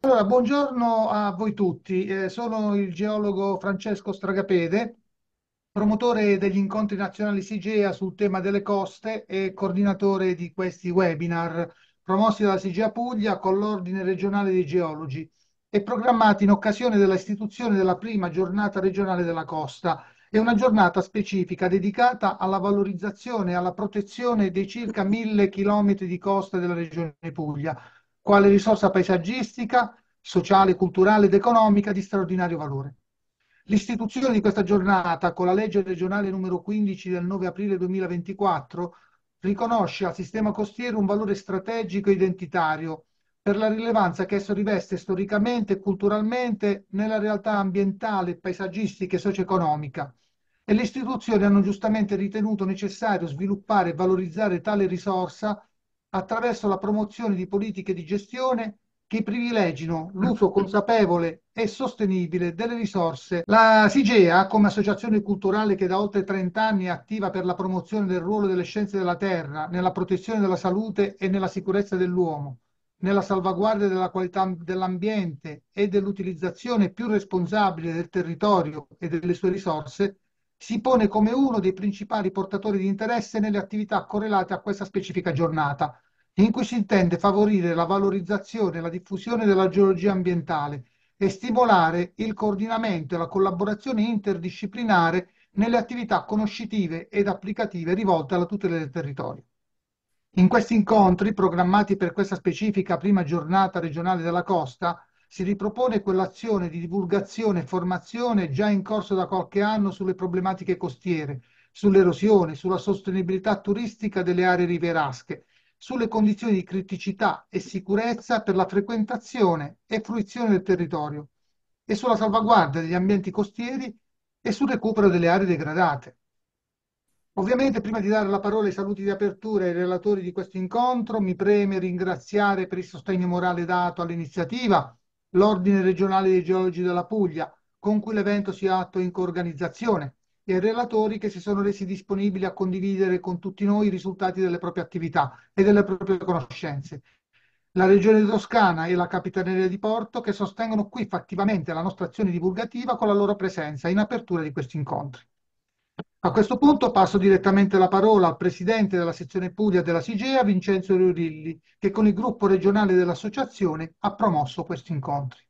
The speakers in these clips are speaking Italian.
Allora, buongiorno a voi tutti. Sono il geologo Francesco Stragapede, promotore degli incontri nazionali SIGEA sul tema delle coste e coordinatore di questi webinar promossi dalla SIGEA Puglia con l'Ordine regionale dei geologi e programmati in occasione della istituzione della prima giornata regionale della costa. È una giornata specifica dedicata alla valorizzazione e alla protezione dei circa 1.000 chilometri di costa della regione Puglia, quale risorsa paesaggistica, sociale, culturale ed economica di straordinario valore. L'istituzione di questa giornata, con la legge regionale numero 15 del 9 aprile 2024, riconosce al sistema costiero un valore strategico e identitario per la rilevanza che esso riveste storicamente e culturalmente nella realtà ambientale, paesaggistica e socio-economica. E le istituzioni hanno giustamente ritenuto necessario sviluppare e valorizzare tale risorsa attraverso la promozione di politiche di gestione che privilegino l'uso consapevole e sostenibile delle risorse. La SIGEA, come associazione culturale che da oltre 30 anni è attiva per la promozione del ruolo delle scienze della terra, nella protezione della salute e nella sicurezza dell'uomo, nella salvaguardia della qualità dell'ambiente e dell'utilizzazione più responsabile del territorio e delle sue risorse, si pone come uno dei principali portatori di interesse nelle attività correlate a questa specifica giornata, in cui si intende favorire la valorizzazione e la diffusione della geologia ambientale e stimolare il coordinamento e la collaborazione interdisciplinare nelle attività conoscitive ed applicative rivolte alla tutela del territorio. In questi incontri, programmati per questa specifica prima giornata regionale della costa, si ripropone quell'azione di divulgazione e formazione già in corso da qualche anno sulle problematiche costiere, sull'erosione, sulla sostenibilità turistica delle aree rivierasche, sulle condizioni di criticità e sicurezza per la frequentazione e fruizione del territorio e sulla salvaguardia degli ambienti costieri e sul recupero delle aree degradate. Ovviamente, prima di dare la parola ai saluti di apertura ai relatori di questo incontro, mi preme ringraziare per il sostegno morale dato all'iniziativa l'Ordine regionale dei geologi della Puglia, con cui l'evento si attua in coorganizzazione, e ai relatori che si sono resi disponibili a condividere con tutti noi i risultati delle proprie attività e delle proprie conoscenze. La Regione Toscana e la Capitaneria di Porto che sostengono qui fattivamente la nostra azione divulgativa con la loro presenza in apertura di questi incontri. A questo punto passo direttamente la parola al presidente della sezione Puglia della SIGEA, Vincenzo Riorilli, che con il gruppo regionale dell'associazione ha promosso questi incontri.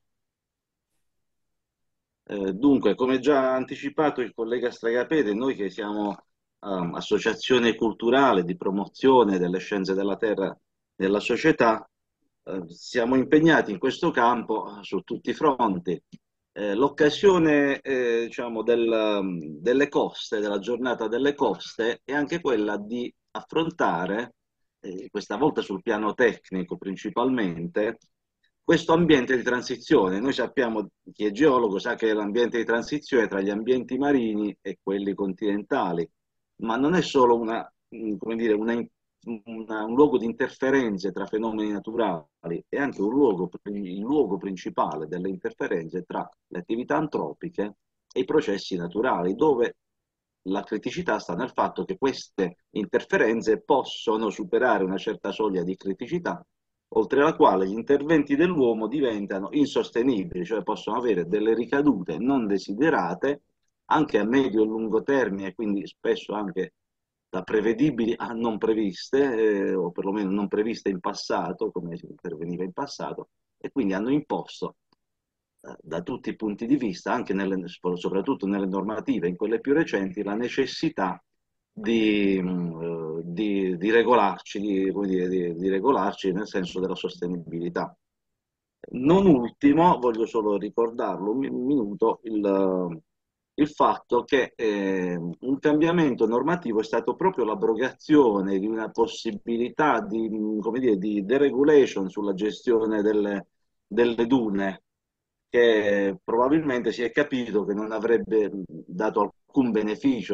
Dunque, come già anticipato il collega Stragapede, noi che siamo associazione culturale di promozione delle scienze della terra nella società, siamo impegnati in questo campo su tutti i fronti. L'occasione, diciamo, delle coste, della giornata delle coste, è anche quella di affrontare, questa volta sul piano tecnico principalmente, questo ambiente di transizione. Noi sappiamo, chi è geologo sa che l'ambiente di transizione è tra gli ambienti marini e quelli continentali, ma non è solo come dire, un luogo di interferenze tra fenomeni naturali, è anche il luogo principale delle interferenze tra le attività antropiche e i processi naturali, dove la criticità sta nel fatto che queste interferenze possono superare una certa soglia di criticità, oltre la quale gli interventi dell'uomo diventano insostenibili, cioè possono avere delle ricadute non desiderate anche a medio e lungo termine, quindi spesso anche da prevedibili a non previste, o perlomeno non previste in passato, come si interveniva in passato, e quindi hanno imposto da tutti i punti di vista, anche soprattutto nelle normative, in quelle più recenti, la necessità di regolarci, come dire, di regolarci nel senso della sostenibilità. Non ultimo, voglio solo ricordarlo un minuto, il fatto che un cambiamento normativo è stato proprio l'abrogazione di una possibilità di, come dire, di deregulation sulla gestione delle dune, che probabilmente si è capito che non avrebbe dato alcun beneficio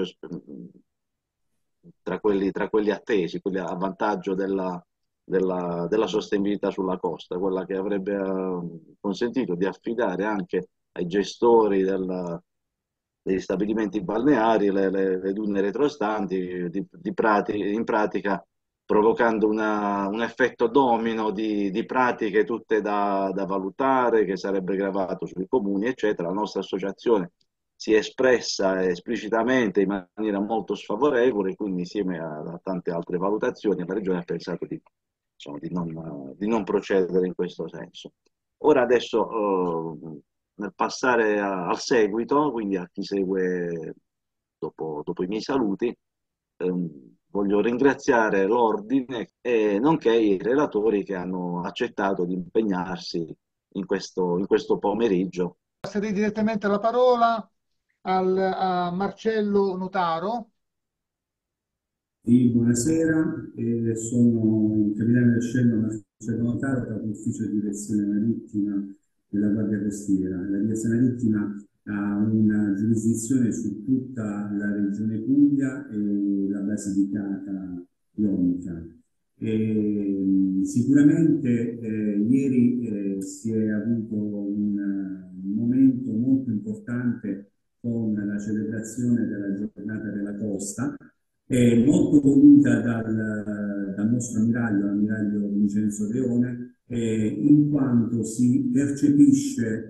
tra quelli attesi, quelli a vantaggio della sostenibilità sulla costa, quella che avrebbe consentito di affidare anche ai gestori degli stabilimenti balneari le dune retrostanti, in pratica provocando un effetto domino di pratiche tutte da valutare, che sarebbe gravato sui comuni, eccetera. La nostra associazione si è espressa esplicitamente in maniera molto sfavorevole, quindi insieme a tante altre valutazioni la Regione ha pensato insomma, di non procedere in questo senso. Ora adesso, nel passare al seguito, quindi a chi segue dopo i miei saluti, voglio ringraziare l'Ordine e nonché i relatori che hanno accettato di impegnarsi in questo pomeriggio. Passerei direttamente la parola a Marcello Notaro. Sì, buonasera, sono il capitano vascello Marcello Notaro, capo ufficio di direzione marittima della Guardia Costiera. La direzione marittima ha una giurisdizione su tutta la regione Puglia e la Basilicata ionica. Sicuramente ieri si è avuto un momento molto importante con la celebrazione della giornata della costa, molto voluta dal nostro ammiraglio, l'ammiraglio Vincenzo Leone, in quanto si percepisce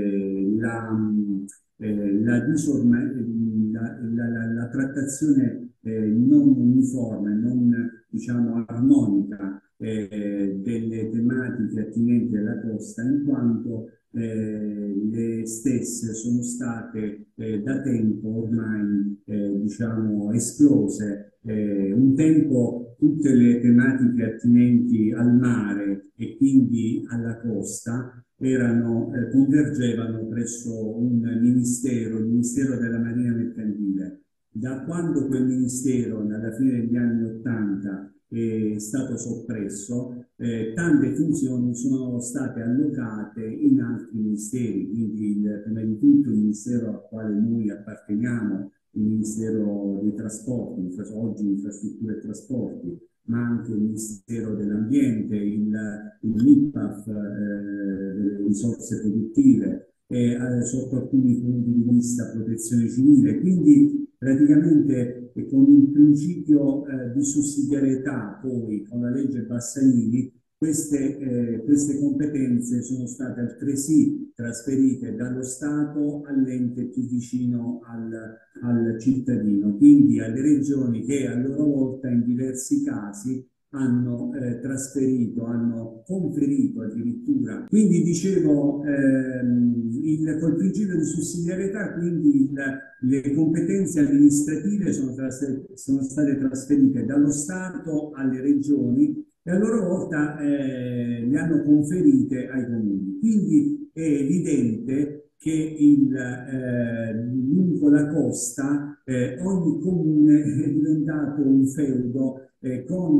la trattazione non uniforme, non diciamo armonica delle tematiche attinenti alla costa, in quanto le stesse sono state da tempo ormai diciamo esplose. Un tempo tutte le tematiche attinenti al mare e quindi alla costa convergevano presso un ministero, il Ministero della Marina Mercantile. Da quando quel ministero, alla fine degli anni '80, è stato soppresso, tante funzioni sono state allocate in altri ministeri, quindi prima di tutto il ministero al quale noi apparteniamo, il Ministero dei Trasporti, oggi Infrastrutture e Trasporti, ma anche il Ministero dell'Ambiente, il MIPAF, delle risorse produttive, sotto alcuni punti di vista protezione civile. Quindi praticamente con il principio di sussidiarietà, poi con la legge Bassanini, queste competenze sono state altresì trasferite dallo Stato all'ente più vicino al cittadino, quindi alle regioni che a loro volta in diversi casi hanno trasferito, hanno conferito addirittura. Quindi dicevo, col principio di sussidiarietà, quindi le competenze amministrative sono state trasferite dallo Stato alle regioni e a loro volta le hanno conferite ai comuni. Quindi è evidente che lungo la costa ogni comune è diventato un feudo con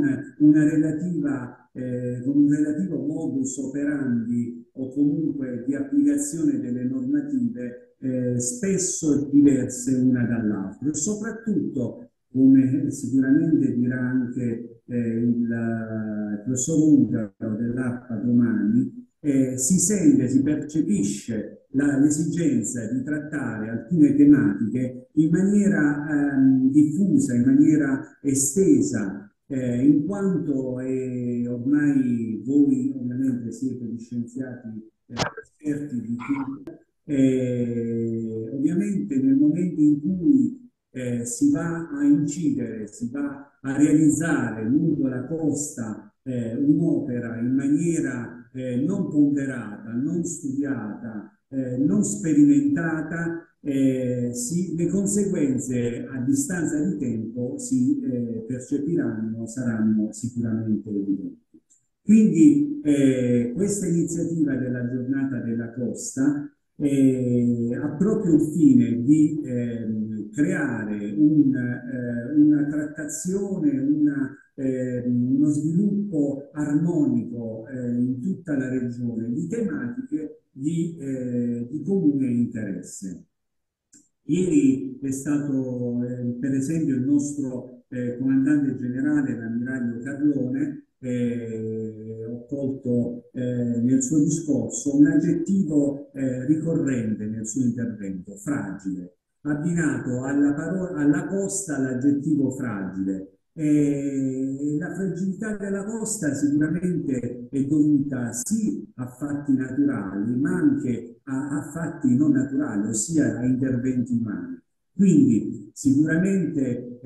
con un relativo modus operandi o comunque di applicazione delle normative spesso diverse una dall'altra. E soprattutto, come sicuramente dirà anche il professor Ungaro dell'ARPA domani, si percepisce l'esigenza di trattare alcune tematiche in maniera diffusa, in maniera estesa, in quanto ormai voi ovviamente siete gli scienziati esperti di tutto, ovviamente nel momento in cui si va a incidere, si va a realizzare lungo la costa un'opera in maniera non ponderata, non studiata, non sperimentata, le conseguenze a distanza di tempo si percepiranno, saranno sicuramente evidenti. Quindi questa iniziativa della giornata della costa ha proprio il fine di creare una trattazione, uno sviluppo armonico in tutta la regione di tematiche di comune interesse. Ieri è stato per esempio il nostro comandante generale, l'ammiraglio Carlone, ho colto nel suo discorso un aggettivo ricorrente nel suo intervento: fragile. Abbinato alla costa l'aggettivo fragile. La fragilità della costa sicuramente è dovuta sì a fatti naturali, ma anche a fatti non naturali, ossia a interventi umani. Quindi sicuramente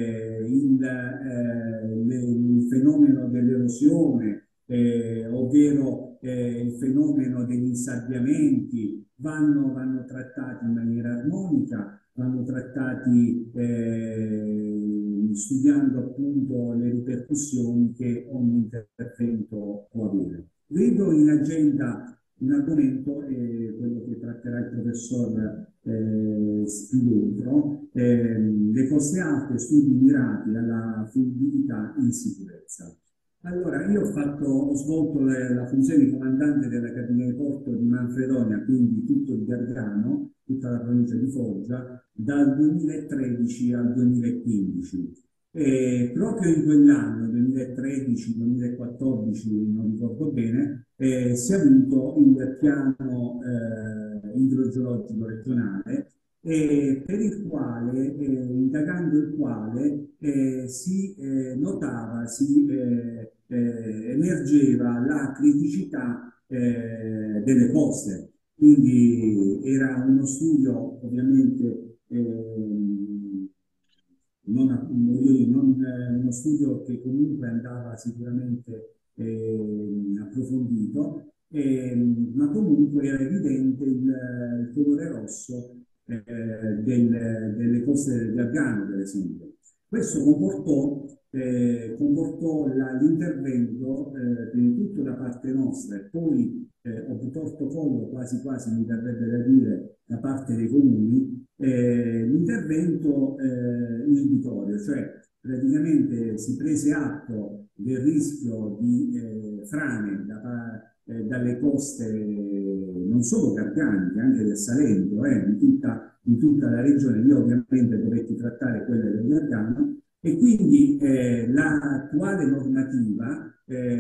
il fenomeno dell'erosione, ovvero il fenomeno degli insabbiamenti, vanno trattati in maniera armonica, vanno trattati studiando appunto le ripercussioni che ogni intervento può avere. Vedo in agenda un argomento, quello che tratterà il professor Spilotro, le coste alte, studi mirati alla fruibilità in sicurezza. Allora, io ho svolto la funzione di comandante della cabina di porto di Manfredonia, quindi tutto il Gargano, tutta la provincia di Foggia, dal 2013 al 2015. E proprio in quell'anno, 2013-2014, non ricordo bene, si è avuto il piano idrogeologico regionale per il quale, indagando il quale, si notava, emergeva la criticità delle coste. Quindi era uno studio ovviamente uno studio che comunque andava sicuramente approfondito, ma comunque era evidente il colore rosso delle coste del Gargano, per esempio. Questo comportò l'intervento prima di tutto da parte nostra e poi obtorto collo, quasi quasi mi verrebbe da dire, da parte dei comuni, l'intervento inibitorio, cioè praticamente si prese atto del rischio di frane dalle coste non solo garganiche, anche del Salento, in tutta la regione. Io ovviamente dovetti trattare quelle del Gargano e quindi l'attuale normativa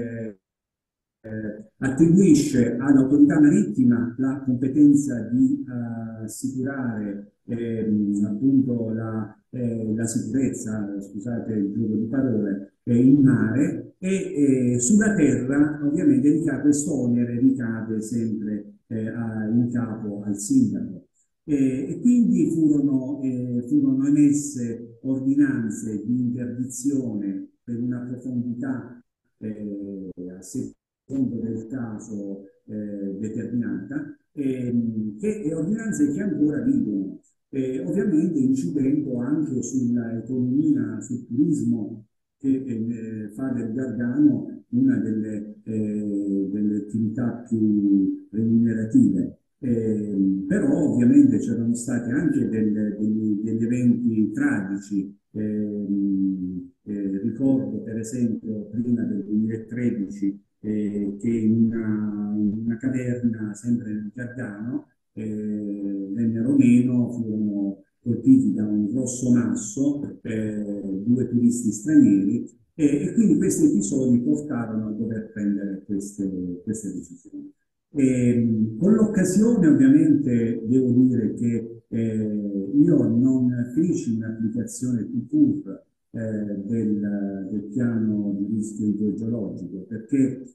attribuisce all'autorità marittima la competenza di assicurare appunto la sicurezza, scusate il gioco di parole, in mare e sulla terra ovviamente questo onere ricade sempre in capo al sindaco. E quindi furono emesse ordinanze di interdizione per una profondità a secondo del caso determinata, che ordinanze che ancora vigono, ovviamente incidendo anche sull'economia, sul turismo che fa del Gargano una delle attività più remunerative. Però ovviamente c'erano stati anche degli eventi tragici. Ricordo per esempio prima del 2013 che in una caverna sempre nel Gargano vennero meno, furono colpiti da un grosso masso, due turisti stranieri e quindi questi episodi portarono a dover prendere queste decisioni. Con l'occasione ovviamente devo dire che io non feci un'applicazione pur del piano di rischio idrogeologico perché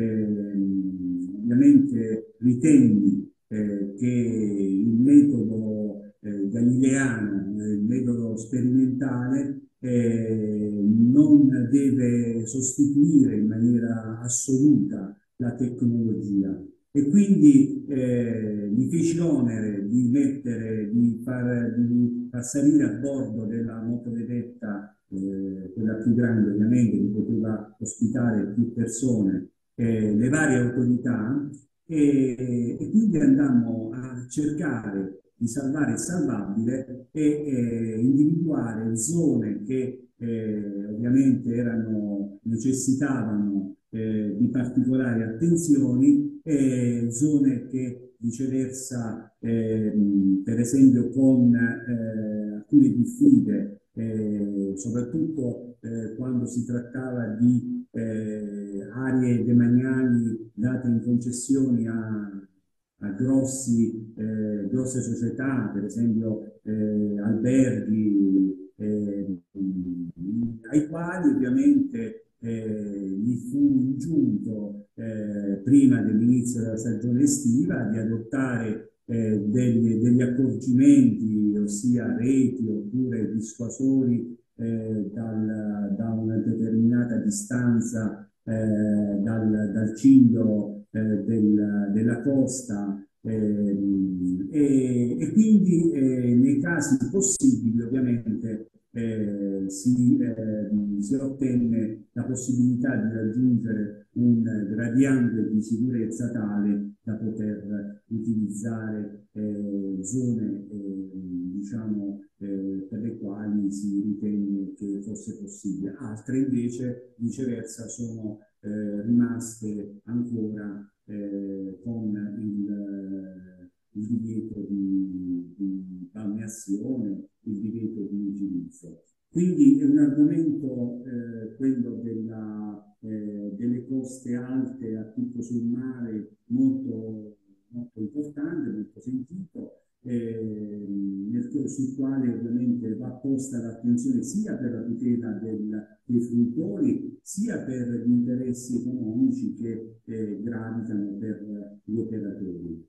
ovviamente ritenni che il metodo galileano, il metodo sperimentale non deve sostituire in maniera assoluta la tecnologia e quindi mi feci l'onere di far salire a bordo della motovedetta, quella più grande ovviamente, che poteva ospitare più persone, le varie autorità e quindi andammo a cercare di salvare il salvabile e individuare zone che ovviamente necessitavano di particolari attenzioni e zone che viceversa, per esempio con alcune diffide, soprattutto quando si trattava di aree demaniali date in concessioni a grosse società, per esempio alberghi, ai quali ovviamente gli fu ingiunto prima dell'inizio della stagione estiva di adottare degli accorgimenti, ossia reti oppure dissuasori da una determinata distanza dal ciglio della costa e quindi nei casi possibili ovviamente si ottenne la possibilità di raggiungere un gradiente di sicurezza tale da poter utilizzare zone diciamo, per le quali si ritenne che fosse possibile. Altre invece viceversa sono rimaste ancora con il divieto di balneazione, il divieto di utilizzo. Quindi è un argomento, quello delle coste alte a picco sul mare, molto importante, molto sentito, sul quale ovviamente va posta l'attenzione sia per la tutela dei fruitori, sia per gli interessi economici che gravitano per gli operatori.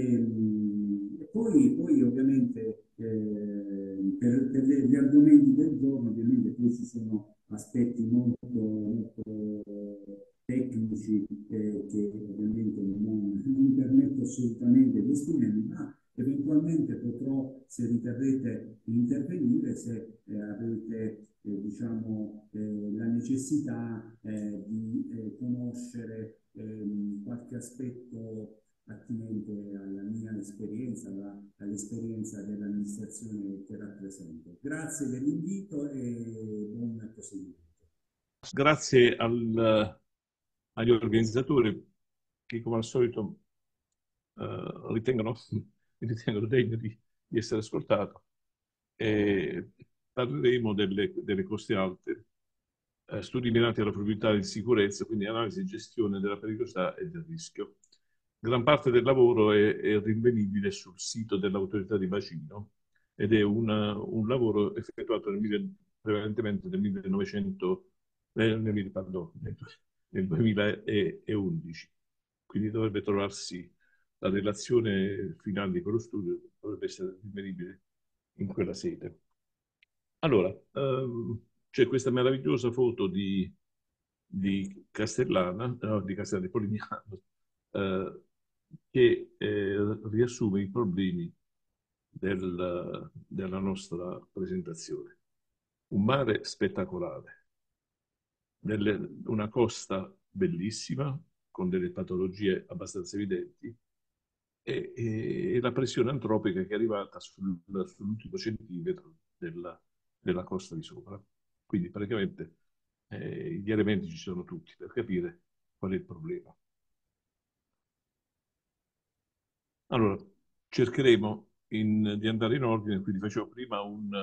Poi ovviamente per gli argomenti del giorno ovviamente poi ci sono aspetti molto tecnici che ovviamente non mi permetto assolutamente di esprimere, ma eventualmente potrò, se riterrete di intervenire, se avete diciamo, la necessità di conoscere qualche aspetto attinente alla mia esperienza, all'esperienza dell'amministrazione che rappresento. Grazie dell'invito e buon proseguimento. Grazie agli organizzatori che come al solito ritengono degno di essere ascoltato. Parleremo delle coste alte, studi mirati alla probabilità di sicurezza, quindi analisi e gestione della pericolosità e del rischio. Gran parte del lavoro è rinvenibile sul sito dell'autorità di bacino ed è un lavoro effettuato prevalentemente nel 2011, quindi dovrebbe trovarsi la relazione finale di quello studio, dovrebbe essere rinvenibile in quella sede. Allora, c'è questa meravigliosa foto di Castellana, no, di Castellana di Polignano, che riassume i problemi della nostra presentazione. Un mare spettacolare, una costa bellissima, con delle patologie abbastanza evidenti, e la pressione antropica che è arrivata sull'ultimo centimetro della costa di sopra. Quindi praticamente gli elementi ci sono tutti per capire qual è il problema. Allora, cercheremo di andare in ordine, quindi facevo prima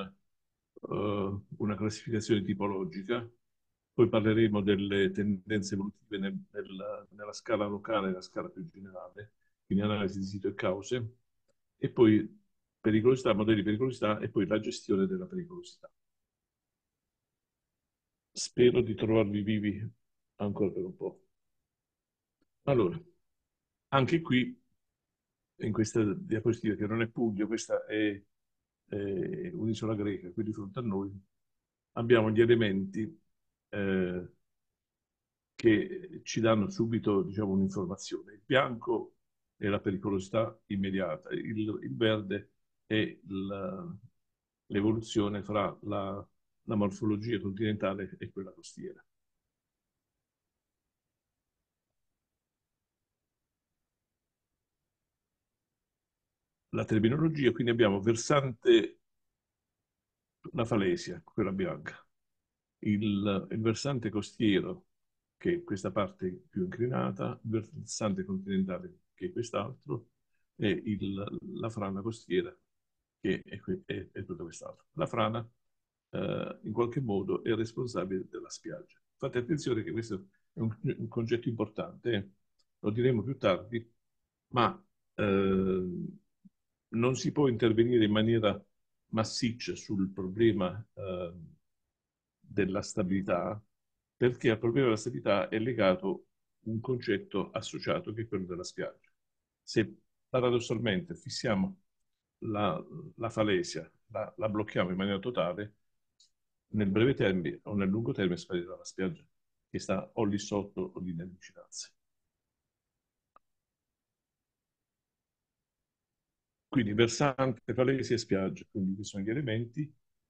una classificazione tipologica, poi parleremo delle tendenze evolutive nella scala locale e nella scala più generale, quindi analisi di sito e cause, e poi pericolosità, modelli di pericolosità e poi la gestione della pericolosità. Spero di trovarvi vivi ancora per un po'. Allora, anche qui, in questa diapositiva, che non è Puglia, questa è un'isola greca, qui di fronte a noi, abbiamo gli elementi che ci danno subito, diciamo, un'informazione. Il bianco è la pericolosità immediata, il verde è l'evoluzione fra la morfologia continentale e quella costiera. La terminologia, quindi abbiamo versante, la falesia, quella bianca, il versante costiero, che è questa parte più inclinata, il versante continentale, che è quest'altro, e la frana costiera, che è tutta quest'altra. La frana, in qualche modo, è responsabile della spiaggia. Fate attenzione che questo è un concetto importante, lo diremo più tardi, ma non si può intervenire in maniera massiccia sul problema della stabilità, perché al problema della stabilità è legato un concetto associato che è quello della spiaggia. Se paradossalmente fissiamo la falesia, la blocchiamo in maniera totale, nel breve termine o nel lungo termine sparirà la spiaggia che sta o lì sotto o lì nelle vicinanze. Quindi versante, falesia e spiaggia, quindi questi sono gli elementi.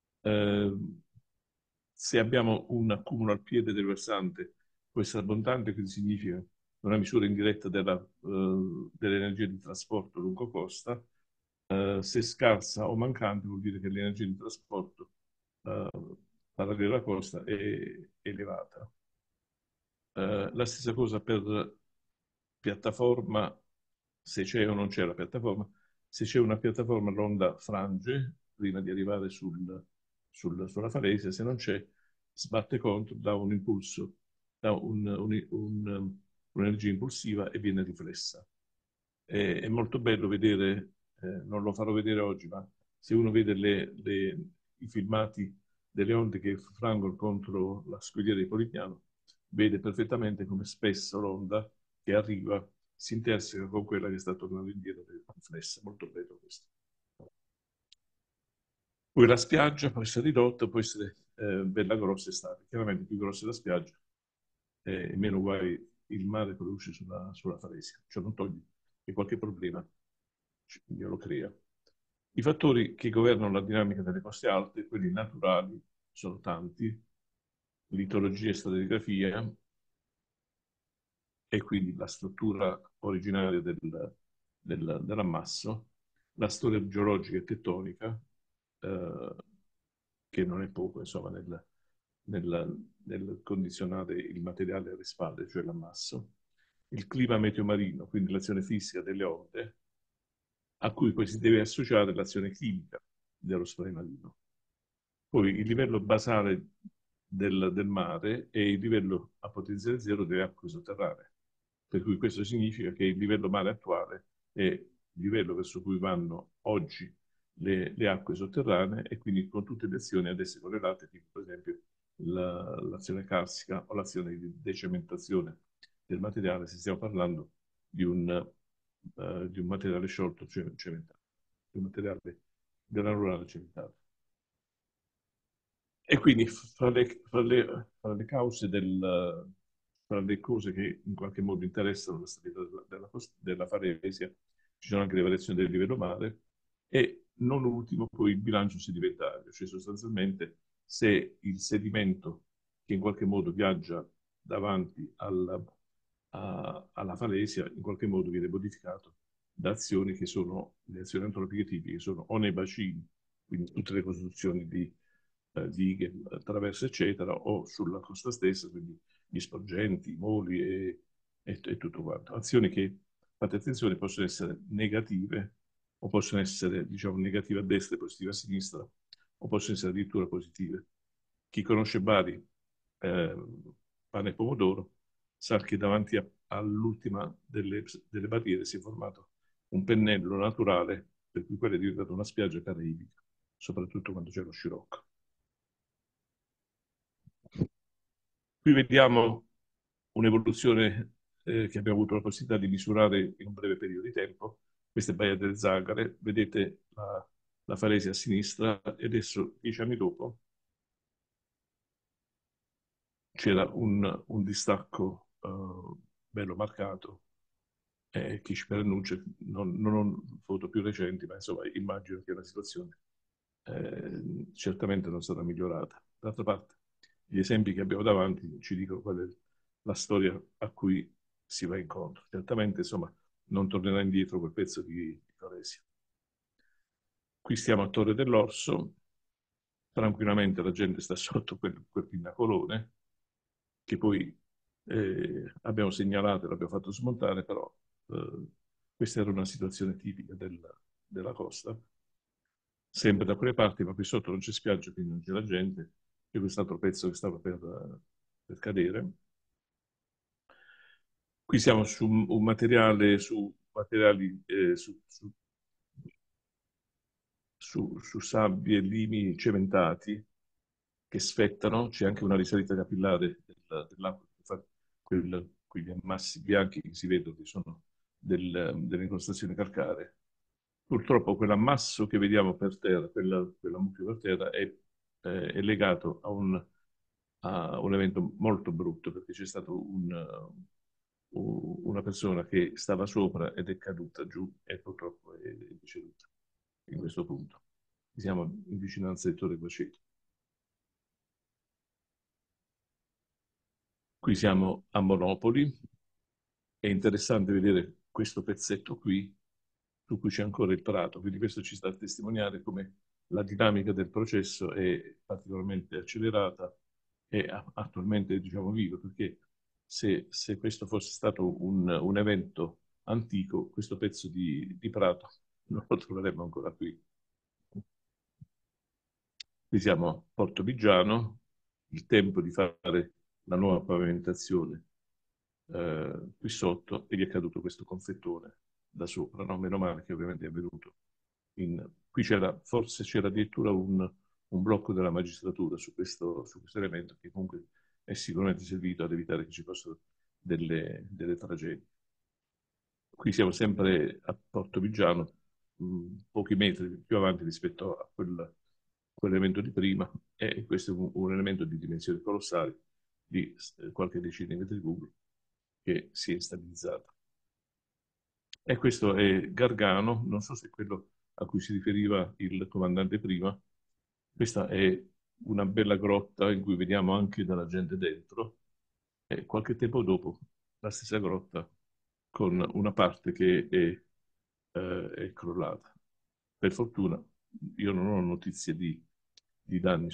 Se abbiamo un accumulo al piede del versante, può essere abbondante, quindi significa una misura indiretta dell'energia di trasporto lungo costa. Se scarsa o mancante vuol dire che l'energia di trasporto parallela alla costa è elevata. La stessa cosa per piattaforma, se c'è o non c'è la piattaforma. Se c'è una piattaforma l'onda frange prima di arrivare sulla falesia, se non c'è sbatte contro, dà un impulso, dà un'energia impulsiva e viene riflessa. È molto bello vedere, non lo farò vedere oggi, ma se uno vede i filmati delle onde che frangono contro la scogliera di Polignano, vede perfettamente come spesso l'onda che arriva si interseca con quella che sta tornando indietro riflessa. Molto bello questo. Poi la spiaggia può essere ridotta, può essere bella grossa e stabile. Chiaramente più grossa è la spiaggia e meno guai il mare produce sulla falesia. Cioè non toglie che qualche problema glielo crea. I fattori che governano la dinamica delle coste alte, quelli naturali, sono tanti: litologia e stratigrafia, e quindi la struttura originaria dell'ammasso, la storia geologica e tettonica, eh, che non è poco, insomma, nel condizionare il materiale alle spalle, cioè l'ammasso, il clima meteomarino, quindi l'azione fisica delle onde, a cui poi si deve associare l'azione chimica dello spray marino. Poi il livello basale del mare è il livello a potenziale zero delle acque sotterranee. Per cui questo significa che il livello mare attuale è il livello verso cui vanno oggi le acque sotterranee, e quindi con tutte le azioni ad esse correlate, tipo per esempio l'azione carsica o l'azione di decementazione del materiale, se stiamo parlando di un materiale sciolto cementato, di un materiale granulare cementato. E quindi fra le cause fra le cose che in qualche modo interessano la stabilità della falesia, ci sono anche le variazioni del livello mare e, non ultimo, poi il bilancio sedimentario, cioè sostanzialmente se il sedimento che in qualche modo viaggia davanti alla falesia in qualche modo viene modificato da azioni che sono le azioni antropiche tipiche, che sono o nei bacini, quindi tutte le costruzioni di dighe, traverse, eccetera, o sulla costa stessa, quindi gli sporgenti, i moli e tutto quanto. Azioni che, fate attenzione, possono essere negative, o possono essere, diciamo, negative a destra e positive a sinistra, o possono essere addirittura positive. Chi conosce Bari, pane e pomodoro, sa che davanti all'ultima delle barriere si è formato un pennello naturale, per cui quella è diventata una spiaggia caraibica, soprattutto quando c'è lo scirocco. Qui vediamo un'evoluzione che abbiamo avuto la possibilità di misurare in un breve periodo di tempo. Questa è Baia del Zagare, vedete la falesia a sinistra, e adesso, 10 anni dopo, c'era un distacco bello marcato, che ci preannuncia, non ho foto più recenti, ma insomma immagino che la situazione certamente non sarà migliorata. D'altra parte, gli esempi che abbiamo davanti ci dicono qual è la storia a cui si va incontro. Certamente, insomma, non tornerà indietro quel pezzo di falesia. Qui stiamo a Torre dell'Orso, tranquillamente la gente sta sotto quel pinnacolone, che poi abbiamo segnalato e l'abbiamo fatto smontare, però questa era una situazione tipica della costa. Sempre da quelle parti, ma qui sotto non c'è spiaggia, quindi non c'è la gente, e quest'altro pezzo che stava per cadere. Qui siamo su un materiale, su materiali, su sabbie e limi cementati, che sfettano, c'è anche una risalita capillare dell'acqua che fa quegli ammassi bianchi che si vedono che sono delle incrostazioni calcaree. Purtroppo quell'ammasso che vediamo per terra, quell'ammucchio per terra, è legato a un evento molto brutto, perché c'è stato una persona che stava sopra ed è caduta giù e purtroppo è deceduta in questo punto. Siamo in vicinanza del Torre Guaceto. Qui siamo a Monopoli. È interessante vedere questo pezzetto qui, su cui c'è ancora il prato, quindi questo ci sta a testimoniare come la dinamica del processo è particolarmente accelerata e attualmente, diciamo, viva, perché se questo fosse stato un evento antico, questo pezzo di prato non lo troveremmo ancora qui. Qui siamo a Porto Vigiano, il tempo di fare la nuova pavimentazione qui sotto, e gli è caduto questo confettore da sopra, no? Meno male che ovviamente è venuto qui forse c'era addirittura un blocco della magistratura su questo elemento, che comunque è sicuramente servito ad evitare che ci fossero delle tragedie. Qui siamo sempre a Porto Vigiano, pochi metri più avanti rispetto a quell'elemento di prima, e questo è un elemento di dimensioni colossali, di qualche decina di metri cubi, che si è stabilizzato. E questo è Gargano, non so se è quello a cui si riferiva il comandante prima. Questa è una bella grotta in cui vediamo anche della gente dentro, e qualche tempo dopo la stessa grotta con una parte che è crollata. Per fortuna io non ho notizie di danni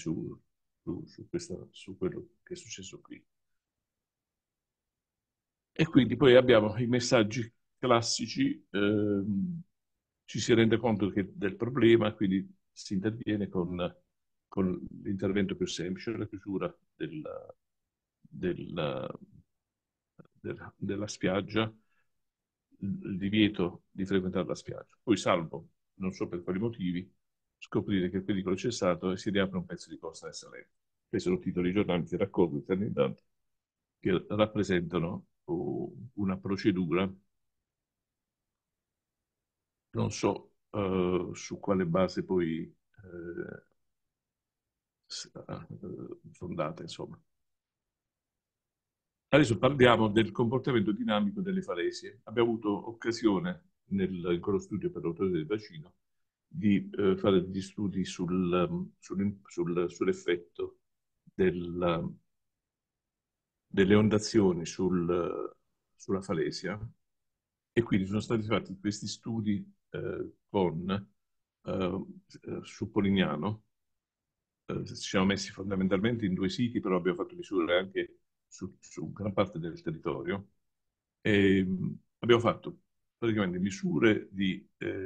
su quello che è successo qui. E quindi poi abbiamo i messaggi classici, ci si rende conto del problema, quindi si interviene con l'intervento più semplice, la chiusura della, della spiaggia, il divieto di frequentare la spiaggia. Poi, salvo, non so per quali motivi, scoprire che il pericolo è cessato e si riapre un pezzo di costa nel Salento. Questi sono titoli di giornali che raccolgo di tanto in tanto, che rappresentano una procedura, non so su quale base poi fondata, insomma. Adesso parliamo del comportamento dinamico delle falesie. Abbiamo avuto occasione in quello studio per l'autorità del bacino di fare degli studi sull'effetto delle ondazioni sulla falesia, e quindi sono stati fatti questi studi su Polignano. Ci siamo messi fondamentalmente in due siti, però abbiamo fatto misure anche su gran parte del territorio. E abbiamo fatto praticamente misure di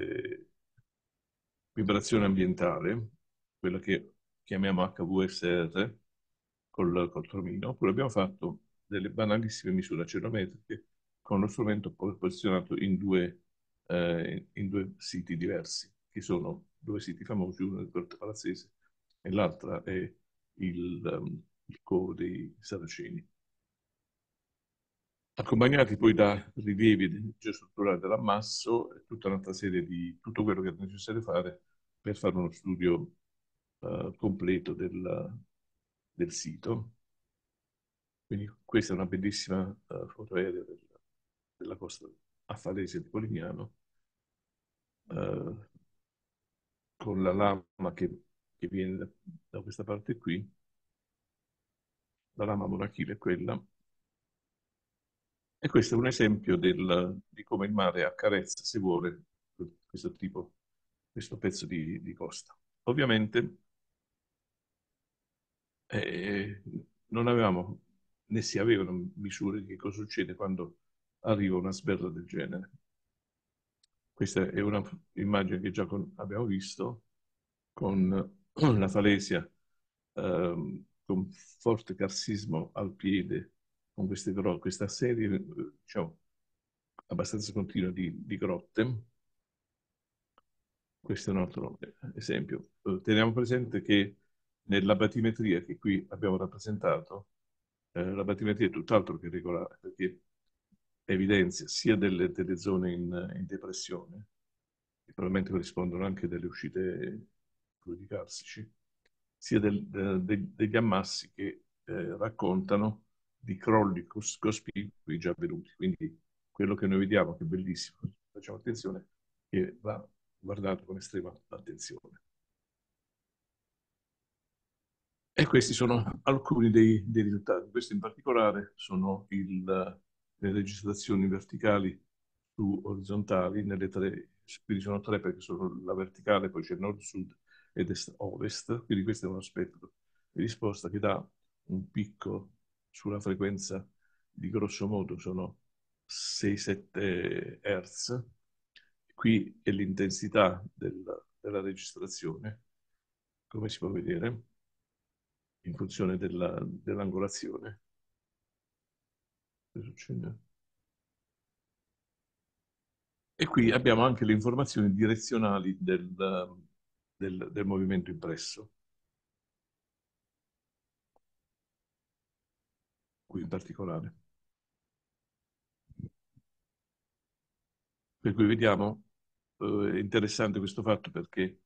vibrazione ambientale, quella che chiamiamo HVSR col tromino, oppure abbiamo fatto delle banalissime misure accelerometriche con lo strumento posizionato in due siti diversi, che sono due siti famosi, uno è il Corte Palazzese e l'altra è il Covo dei Saraceni, accompagnati poi da rilievi geostrutturali dell'ammasso e tutta un'altra serie di tutto quello che è necessario fare per fare uno studio completo del sito. Quindi questa è una bellissima foto aerea della costa affalese di Polignano, eh, con la lama che viene da questa parte qui, la lama monachile è quella. E questo è un esempio di come il mare accarezza, se vuole, questo pezzo di costa. Ovviamente eh, non avevamo, né si avevano misure di che cosa succede quando arriva una sberla del genere. Questa è una immagine che già abbiamo visto con la falesia con forte carsismo al piede, con questa serie, diciamo, abbastanza continua di grotte. Questo è un altro esempio. Teniamo presente che nella batimetria che qui abbiamo rappresentato, la batimetria è tutt'altro che regolare, perché evidenzia sia delle zone in depressione, che probabilmente corrispondono anche delle uscite fluidi carsici, sia degli ammassi che raccontano di crolli cospicui già avvenuti. Quindi quello che noi vediamo, che è bellissimo, facciamo attenzione, che va guardato con estrema attenzione. E questi sono alcuni dei risultati. Questi in particolare sono le registrazioni verticali su orizzontali, nelle tre, quindi sono tre perché sono la verticale, poi c'è nord-sud ed est-ovest, quindi questo è uno spettro di risposta che dà un picco sulla frequenza di grosso modo sono 6-7 Hz. Qui è l'intensità della registrazione, come si può vedere in funzione dell'angolazione. Cosa succede? E qui abbiamo anche le informazioni direzionali del movimento impresso. Qui in particolare. Per cui vediamo, è interessante questo fatto perché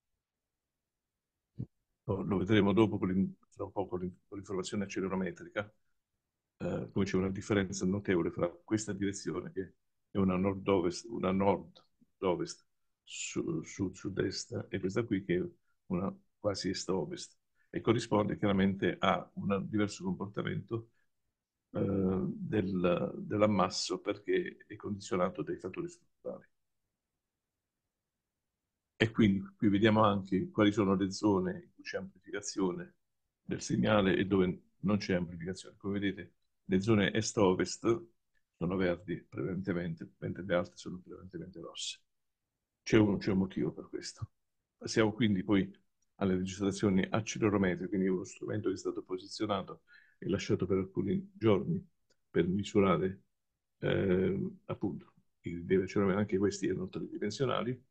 lo vedremo dopo tra un po' con l'informazione accelerometrica, come c'è una differenza notevole fra questa direzione che è una nord-ovest, una nord-ovest sud-est e questa qui che è una quasi est-ovest e corrisponde chiaramente a un diverso comportamento dell'ammasso perché è condizionato dai fattori strutturali. E quindi qui vediamo anche quali sono le zone in cui c'è amplificazione del segnale e dove non c'è amplificazione. Come vedete, le zone est-ovest sono verdi prevalentemente, mentre le altre sono prevalentemente rosse. C'è un motivo per questo. Passiamo quindi poi alle registrazioni accelerometriche, quindi uno strumento che è stato posizionato e lasciato per alcuni giorni per misurare appunto i rilievi accelerometrici, anche questi erano tridimensionali.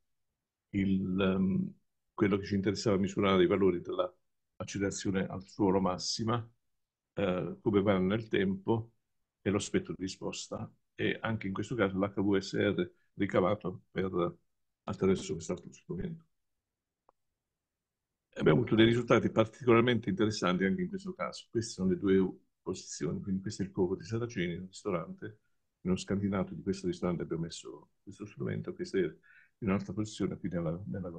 Quello che ci interessava misurare i valori dell'accelerazione al suolo massima, come vanno nel tempo e lo spettro di risposta e anche in questo caso l'HVSR ricavato attraverso quest'altro strumento. Abbiamo avuto dei risultati particolarmente interessanti anche in questo caso. Queste sono le due posizioni, quindi questo è il covo di Saraceni, un ristorante. Nello scantinato di questo ristorante abbiamo messo questo strumento che è in un'altra posizione qui nella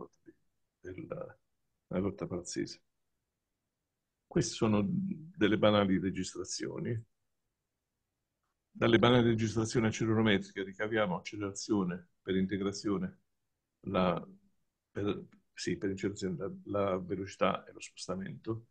grotta palazzese. Queste sono delle banali registrazioni. Dalle banali registrazioni accelerometriche ricaviamo accelerazione per integrazione, per integrazione la velocità e lo spostamento.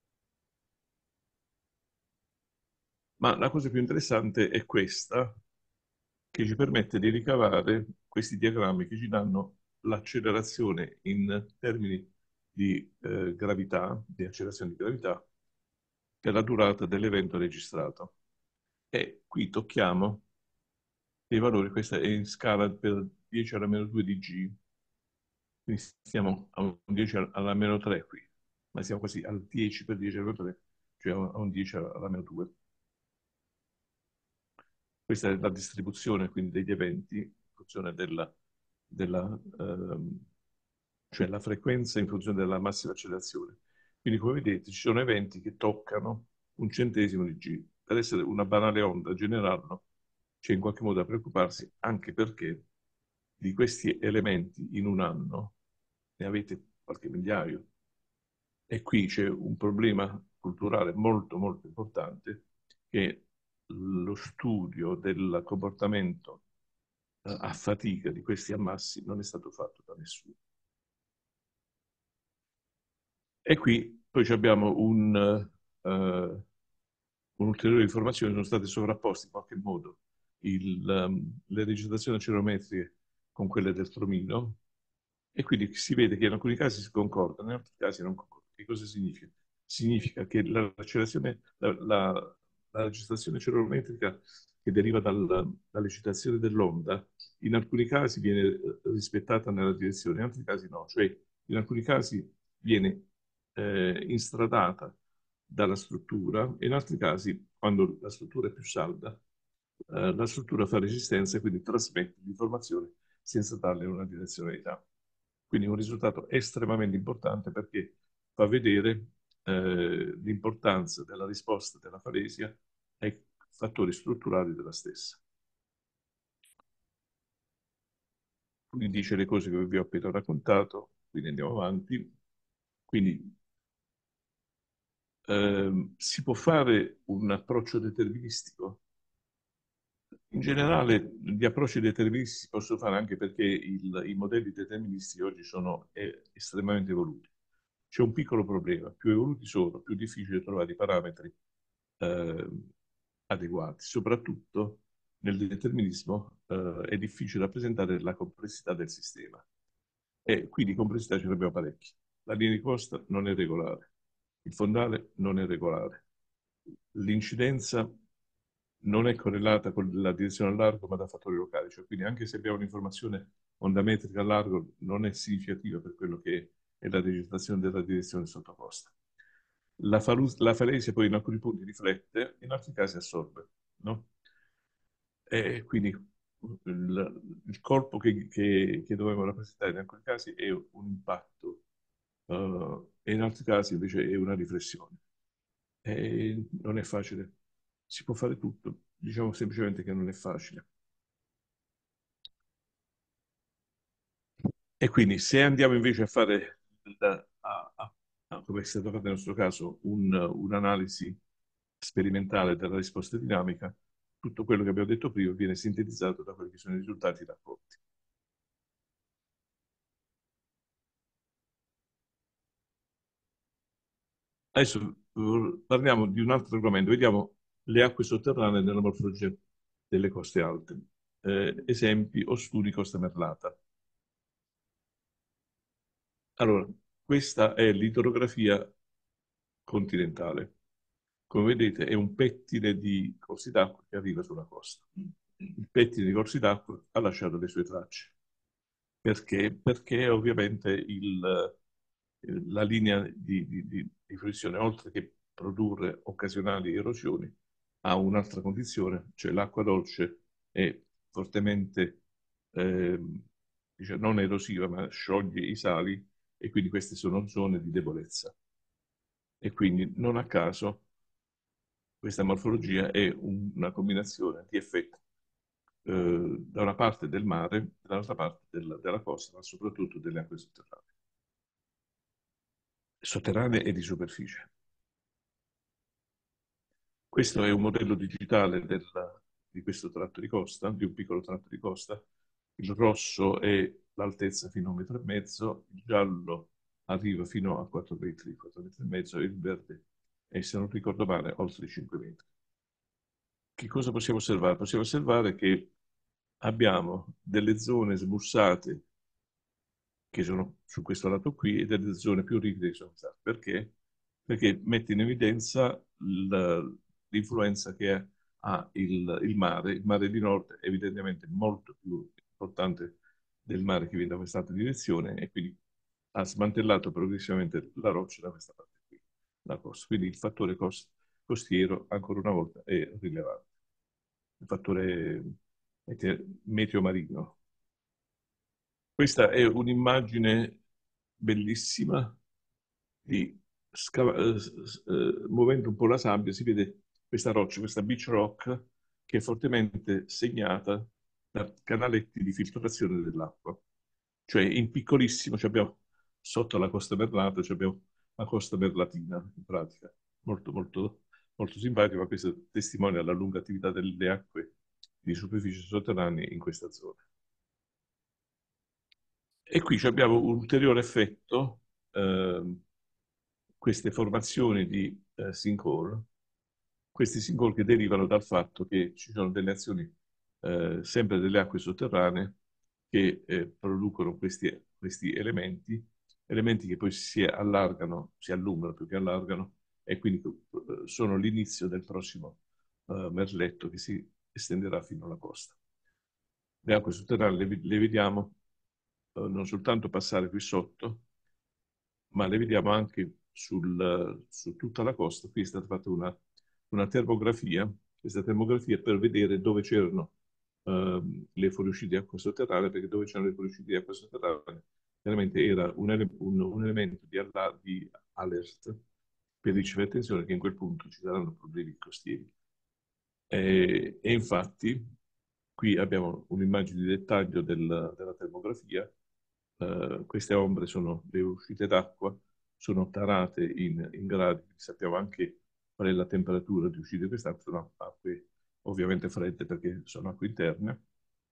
Ma la cosa più interessante è questa, che ci permette di ricavare questi diagrammi che ci danno l'accelerazione in termini di gravità, di accelerazione di gravità, per la durata dell'evento registrato. E qui tocchiamo dei valori, questa è in scala per 10 alla meno 2 di G, quindi stiamo a un 10 alla meno 3 qui, ma siamo quasi al 10 per 10 alla meno 3, cioè a un 10 alla meno 2. Questa è la distribuzione quindi degli eventi in funzione cioè la frequenza in funzione della massima accelerazione. Quindi come vedete ci sono eventi che toccano un centesimo di G. Per essere una banale onda, generarlo, c'è in qualche modo da preoccuparsi, anche perché di questi elementi in un anno ne avete qualche migliaio. E qui c'è un problema culturale molto molto importante che lo studio del comportamento a fatica di questi ammassi non è stato fatto da nessuno. E qui poi abbiamo un'ulteriore informazione, sono state sovrapposte in qualche modo le registrazioni accelerometriche con quelle del Tromino e quindi si vede che in alcuni casi si concordano, in altri casi non concordano. Che cosa significa? Significa che la registrazione accelerometrica che deriva dall'eccitazione dell'onda in alcuni casi viene rispettata nella direzione, in altri casi no. Cioè in alcuni casi viene instradata dalla struttura, e in altri casi, quando la struttura è più salda, la struttura fa resistenza e quindi trasmette l'informazione senza darle una direzionalità. Quindi un risultato estremamente importante, perché fa vedere l'importanza della risposta della falesia ai fattori strutturali della stessa. Quindi dice le cose che vi ho appena raccontato, quindi andiamo avanti. Quindi si può fare un approccio deterministico? In generale gli approcci deterministici si possono fare anche perché i modelli deterministici oggi sono estremamente evoluti. C'è un piccolo problema: più evoluti sono, più difficile trovare i parametri eh, adeguati. Soprattutto nel determinismo è difficile rappresentare la complessità del sistema. E qui di complessità ce ne abbiamo parecchi. La linea di costa non è regolare, il fondale non è regolare, l'incidenza non è correlata con la direzione al largo, ma da fattori locali. Cioè, quindi anche se abbiamo un'informazione ondametrica al largo, non è significativa per quello che è la registrazione della direzione sottoposta. La falesia poi in alcuni punti riflette, in altri casi assorbe, no? E quindi il corpo che dovevo rappresentare in alcuni casi è un impatto, e in altri casi invece è una riflessione. E non è facile. Si può fare tutto, diciamo semplicemente che non è facile. E quindi se andiamo invece a fare, come è stato fatto nel nostro caso, un'analisi sperimentale della risposta dinamica, tutto quello che abbiamo detto prima viene sintetizzato da quelli che sono i risultati raccolti. Adesso parliamo di un altro argomento, vediamo le acque sotterranee nella morfologia delle coste alte. Esempi o studi costa merlata. Allora, questa è l'idrografia continentale. Come vedete è un pettine di corsi d'acqua che arriva sulla costa. Il pettine di corsi d'acqua ha lasciato le sue tracce. Perché? Perché ovviamente la linea di fruizione, oltre che produrre occasionali erosioni, ha un'altra condizione, cioè l'acqua dolce è fortemente, diciamo, non erosiva, ma scioglie i sali, e quindi queste sono zone di debolezza. E quindi non a caso questa morfologia è una combinazione di effetti da una parte del mare, dall'altra parte della costa, ma soprattutto delle acque sotterranee e di superficie. Questo è un modello digitale di questo tratto di costa, di un piccolo tratto di costa. Il rosso è l'altezza fino a 1,5 metri, il giallo arriva fino a 4 metri, 4,5 metri, e il verde è, se non ricordo male, oltre i 5 metri. Che cosa possiamo osservare? Possiamo osservare che abbiamo delle zone smussate che sono su questo lato qui e delle zone più ripide che sono state. Perché? Perché mette in evidenza l'influenza che ha il mare. Il mare di nord è evidentemente molto più importante del mare che viene da quest'altra direzione, e quindi ha smantellato progressivamente la roccia da questa parte qui, la costa. Quindi il fattore costiero, ancora una volta, è rilevante. Il fattore meteo marino. Questa è un'immagine bellissima di muovendo un po' la sabbia, si vede questa roccia, questa beach rock, che è fortemente segnata da canaletti di filtrazione dell'acqua. Cioè in piccolissimo abbiamo sotto la costa merlata, abbiamo la costa merlatina, in pratica. Molto, molto, molto simpatico, ma questo testimonia la lunga attività delle acque di superficie sotterranee in questa zona. E qui abbiamo un ulteriore effetto, queste formazioni di sinkhole, questi sinkhole che derivano dal fatto che ci sono delle azioni, sempre delle acque sotterranee, che producono questi elementi che poi si allargano, si allungano più che allargano, e quindi sono l'inizio del prossimo merletto che si estenderà fino alla costa. Le acque sotterranee le vediamo non soltanto passare qui sotto, ma le vediamo anche su tutta la costa. Qui è stata fatta una termografia, questa termografia per vedere dove c'erano le fuoriuscite di acqua sotterranea, perché dove c'erano le fuoriuscite di acqua sotterranea chiaramente era un elemento di alert per ricevere attenzione che in quel punto ci saranno problemi costieri. E infatti qui abbiamo un'immagine di dettaglio della termografia. Queste ombre sono le uscite d'acqua, sono tarate in gradi, sappiamo anche qual è la temperatura di uscita di quest'acqua, sono acque ovviamente fredde perché sono acque interne.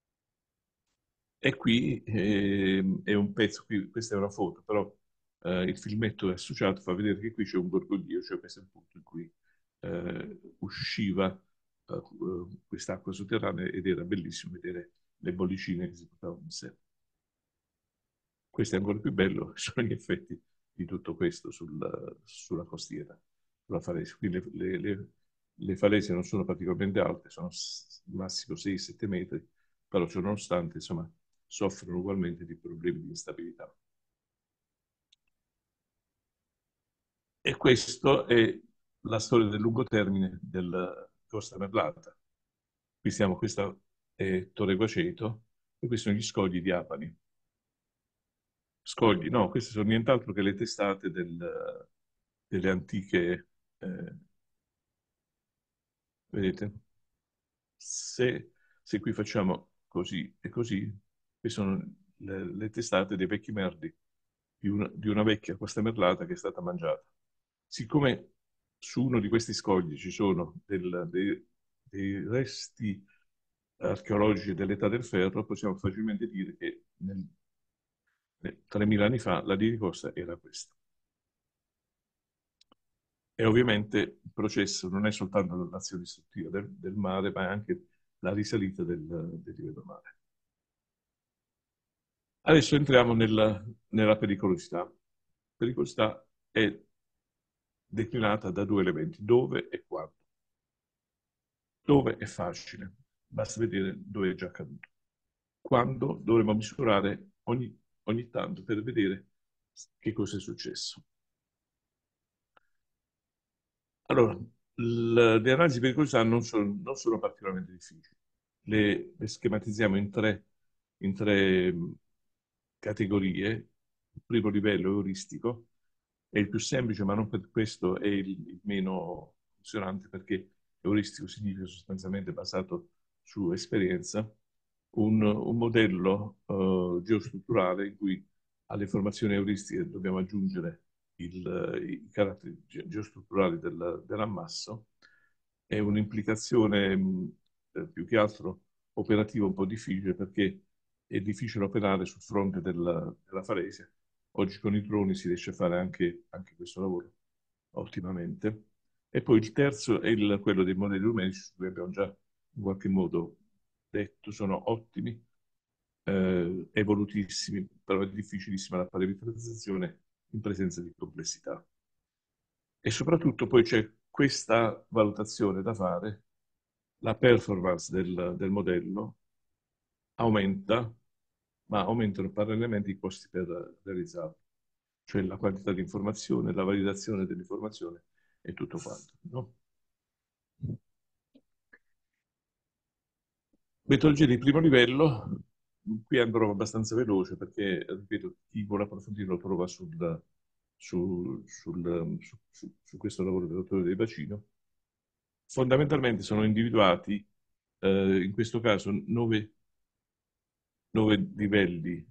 E qui è un pezzo, questa è una foto, però il filmetto è associato, fa vedere che qui c'è un gorgoglio, cioè questo è il punto in cui usciva quest'acqua sotterranea ed era bellissimo vedere le bollicine che si portavano in sé. Questo è ancora più bello, sono gli effetti di tutto questo sulla costiera, sulla falesia. Qui le falesie non sono particolarmente alte, sono massimo 6-7 metri, però ciononostante, insomma, soffrono ugualmente di problemi di instabilità. E questa è la storia del lungo termine del Costa Merlata. Qui siamo, questa è Torre Guaceto e questi sono gli scogli di Apani. Scogli, no, queste sono nient'altro che le testate delle antiche, vedete? Se qui facciamo così e così, queste sono le testate dei vecchi merli di una vecchia Costa Merlata che è stata mangiata. Siccome su uno di questi scogli ci sono dei resti archeologici dell'età del ferro, possiamo facilmente dire che 3.000 anni fa la di Costa era questa. E ovviamente il processo non è soltanto l'azione distruttiva del mare, ma è anche la risalita del livello mare. Adesso entriamo nella pericolosità. La pericolosità è declinata da due elementi, dove e quando. Dove è facile, basta vedere dove è già accaduto. Quando dovremo misurare ogni tanto per vedere che cosa è successo. Allora, le analisi di pericolosità non sono particolarmente difficili. Le schematizziamo in tre categorie. Il primo livello è euristico, è il più semplice, ma non per questo è il meno funzionante, perché euristico significa sostanzialmente basato su esperienza, un modello geostrutturale in cui alle informazioni euristiche dobbiamo aggiungere i caratteri geostrutturali dell'ammasso. È un'implicazione più che altro operativa un po' difficile, perché è difficile operare sul fronte della falesia. Oggi con i droni si riesce a fare anche questo lavoro ottimamente. E poi il terzo è quello dei modelli numerici, su cui abbiamo già in qualche modo detto, sono ottimi, evolutissimi, però è difficilissima la parametrizzazione in presenza di complessità. E soprattutto poi c'è questa valutazione da fare: la performance del modello aumenta, ma aumentano parallelamente i costi per realizzarlo, cioè la quantità di informazione, la validazione dell'informazione e tutto quanto, no? Metodologia di primo livello, qui andrò abbastanza veloce perché, ripeto, chi vuole approfondire lo trova su questo lavoro del dottore Del Bacino. Fondamentalmente sono individuati, in questo caso, 9 livelli,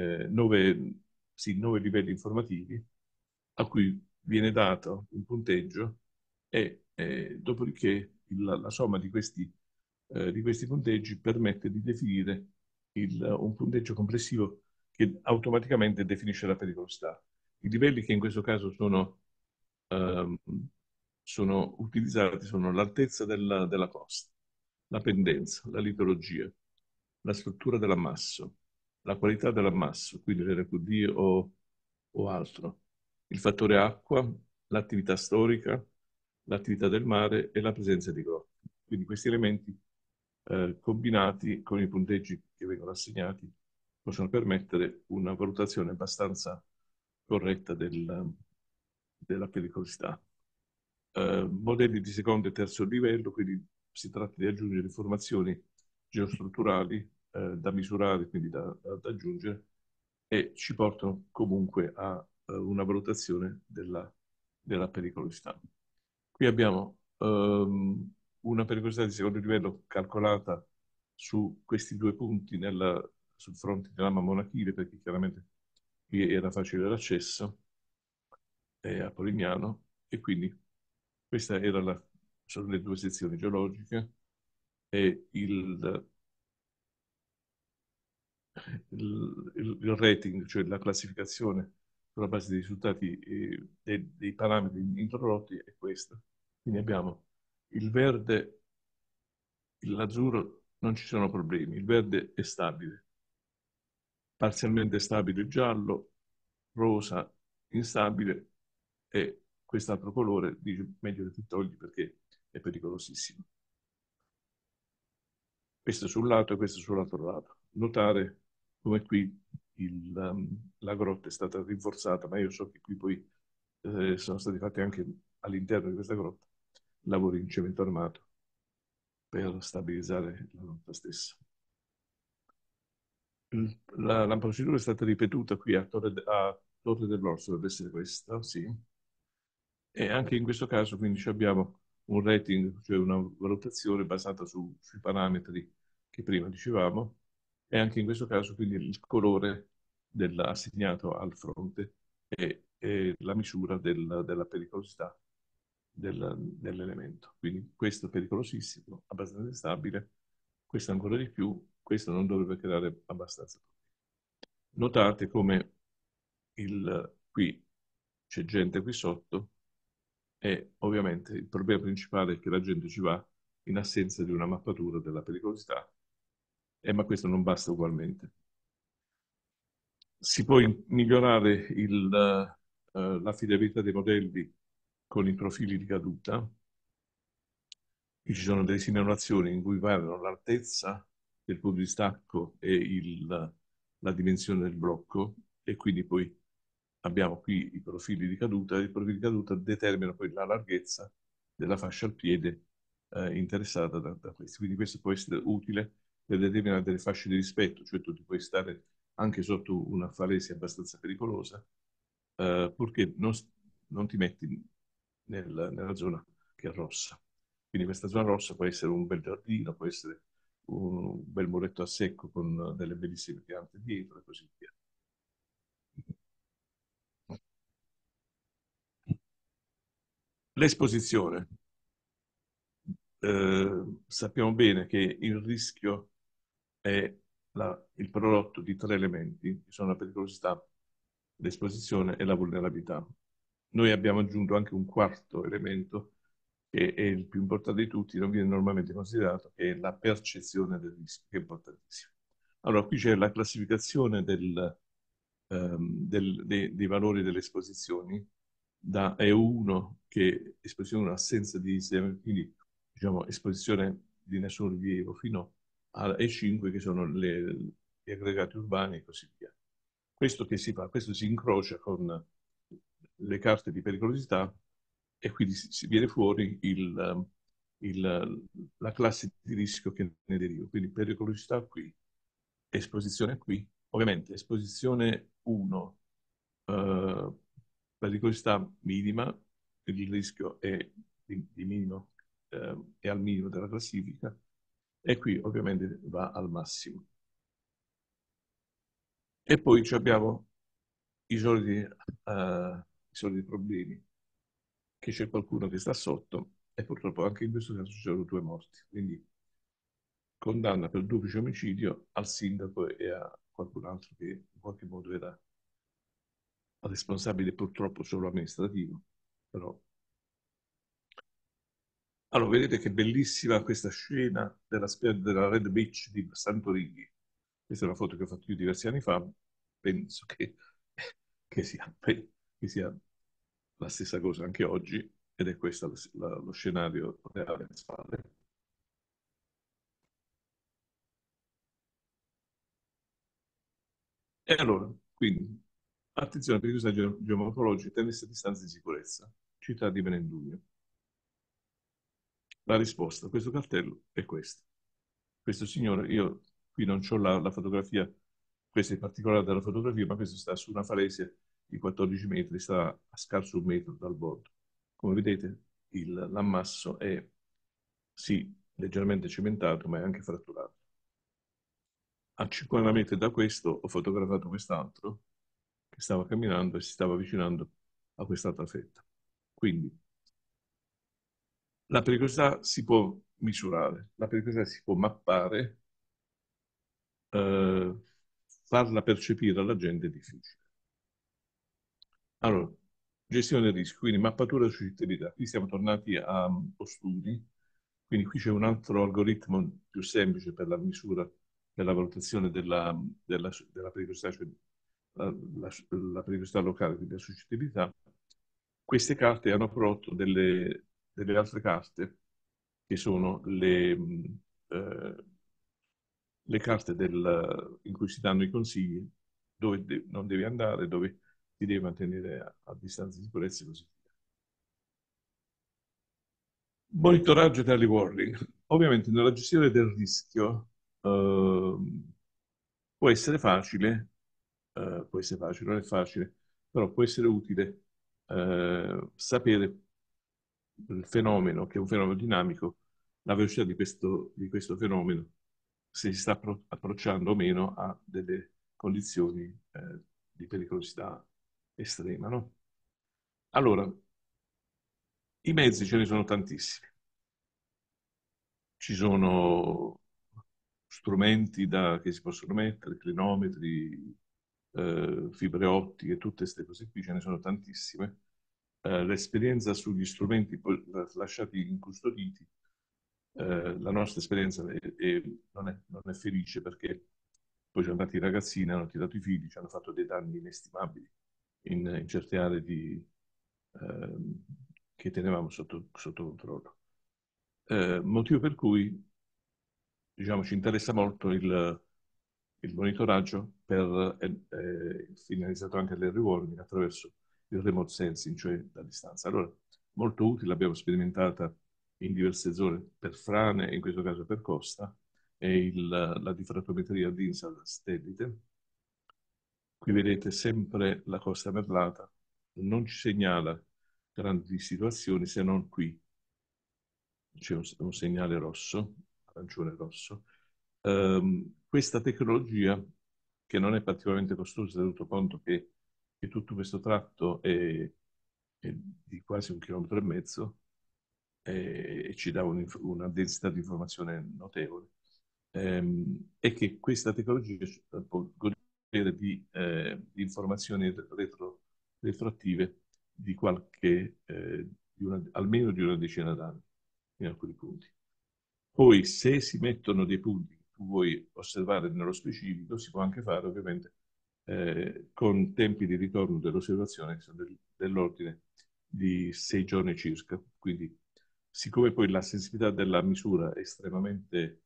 9 livelli informativi a cui viene dato un punteggio e dopodiché la somma di questi punteggi permette di definire un punteggio complessivo che automaticamente definisce la pericolosità. I livelli che in questo caso ehm, sono utilizzati sono l'altezza della costa, la pendenza, la litologia, la struttura dell'ammasso, la qualità dell'ammasso, quindi l'RQD o altro, il fattore acqua, l'attività storica, l'attività del mare e la presenza di grotte. Quindi questi elementi combinati con i punteggi che vengono assegnati possono permettere una valutazione abbastanza corretta della pericolosità. Modelli di secondo e terzo livello, quindi si tratta di aggiungere informazioni geostrutturali da misurare, quindi da aggiungere, e ci portano comunque a una valutazione della pericolosità. Qui abbiamo una pericolosità di secondo livello calcolata su questi due punti sul fronte di Lama Monachile, perché chiaramente qui era facile l'accesso a Polignano, e quindi queste sono le due sezioni geologiche e il rating, cioè la classificazione sulla base dei risultati dei parametri introdotti è questo. Quindi abbiamo il verde, l'azzurro non ci sono problemi, il verde è stabile, parzialmente stabile il giallo, rosa instabile, e quest'altro colore dice meglio che togli perché è pericolosissimo. Questo sul lato e questo sull'altro lato. Notare come qui la grotta è stata rinforzata, ma io so che qui poi sono stati fatti anche all'interno di questa grotta lavori in cemento armato per stabilizzare la grotta stessa. La procedura è stata ripetuta qui a Torre dell'Orso, deve essere questa, sì. E anche in questo caso quindi abbiamo un rating, cioè una valutazione basata sui parametri che prima dicevamo, e anche in questo caso quindi il colore assegnato al fronte e la misura della pericolosità dell'elemento. Quindi questo è pericolosissimo, abbastanza instabile, questo ancora di più, questo non dovrebbe creare abbastanza problemi. Notate come qui c'è gente qui sotto, e ovviamente il problema principale è che la gente ci va in assenza di una mappatura della pericolosità, ma questo non basta ugualmente. Si può migliorare l'affidabilità dei modelli con i profili di caduta. Qui ci sono delle simulazioni in cui variano l'altezza del punto di stacco e la dimensione del blocco, e quindi poi abbiamo qui i profili di caduta, e i profili di caduta determinano poi la larghezza della fascia al piede interessata da questi. Quindi questo può essere utile per determinare delle fasce di rispetto, cioè tu ti puoi stare anche sotto una falesia abbastanza pericolosa, purché non ti metti nella zona che è rossa. Quindi questa zona rossa può essere un bel giardino, può essere un bel muretto a secco con delle bellissime piante dietro e così via. L'esposizione. Sappiamo bene che il rischio è il prodotto di tre elementi, che sono la pericolosità, l'esposizione e la vulnerabilità. Noi abbiamo aggiunto anche un quarto elemento, che è il più importante di tutti, non viene normalmente considerato, che è la percezione del rischio, che è importantissimo. Allora, qui c'è la classificazione dei valori delle esposizioni, da E1, che è esposizione 1, assenza di sistema, quindi diciamo esposizione di nessun rilievo, fino a E5, che sono gli aggregati urbani e così via. Questo che si fa? Questo si incrocia con le carte di pericolosità, e quindi si viene fuori la classe di rischio che ne deriva. Quindi pericolosità qui, esposizione qui. Ovviamente esposizione 1, pericolosità minima, il rischio è di minimo, è al minimo della classifica, e qui ovviamente va al massimo. E poi abbiamo i soliti problemi, che c'è qualcuno che sta sotto, e purtroppo anche in questo caso ci sono 2 morti. Quindi condanna per duplice omicidio al sindaco e a qualcun altro che in qualche modo era responsabile, purtroppo solo amministrativo. Però. Allora, vedete che bellissima questa scena della spiaggia della Red Beach di Santorini. Questa è una foto che ho fatto io diversi anni fa. Penso che sia la stessa cosa anche oggi, ed è questo lo scenario reale alle spalle. E allora, quindi, Attenzione, pericolosità geomorfologica, tendenza a distanza di sicurezza, città di Menendugno. La risposta a questo cartello è questa. Questo signore, io qui non ho la fotografia, questa è particolare della fotografia, ma questo sta su una falesia di 14 metri, sta a scarso un metro dal bordo. Come vedete, l'ammasso è sì leggermente cementato, ma è anche fratturato. A 50 metri da questo ho fotografato quest'altro che stava camminando e si stava avvicinando a quest'altra fetta. Quindi la pericolosità si può misurare, la pericolosità si può mappare, farla percepire alla gente è difficile. Allora, gestione del rischio, quindi mappatura della suscettibilità. Qui siamo tornati a studi, quindi qui c'è un altro algoritmo più semplice per la misura, per la valutazione della pericolosità, cioè la pericolosità locale, quindi la suscettibilità. Queste carte hanno prodotto delle altre carte che sono le carte in cui si danno i consigli, dove non devi andare, dove ti devi mantenere a distanza di sicurezza e così via. Monitoraggio e early warning. Ovviamente nella gestione del rischio può essere facile, non è facile, però può essere utile sapere il fenomeno, che è un fenomeno dinamico, la velocità di questo fenomeno, se si sta approcciando o meno a delle condizioni di pericolosità estrema, no? Allora, i mezzi ce ne sono tantissimi. Ci sono strumenti che si possono mettere, clinometri, fibre ottiche, tutte queste cose qui, ce ne sono tantissime. L'esperienza sugli strumenti lasciati incustoditi, la nostra esperienza non è felice perché poi sono andati i ragazzini, hanno tirato i fili, ci hanno fatto dei danni inestimabili in certe aree che tenevamo sotto controllo. Motivo per cui diciamo, ci interessa molto il monitoraggio finalizzato anche alle warning attraverso il remote sensing, cioè da distanza. Allora, molto utile, l'abbiamo sperimentata in diverse zone per frane, in questo caso per costa, e la difrattometria DINSA satellite. Qui vedete sempre la costa merlata, non ci segnala grandi situazioni se non qui. C'è un segnale rosso, arancione rosso. Questa tecnologia, che non è particolarmente costosa, tenuto conto che tutto questo tratto è di quasi 1,5 km e ci dà una densità di informazione notevole, e che questa tecnologia può godere di informazioni retroattive di almeno di una decina d'anni in alcuni punti. Poi, se si mettono dei punti che tu vuoi osservare nello specifico, si può anche fare ovviamente con tempi di ritorno dell'osservazione che sono dell'ordine di 6 giorni circa. Quindi, siccome poi la sensibilità della misura è estremamente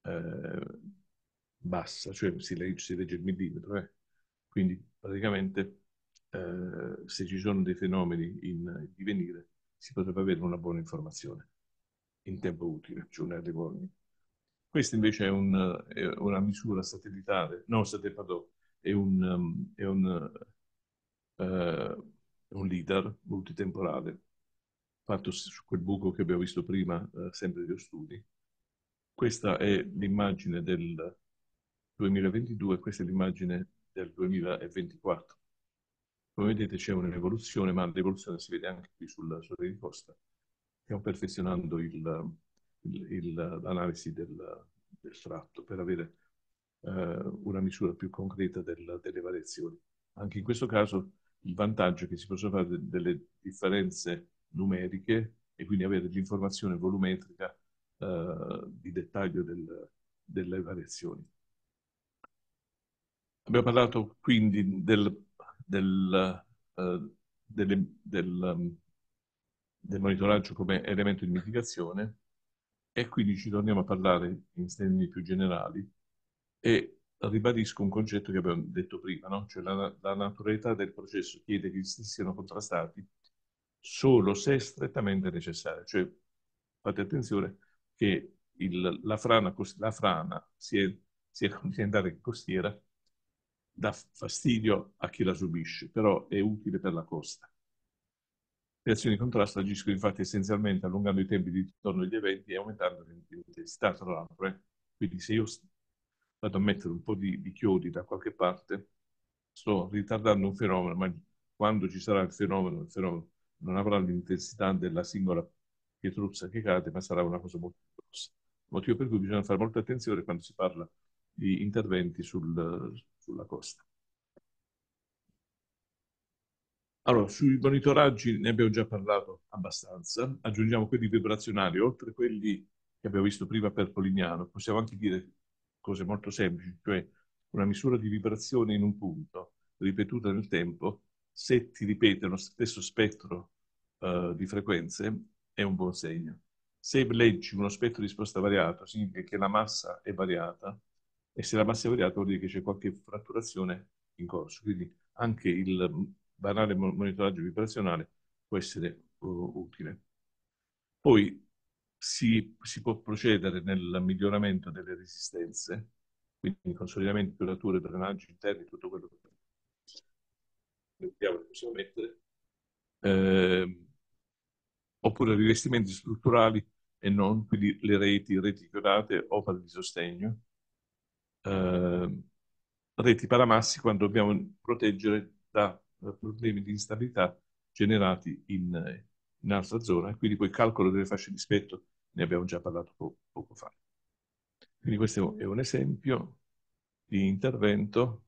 bassa, cioè si legge il millimetro, quindi praticamente se ci sono dei fenomeni in divenire si potrebbe avere una buona informazione in tempo utile, cioè un early warning. Questa invece è una misura satellitare, no, pardon, è un LIDAR multitemporale fatto su quel buco che abbiamo visto prima, sempre dello studi. Questa è l'immagine del 2022, questa è l'immagine del 2024. Come vedete c'è un'evoluzione, ma l'evoluzione si vede anche qui sulla di costa. Stiamo perfezionando l'analisi del tratto per avere una misura più concreta delle variazioni. Anche in questo caso il vantaggio è che si possono fare delle differenze numeriche e quindi avere l'informazione volumetrica di dettaglio delle variazioni. Abbiamo parlato quindi del monitoraggio come elemento di mitigazione, e quindi ci torniamo a parlare in termini più generali e ribadisco un concetto che abbiamo detto prima, no? Cioè la naturalità del processo chiede che gli stessi siano contrastati solo se strettamente necessario. Cioè, fate attenzione che la frana, sia continentale che costiera, dà fastidio a chi la subisce, però è utile per la costa. Le azioni di contrasto agiscono infatti essenzialmente allungando i tempi di ritorno degli eventi e aumentando l'intensità, tra l'altro. Quindi se io vado a mettere un po' di chiodi da qualche parte, sto ritardando un fenomeno, ma quando ci sarà il fenomeno non avrà l'intensità della singola pietruzza che cade, ma sarà una cosa molto grossa. Motivo per cui bisogna fare molta attenzione quando si parla di interventi sulla costa. Allora, sui monitoraggi ne abbiamo già parlato abbastanza, aggiungiamo quelli vibrazionali, oltre a quelli che abbiamo visto prima per Polignano, possiamo anche dire cose molto semplici, cioè una misura di vibrazione in un punto, ripetuta nel tempo, se ti ripete lo stesso spettro di frequenze, è un buon segno. Se leggi uno spettro di risposta variato, significa che la massa è variata, e se la massa è variata vuol dire che c'è qualche fratturazione in corso. Quindi anche il banale monitoraggio vibrazionale può essere utile. Poi si può procedere nel miglioramento delle resistenze, quindi consolidamento, curature, drenaggi interni, tutto quello che possiamo mettere, oppure rivestimenti strutturali e non, quindi le reti chiodate, opere di sostegno, reti paramassi quando dobbiamo proteggere da problemi di instabilità generati in altra zona, e quindi poi il calcolo delle fasce di spettro ne abbiamo già parlato poco fa. Quindi questo è un esempio di intervento.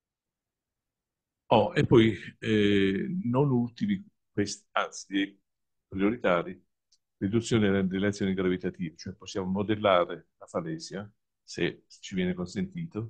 E poi non ultimi, anzi prioritari, riduzione delle azioni gravitative, cioè possiamo modellare la falesia, se ci viene consentito,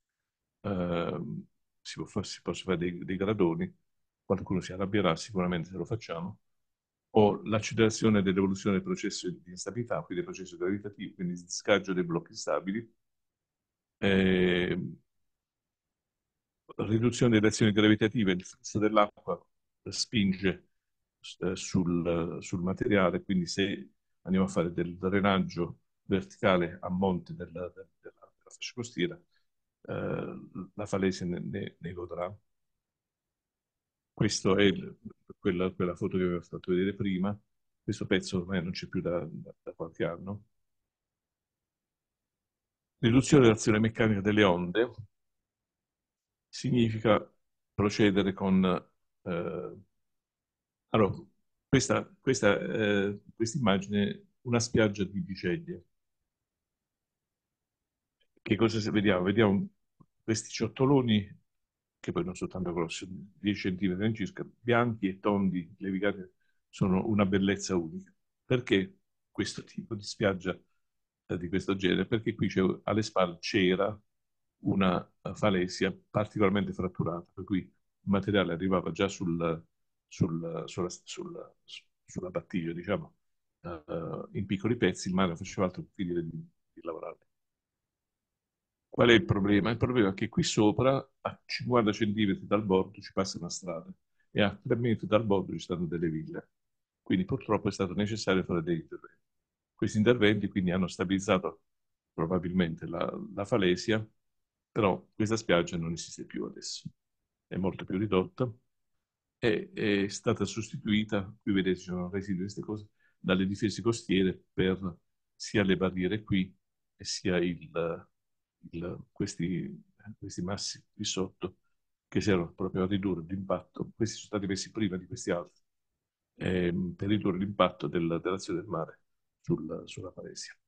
si possono fare dei gradoni, qualcuno si arrabbierà sicuramente se lo facciamo, o l'accelerazione dell'evoluzione del processo di instabilità, quindi del processo gravitativo, quindi il scaggio dei blocchi stabili, eh, riduzione delle azioni gravitative, il flusso dell'acqua spinge sul materiale, quindi se andiamo a fare del drenaggio verticale a monte della fascia costiera, la falesia ne godrà. Questa è quella foto che vi ho fatto vedere prima. Questo pezzo ormai non c'è più da qualche anno. Riduzione dell'azione meccanica delle onde significa procedere con... allora, questa immagine, una spiaggia di Biceglie. Che cosa vediamo? Vediamo questi ciottoloni, che poi non sono tanto grossi, 10 centimetri circa, bianchi e tondi, levigati, sono una bellezza unica. Perché questo tipo di spiaggia di questo genere? Perché qui alle spalle c'era una falesia particolarmente fratturata, per cui il materiale arrivava già sulla battigia, diciamo, in piccoli pezzi, il mare non faceva altro che finire di lavorare. Qual è il problema? Il problema è che qui sopra, a 50 centimetri dal bordo, ci passa una strada e a 3 metri dal bordo ci stanno delle ville. Quindi purtroppo è stato necessario fare degli interventi. Questi interventi quindi hanno stabilizzato probabilmente la falesia, però questa spiaggia non esiste più adesso. È molto più ridotta e è stata sostituita, qui vedete ci sono residui di queste cose, dalle difese costiere per sia le barriere qui e sia questi massi qui sotto che servono proprio a ridurre l'impatto. Questi sono stati messi prima di questi altri, per ridurre l'impatto dell'azione del mare sulla Falesia.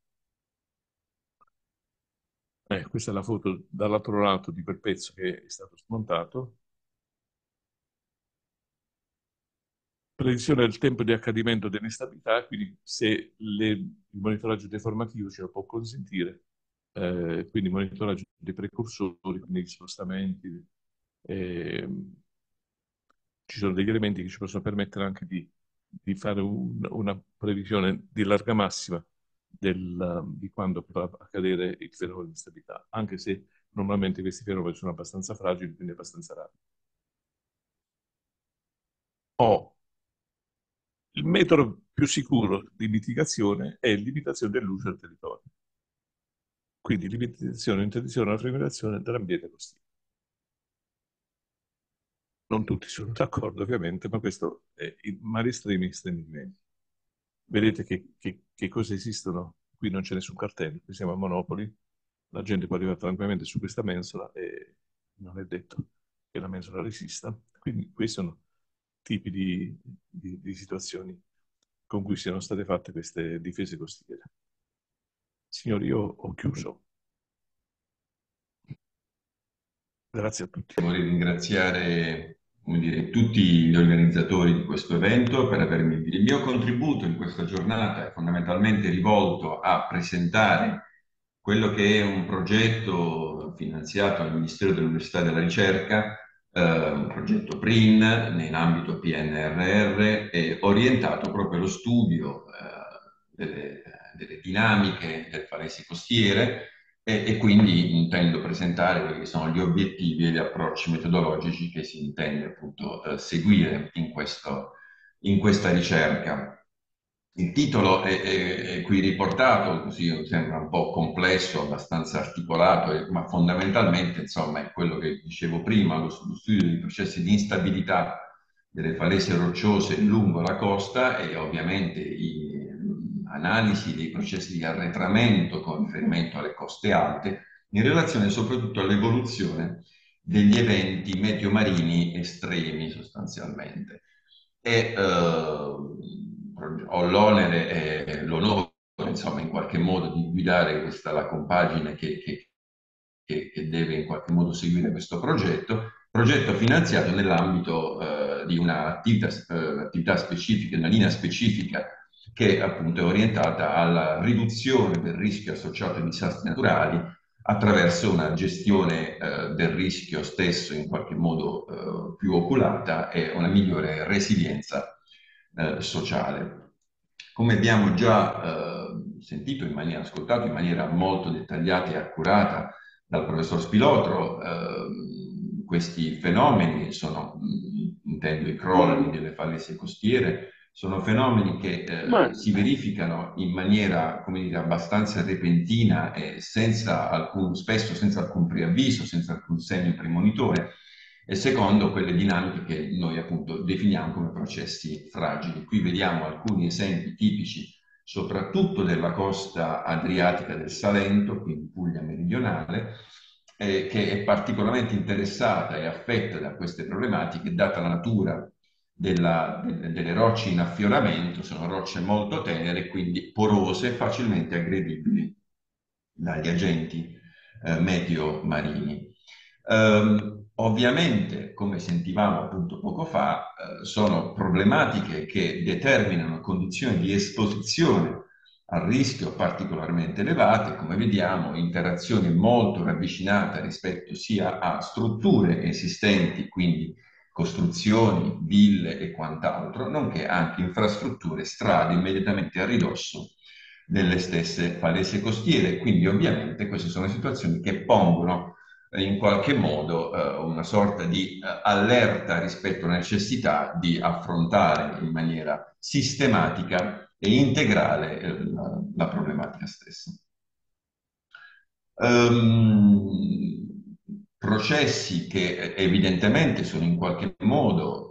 Questa è la foto dall'altro lato di quel pezzo che è stato smontato. Previsione del tempo di accadimento dell'instabilità, quindi se il monitoraggio deformativo ce lo può consentire, quindi monitoraggio dei precursori, quindi gli spostamenti, ci sono degli elementi che ci possono permettere anche di fare una previsione di larga massima di quando potrà accadere il fenomeno di instabilità, anche se normalmente questi fenomeni sono abbastanza fragili, quindi abbastanza rari. Il metodo più sicuro di mitigazione è l'imitazione dell'uso del territorio. Quindi limitazione e interdizione della frequentazione dell'ambiente costiero. Non tutti sono d'accordo, ovviamente, ma questo è il mare estremi estremi. Vedete che cose esistono? Qui non c'è nessun cartello, qui siamo a Monopoli, la gente può arrivare tranquillamente su questa mensola e non è detto che la mensola resista. Quindi questi sono tipi di situazioni con cui siano state fatte queste difese costiere. Signori, io ho chiuso. Grazie a tutti. Vorrei ringraziare, come dire, tutti gli organizzatori di questo evento per avermi. Il mio contributo in questa giornata è fondamentalmente rivolto a presentare quello che è un progetto finanziato dal Ministero dell'Università e della Ricerca, un progetto PRIN in ambito PNRR, orientato proprio allo studio delle dinamiche del Palese costiere e quindi intendo presentare quelli che sono gli obiettivi e gli approcci metodologici che si intende appunto seguire in questa ricerca. Il titolo è qui riportato, così sembra un po' complesso, abbastanza articolato, ma fondamentalmente insomma è quello che dicevo prima, lo studio dei processi di instabilità delle falesie rocciose lungo la costa e ovviamente analisi dei processi di arretramento con riferimento alle coste alte, in relazione soprattutto all'evoluzione degli eventi meteo-marini estremi sostanzialmente. Ho l'onere e l'onore, insomma, in qualche modo di guidare la compagine che deve in qualche modo seguire questo progetto finanziato nell'ambito di un'attività specifica, una linea specifica che appunto è orientata alla riduzione del rischio associato ai disastri naturali attraverso una gestione del rischio stesso in qualche modo più oculata e una migliore resilienza sociale. Come abbiamo già sentito ascoltato in maniera molto dettagliata e accurata dal professor Spilotro, questi fenomeni sono, intendo i crolli delle falesie costiere, sono fenomeni che si verificano in maniera, come dire, abbastanza repentina e spesso senza alcun preavviso, senza alcun segno premonitore, e secondo quelle dinamiche che noi appunto definiamo come processi fragili. Qui vediamo alcuni esempi tipici, soprattutto della costa adriatica del Salento, qui in Puglia meridionale, che è particolarmente interessata e affetta da queste problematiche, data la natura delle rocce in affioramento, sono rocce molto tenere, quindi porose, facilmente aggredibili dagli agenti meteo marini. Ovviamente, come sentivamo appunto poco fa, sono problematiche che determinano condizioni di esposizione al rischio particolarmente elevate, come vediamo, interazione molto ravvicinata rispetto sia a strutture esistenti, quindi costruzioni, ville e quant'altro, nonché anche infrastrutture, strade immediatamente a ridosso delle stesse falesie costiere. Quindi ovviamente queste sono situazioni che pongono in qualche modo una sorta di allerta rispetto alla necessità di affrontare in maniera sistematica e integrale la problematica stessa. Processi che evidentemente sono in qualche modo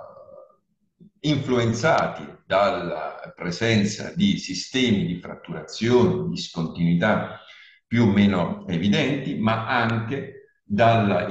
influenzati dalla presenza di sistemi di fratturazione, di discontinuità più o meno evidenti, ma anche dalla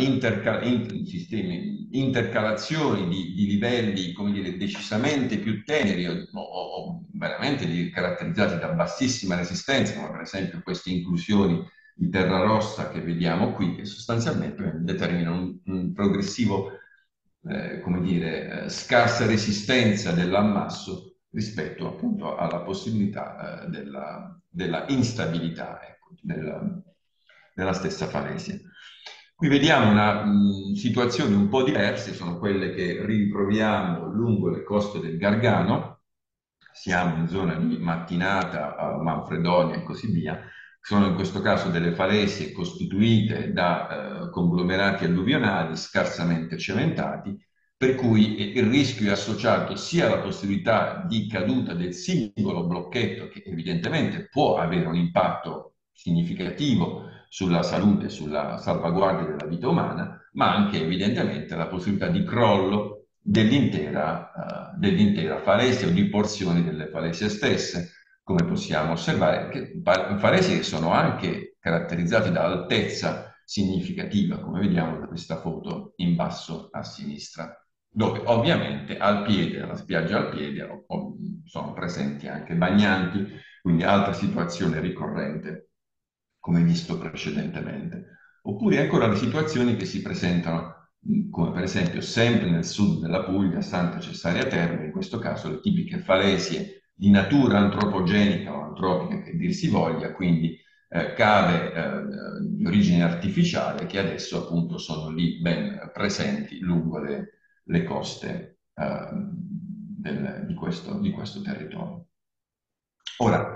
intercalazione di livelli, come dire, decisamente più teneri o veramente caratterizzati da bassissima resistenza, come per esempio queste inclusioni di terra rossa che vediamo qui, che sostanzialmente determinano un progressivo, come dire, scarsa resistenza dell'ammasso rispetto appunto alla possibilità della instabilità, ecco, della stessa falesia. Qui vediamo situazioni un po' diverse, sono quelle che ritroviamo lungo le coste del Gargano, siamo in zona di Mattinata, Manfredonia e così via, sono in questo caso delle falesie costituite da conglomerati alluvionali scarsamente cementati, per cui il rischio è associato sia alla possibilità di caduta del singolo blocchetto, che evidentemente può avere un impatto significativo sulla salute, sulla salvaguardia della vita umana, ma anche evidentemente la possibilità di crollo dell'intera falesia o di porzioni delle falesie stesse, come possiamo osservare, falesie che sono anche caratterizzate da altezza significativa, come vediamo da questa foto in basso a sinistra, dove ovviamente al piede, alla spiaggia al piede, sono presenti anche bagnanti, quindi altra situazione ricorrente, come visto precedentemente. Oppure ancora le situazioni che si presentano, come per esempio sempre nel sud della Puglia, Santa Cessaria Terme, in questo caso le tipiche falesie di natura antropogenica o antropica, che dir si voglia, quindi cave di origine artificiale che adesso appunto sono lì ben presenti lungo le coste di questo territorio. Ora,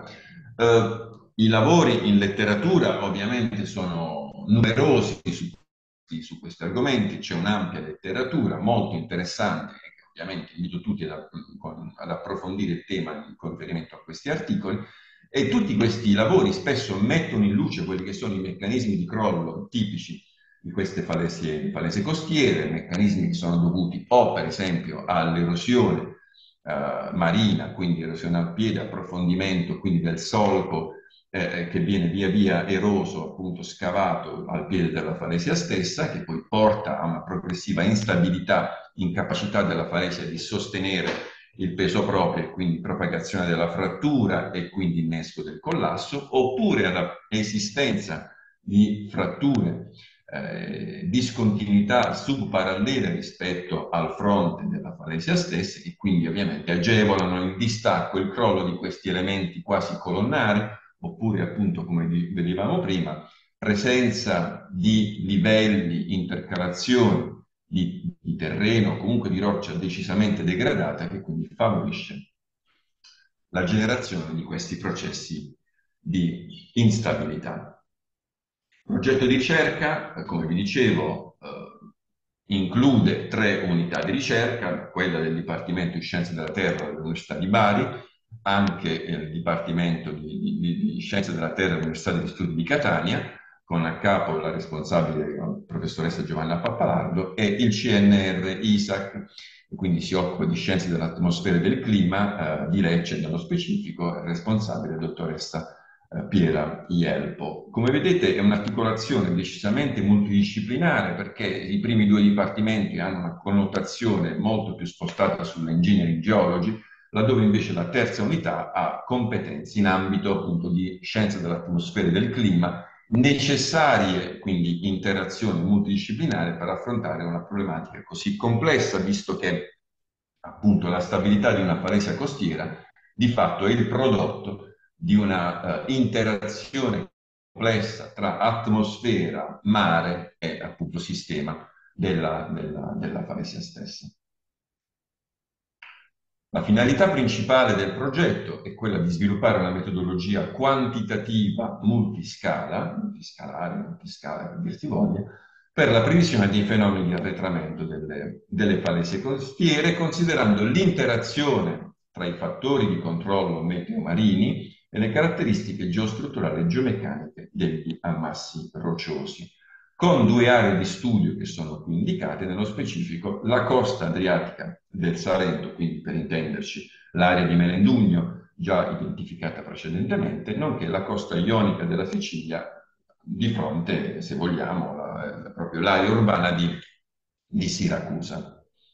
i lavori in letteratura ovviamente sono numerosi su questi argomenti, c'è un'ampia letteratura molto interessante, che ovviamente invito tutti ad approfondire il tema con riferimento a questi articoli, e tutti questi lavori spesso mettono in luce quelli che sono i meccanismi di crollo tipici di queste falesie costiere, meccanismi che sono dovuti o per esempio all'erosione marina, quindi erosione al piede, approfondimento quindi del solco che viene via via eroso, appunto scavato al piede della falesia stessa, che poi porta a una progressiva instabilità, incapacità della falesia di sostenere il peso proprio e quindi propagazione della frattura e quindi innesco del collasso, oppure all'esistenza di fratture, discontinuità subparallele rispetto al fronte della falesia stessa, che quindi ovviamente agevolano il distacco, il crollo di questi elementi quasi colonnari, oppure appunto, come vedevamo prima, presenza di livelli, intercalazioni di terreno, comunque di roccia decisamente degradata, che quindi favorisce la generazione di questi processi di instabilità. Il progetto di ricerca, come vi dicevo, include 3 unità di ricerca, quella del Dipartimento di Scienze della Terra dell'Università di Bari, anche il Dipartimento di Scienze della Terra dell'Università degli Studi di Catania, con a capo la responsabile, la professoressa Giovanna Pappalardo, e il CNR ISAC, quindi si occupa di Scienze dell'Atmosfera e del Clima di Lecce, nello specifico, responsabile dottoressa Piera Ielpo. Come vedete è un'articolazione decisamente multidisciplinare, perché i primi 2 dipartimenti hanno una connotazione molto più spostata sull'engineering geology, laddove invece la terza unità ha competenze in ambito appunto di scienza dell'atmosfera e del clima, necessarie quindi interazioni multidisciplinari per affrontare una problematica così complessa, visto che appunto la stabilità di una falesia costiera di fatto è il prodotto di una interazione complessa tra atmosfera, mare e appunto sistema della falesia stessa. La finalità principale del progetto è quella di sviluppare una metodologia quantitativa multiscalare per dirsi voglia, per la previsione dei fenomeni di arretramento delle falesie costiere, considerando l'interazione tra i fattori di controllo meteo-marini e le caratteristiche geostrutturali e geomeccaniche degli ammassi rocciosi, con 2 aree di studio che sono qui indicate, nello specifico la costa adriatica del Salento, quindi per intenderci l'area di Melendugno, già identificata precedentemente, nonché la costa ionica della Sicilia, di fronte, se vogliamo, proprio l'area urbana di Siracusa.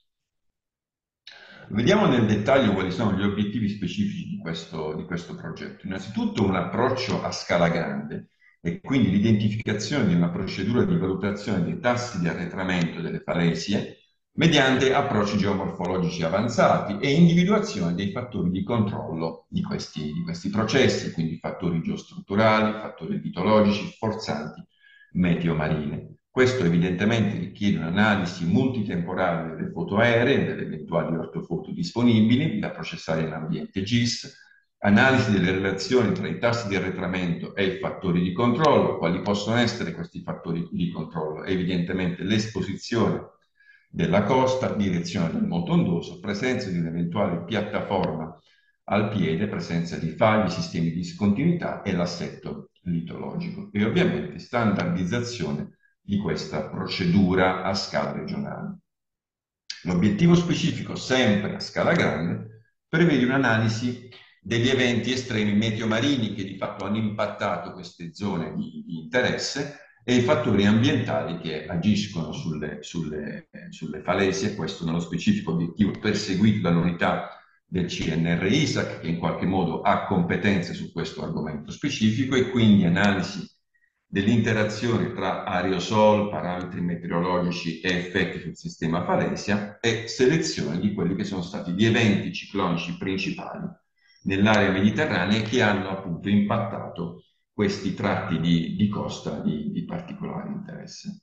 Vediamo nel dettaglio quali sono gli obiettivi specifici di questo progetto. Innanzitutto un approccio a scala grande, e quindi l'identificazione di una procedura di valutazione dei tassi di arretramento delle falesie mediante approcci geomorfologici avanzati e individuazione dei fattori di controllo di questi processi, quindi fattori geostrutturali, fattori litologici, forzanti meteo-marine. Questo evidentemente richiede un'analisi multitemporale delle foto aeree, delle eventuali ortofoto disponibili da processare in ambiente GIS, analisi delle relazioni tra i tassi di arretramento e i fattori di controllo. Quali possono essere questi fattori di controllo? Evidentemente l'esposizione della costa, direzione del moto ondoso, presenza di un'eventuale piattaforma al piede, presenza di fagli, sistemi di discontinuità e l'assetto litologico e ovviamente standardizzazione di questa procedura a scala regionale. L'obiettivo specifico, sempre a scala grande, prevede un'analisi degli eventi estremi meteo-marini che di fatto hanno impattato queste zone di interesse e i fattori ambientali che agiscono sulle falesie, questo nello specifico obiettivo perseguito dall'unità del CNR-ISAC, che in qualche modo ha competenze su questo argomento specifico, e quindi analisi dell'interazione tra aerosol, parametri meteorologici e effetti sul sistema falesia e selezione di quelli che sono stati gli eventi ciclonici principali nell'area mediterranea e che hanno appunto impattato questi tratti di costa di particolare interesse.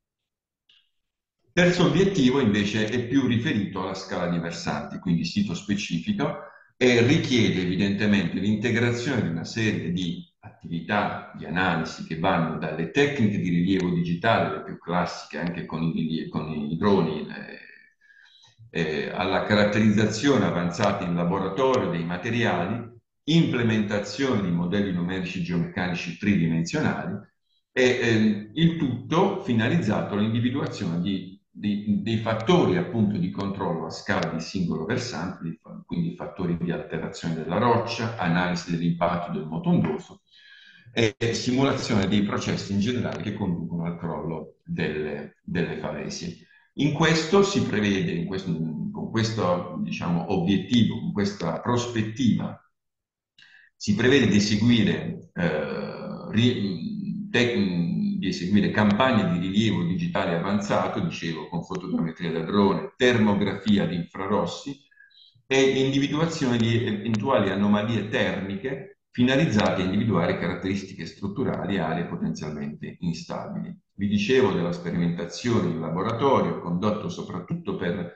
Terzo obiettivo invece è più riferito alla scala di versanti, quindi sito specifico, e richiede evidentemente l'integrazione di una serie di attività di analisi che vanno dalle tecniche di rilievo digitale, le più classiche anche con i droni, alla caratterizzazione avanzata in laboratorio dei materiali, implementazione di modelli numerici geomeccanici tridimensionali e il tutto finalizzato all'individuazione dei fattori appunto di controllo a scala di singolo versante, quindi fattori di alterazione della roccia, analisi dell'impatto del moto ondoso e simulazione dei processi in generale che conducono al crollo delle falesie. In questo si prevede, con questo diciamo, obiettivo, con questa prospettiva, si prevede di eseguire campagne di rilievo digitale avanzato, dicevo, con fotogrammetria da drone, termografia di infrarossi e individuazione di eventuali anomalie termiche finalizzate a individuare caratteristiche strutturali e aree potenzialmente instabili. Vi dicevo della sperimentazione in laboratorio, condotto soprattutto per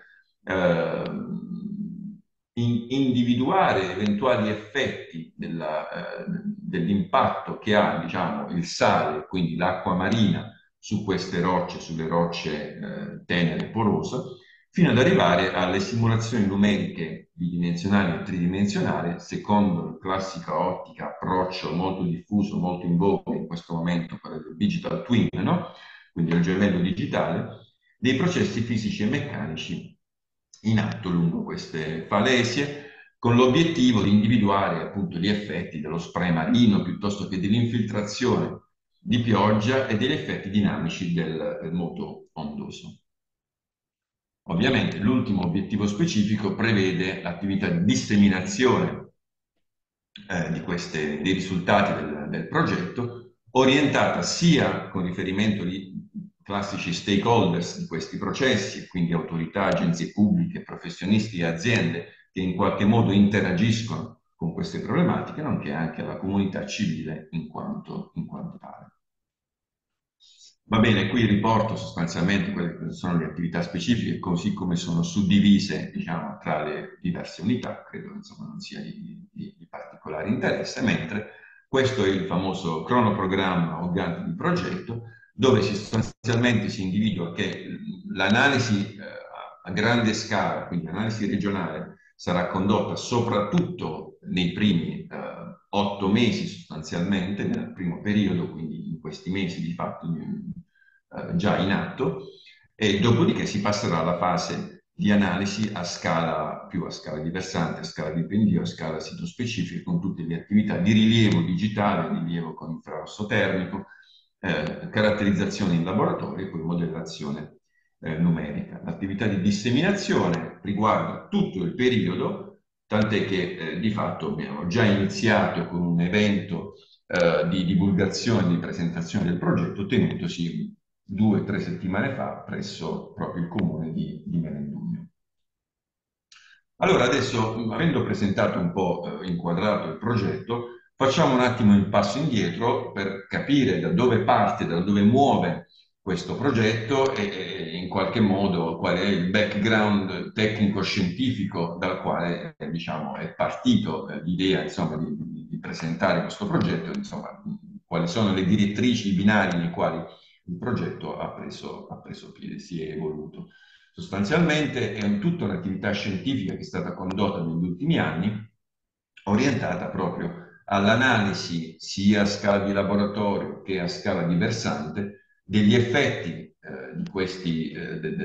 individuare eventuali effetti dell'impatto che ha, diciamo, il sale, quindi l'acqua marina, su queste rocce, sulle rocce tenere e porose, fino ad arrivare alle simulazioni numeriche bidimensionali e tridimensionali, secondo la classica ottica, approccio molto diffuso, molto in voga in questo momento, quello del digital twin, no? Quindi il gemello digitale, dei processi fisici e meccanici in atto lungo queste falesie, con l'obiettivo di individuare appunto gli effetti dello spray marino piuttosto che dell'infiltrazione di pioggia e degli effetti dinamici del moto ondoso. Ovviamente l'ultimo obiettivo specifico prevede l'attività di disseminazione dei risultati del progetto, orientata sia con riferimento ai classici stakeholders di questi processi, quindi autorità, agenzie pubbliche, professionisti e aziende che in qualche modo interagiscono con queste problematiche, nonché anche alla comunità civile in quanto tale. Va bene, qui riporto sostanzialmente quelle che sono le attività specifiche, così come sono suddivise, diciamo, tra le diverse unità, credo insomma non sia di particolare interesse, mentre questo è il famoso cronoprogramma o Gantt di progetto, dove sostanzialmente si individua che l'analisi a grande scala, quindi l'analisi regionale, sarà condotta soprattutto nei primi 8 mesi sostanzialmente, nel primo periodo, quindi in questi mesi di fatto già in atto, e dopodiché si passerà alla fase di analisi a scala di versante, a scala di pendio, a scala sito specifica, con tutte le attività di rilievo digitale, rilievo con infrarosso termico, caratterizzazione in laboratorio e poi modellazione numerica. L'attività di disseminazione riguarda tutto il periodo, tant'è che di fatto abbiamo già iniziato con un evento di divulgazione, di presentazione del progetto tenutosi 2 o 3 settimane fa presso proprio il comune di Melendugno. Allora adesso, avendo presentato un po' inquadrato il progetto, facciamo un attimo un passo indietro per capire da dove parte, da dove muove questo progetto e in qualche modo qual è il background tecnico-scientifico dal quale diciamo, è partito l'idea insomma, di presentare questo progetto, insomma, quali sono le direttrici, i binari nei quali il progetto ha preso piede, si è evoluto. Sostanzialmente è tutta un'attività scientifica che è stata condotta negli ultimi anni, orientata proprio all'analisi sia a scala di laboratorio che a scala di versante degli effetti di questi,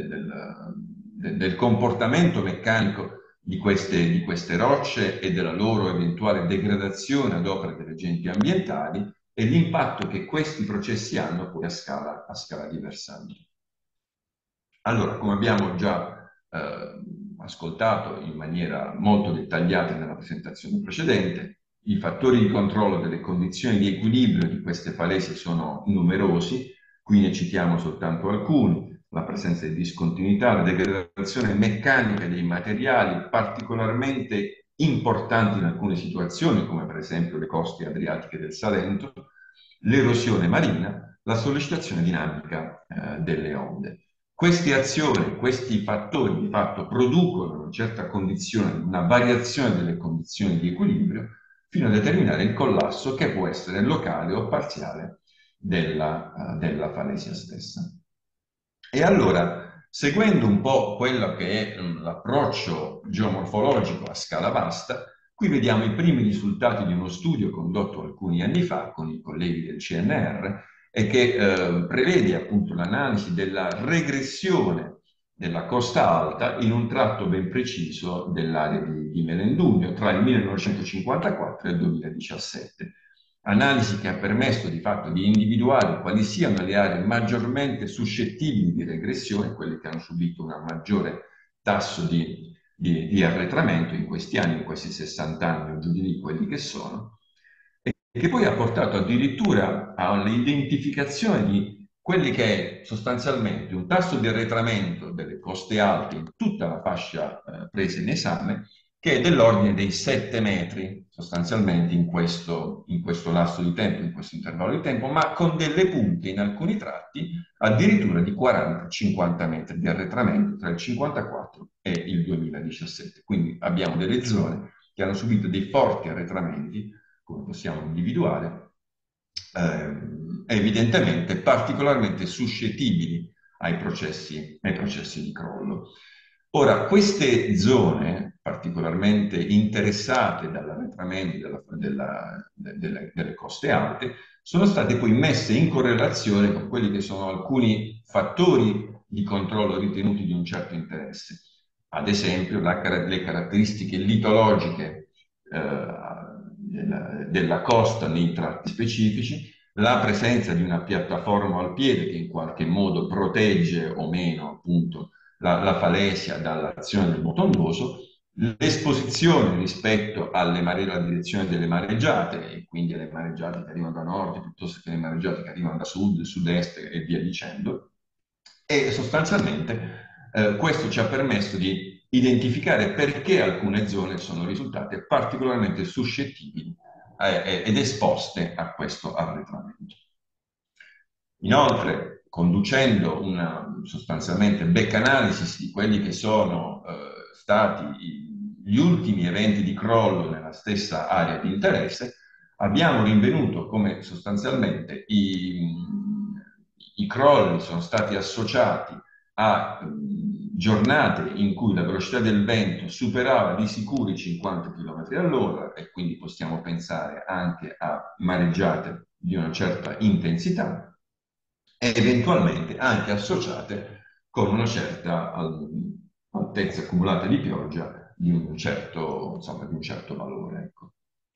del comportamento meccanico di queste rocce e della loro eventuale degradazione ad opera degli agenti ambientali e l'impatto che questi processi hanno poi a scala di versante. Allora, come abbiamo già ascoltato in maniera molto dettagliata nella presentazione precedente, i fattori di controllo delle condizioni di equilibrio di queste falesie sono numerosi, qui ne citiamo soltanto alcuni: la presenza di discontinuità, la degradazione meccanica dei materiali, particolarmente importanti in alcune situazioni, come per esempio le coste adriatiche del Salento, l'erosione marina, la sollecitazione dinamica delle onde. Queste azioni, questi fattori di fatto producono una certa condizione, una variazione delle condizioni di equilibrio fino a determinare il collasso che può essere locale o parziale della falesia stessa. E allora, seguendo un po' quello che è l'approccio geomorfologico a scala vasta, qui vediamo i primi risultati di uno studio condotto alcuni anni fa con i colleghi del CNR e che prevede appunto l'analisi della regressione della costa alta in un tratto ben preciso dell'area di Melendugno tra il 1954 e il 2017. Analisi che ha permesso di fatto di individuare quali siano le aree maggiormente suscettibili di regressione, quelle che hanno subito un maggiore tasso di arretramento in questi anni, in questi 60 anni o giù di lì, quelli che sono, e che poi ha portato addirittura all'identificazione di quelli che è sostanzialmente un tasso di arretramento delle coste alte in tutta la fascia presa in esame, che è dell'ordine dei 7 metri sostanzialmente in questo lasso di tempo, in questo intervallo di tempo, ma con delle punte in alcuni tratti addirittura di 40-50 metri di arretramento tra il 54 e il 2017. Quindi abbiamo delle zone che hanno subito dei forti arretramenti, come possiamo individuare, evidentemente particolarmente suscettibili ai processi di crollo. Ora, queste zone particolarmente interessate dall'arretramento delle coste alte sono state poi messe in correlazione con quelli che sono alcuni fattori di controllo ritenuti di un certo interesse. Ad esempio, le caratteristiche litologiche della costa nei tratti specifici, la presenza di una piattaforma al piede che in qualche modo protegge o meno appunto la falesia dall'azione del moto ondoso, l'esposizione rispetto alla direzione delle mareggiate, e quindi alle mareggiate che arrivano da nord piuttosto che alle mareggiate che arrivano da sud, sud-est e via dicendo. E sostanzialmente questo ci ha permesso di identificare perché alcune zone sono risultate particolarmente suscettibili ed esposte a questo arretramento. Inoltre, conducendo una sostanzialmente back analysis di quelli che sono stati gli ultimi eventi di crollo nella stessa area di interesse, abbiamo rinvenuto come sostanzialmente i crolli sono stati associati a giornate in cui la velocità del vento superava di sicuri 50 km all'ora e quindi possiamo pensare anche a mareggiate di una certa intensità e eventualmente anche associate con una certa altezza accumulata di pioggia di un certo valore. Ecco.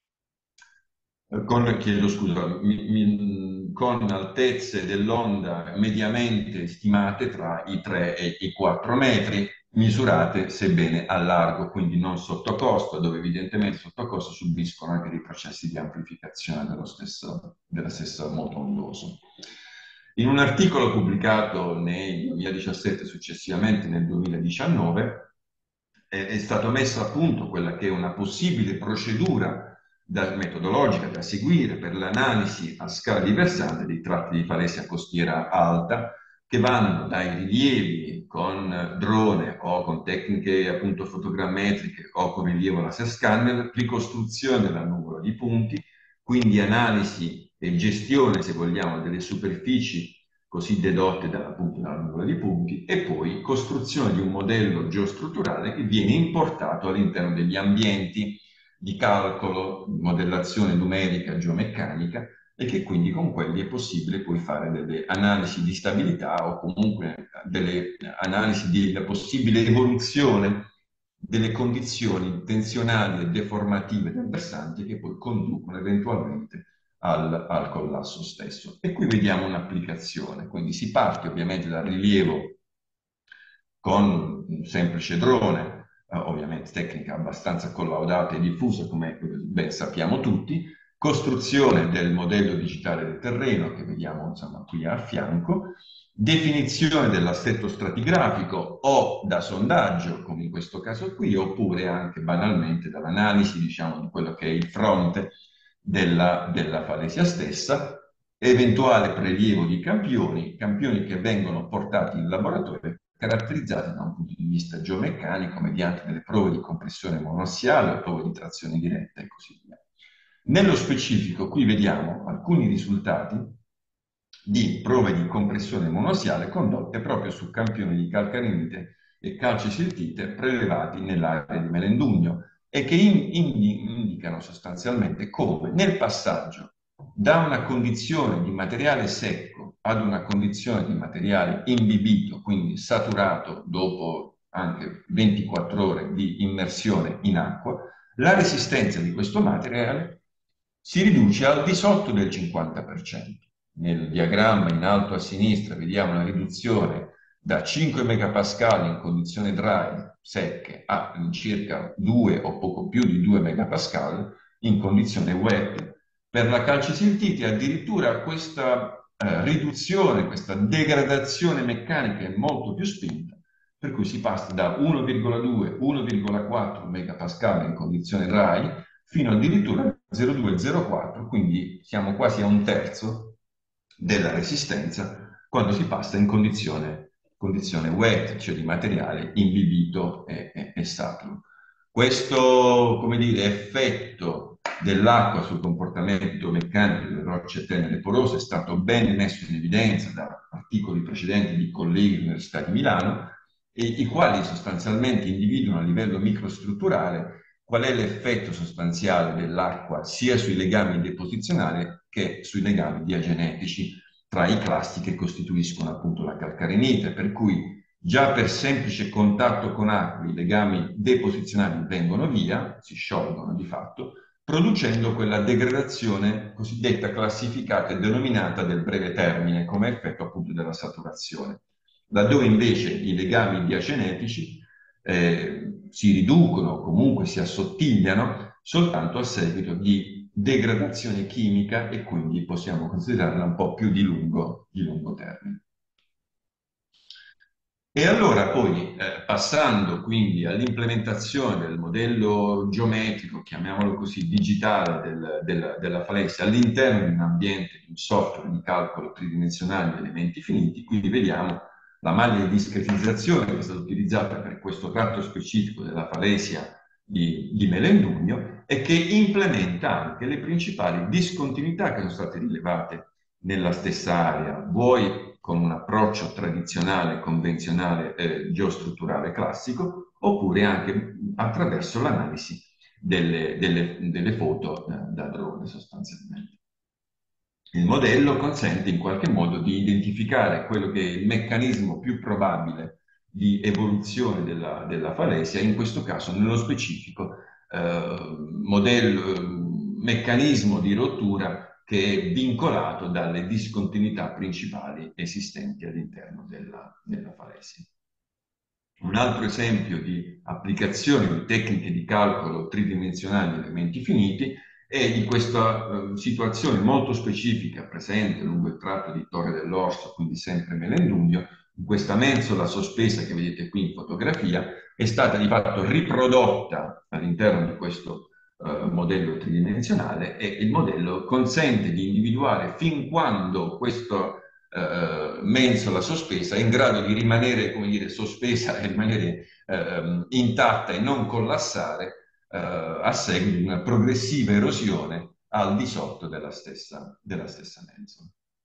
Chiedo scusa, con altezze dell'onda mediamente stimate tra i 3 e i 4 metri, misurate sebbene a largo, quindi non sotto costa, dove evidentemente sotto costa subiscono anche dei processi di amplificazione della stessa moto ondoso. In un articolo pubblicato nel 2017 e successivamente nel 2019 è stato messo a punto quella che è una possibile procedura metodologica da seguire per l'analisi a scala di versante dei tratti di falesia costiera alta che vanno dai rilievi con drone o con tecniche appunto fotogrammetriche o con rilievo laser scanner, ricostruzione della nuvola di punti, quindi analisi e gestione, se vogliamo, delle superfici così dedotte appunto dalla nuvola di punti, e poi costruzione di un modello geostrutturale che viene importato all'interno degli ambienti di calcolo, modellazione numerica, geomeccanica, e che quindi con quelli è possibile poi fare delle analisi di stabilità o comunque delle analisi della possibile evoluzione delle condizioni tensionali e deformative del versante che poi conducono eventualmente al collasso stesso. E qui vediamo un'applicazione, quindi si parte ovviamente dal rilievo con un semplice drone, ovviamente tecnica abbastanza collaudata e diffusa come ben sappiamo tutti, costruzione del modello digitale del terreno che vediamo insomma qui a fianco, definizione dell'assetto stratigrafico o da sondaggio, come in questo caso qui, oppure anche banalmente dall'analisi, diciamo, di quello che è il fronte della falesia stessa, eventuale prelievo di campioni che vengono portati in laboratorio, caratterizzati da un punto di vista geomeccanico mediante delle prove di compressione monoassiale o prove di trazione diretta e così via. Nello specifico, qui vediamo alcuni risultati di prove di compressione monoassiale condotte proprio su campioni di calcarenite e calcisiltite prelevati nell'area di Melendugno e che indicano sostanzialmente come nel passaggio da una condizione di materiale secco ad una condizione di materiale imbibito, quindi saturato dopo anche 24 ore di immersione in acqua, la resistenza di questo materiale si riduce al di sotto del 50%. Nel diagramma in alto a sinistra vediamo una riduzione da 5 megapascal in condizioni dry, secche, a circa 2 o poco più di 2 megapascal in condizione wet. Per la calcisiltite addirittura questa riduzione, questa degradazione meccanica è molto più spinta, per cui si passa da 1,2-1,4 megapascal in condizione dry fino addirittura a 0,2-0,4, quindi siamo quasi a un terzo della resistenza quando si passa in condizione wet, cioè di materiale imbibito e saturo. Questo, come dire, effetto dell'acqua sul comportamento meccanico delle rocce tenere porose è stato ben messo in evidenza da articoli precedenti di colleghi dell'Università di Milano, i quali sostanzialmente individuano a livello microstrutturale qual è l'effetto sostanziale dell'acqua sia sui legami deposizionali che sui legami diagenetici tra i clasti che costituiscono appunto la calcarenite, per cui già per semplice contatto con acqua i legami deposizionali vengono via, si sciolgono di fatto, producendo quella degradazione cosiddetta classificata e denominata del breve termine come effetto appunto della saturazione, laddove invece i legami diagenetici si riducono o comunque si assottigliano soltanto a seguito di degradazione chimica e quindi possiamo considerarla un po' più di lungo termine. E allora poi, passando quindi all'implementazione del modello geometrico, chiamiamolo così, digitale della falesia all'interno di un ambiente, di un software di calcolo tridimensionale di elementi finiti, quindi vediamo la maglia di discretizzazione che è stata utilizzata per questo tratto specifico della falesia di Melendugno e che implementa anche le principali discontinuità che sono state rilevate nella stessa area, vuoi con un approccio tradizionale, convenzionale, geostrutturale classico, oppure anche attraverso l'analisi delle foto da drone sostanzialmente. Il modello consente in qualche modo di identificare quello che è il meccanismo più probabile di evoluzione della falesia, in questo caso nello specifico meccanismo di rottura che è vincolato dalle discontinuità principali esistenti all'interno della falesia. Un altro esempio di applicazione di tecniche di calcolo tridimensionali di elementi finiti è di questa situazione molto specifica presente lungo il tratto di Torre dell'Orso, quindi sempre Melendugno. Questa mensola sospesa che vedete qui in fotografia è stata di fatto riprodotta all'interno di questo modello tridimensionale, e il modello consente di individuare fin quando questo mensola sospesa, è in grado di rimanere, come dire, sospesa e rimanere intatta e non collassare a seguito di una progressiva erosione al di sotto della stessa mensola.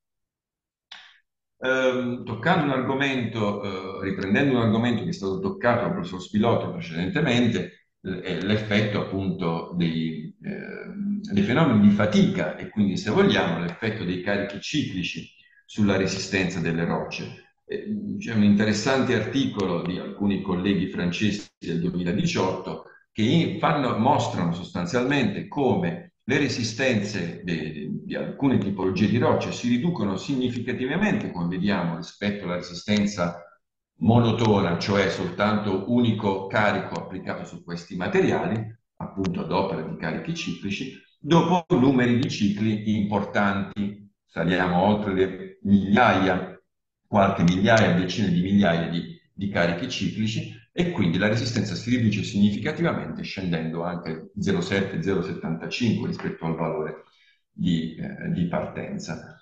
Toccando un argomento, riprendendo un argomento che è stato toccato dal professor Spilotti precedentemente, è l'effetto appunto dei fenomeni di fatica e quindi, se vogliamo, l'effetto dei carichi ciclici sulla resistenza delle rocce. C'è un interessante articolo di alcuni colleghi francesi del 2018 che mostrano sostanzialmente come le resistenze di alcune tipologie di rocce si riducono significativamente, come vediamo, rispetto alla resistenza monotona, cioè soltanto unico carico applicato su questi materiali, appunto ad opera di carichi ciclici, dopo numeri di cicli importanti, saliamo oltre le migliaia, qualche migliaia, decine di migliaia di carichi ciclici, e quindi la resistenza si riduce significativamente scendendo anche 0,7-0,75 rispetto al valore di partenza.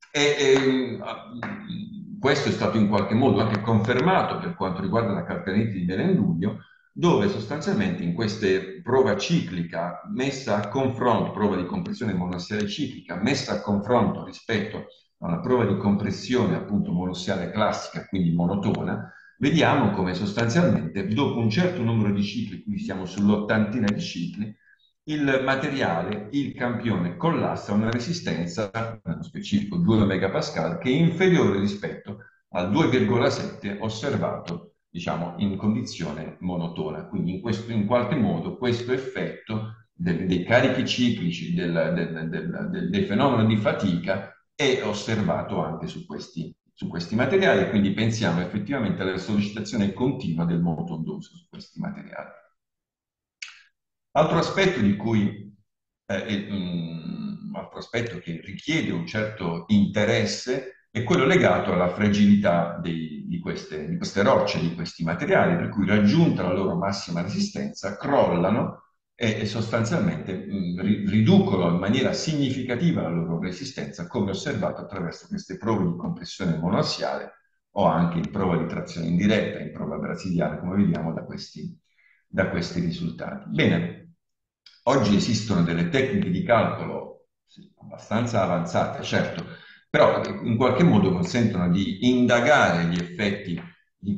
Questo è stato in qualche modo anche confermato per quanto riguarda la calcanite di Melendugno, dove sostanzialmente in queste prova ciclica messa a confronto, prova di compressione monossiale ciclica, messa a confronto rispetto a una prova di compressione appunto monossiale classica, quindi monotona, vediamo come sostanzialmente dopo un certo numero di cicli, qui siamo sull'80 di cicli, il materiale, il campione, collassa a una resistenza, nello specifico 2 megapascal, che è inferiore rispetto al 2,7 osservato, diciamo, in condizione monotona. Quindi in qualche modo questo effetto dei carichi ciclici, del fenomeno di fatica è osservato anche su questi materiali, quindi pensiamo effettivamente alla sollecitazione continua del moto ondoso su questi materiali. Altro aspetto altro aspetto che richiede un certo interesse è quello legato alla fragilità di queste rocce, di questi materiali, per cui raggiunta la loro massima resistenza, crollano e sostanzialmente riducono in maniera significativa la loro resistenza, come osservato attraverso queste prove di compressione monoassiale o anche in prova di trazione indiretta, in prova brasiliana, come vediamo da questi risultati. Bene, oggi esistono delle tecniche di calcolo abbastanza avanzate, certo, però in qualche modo consentono di indagare gli effetti di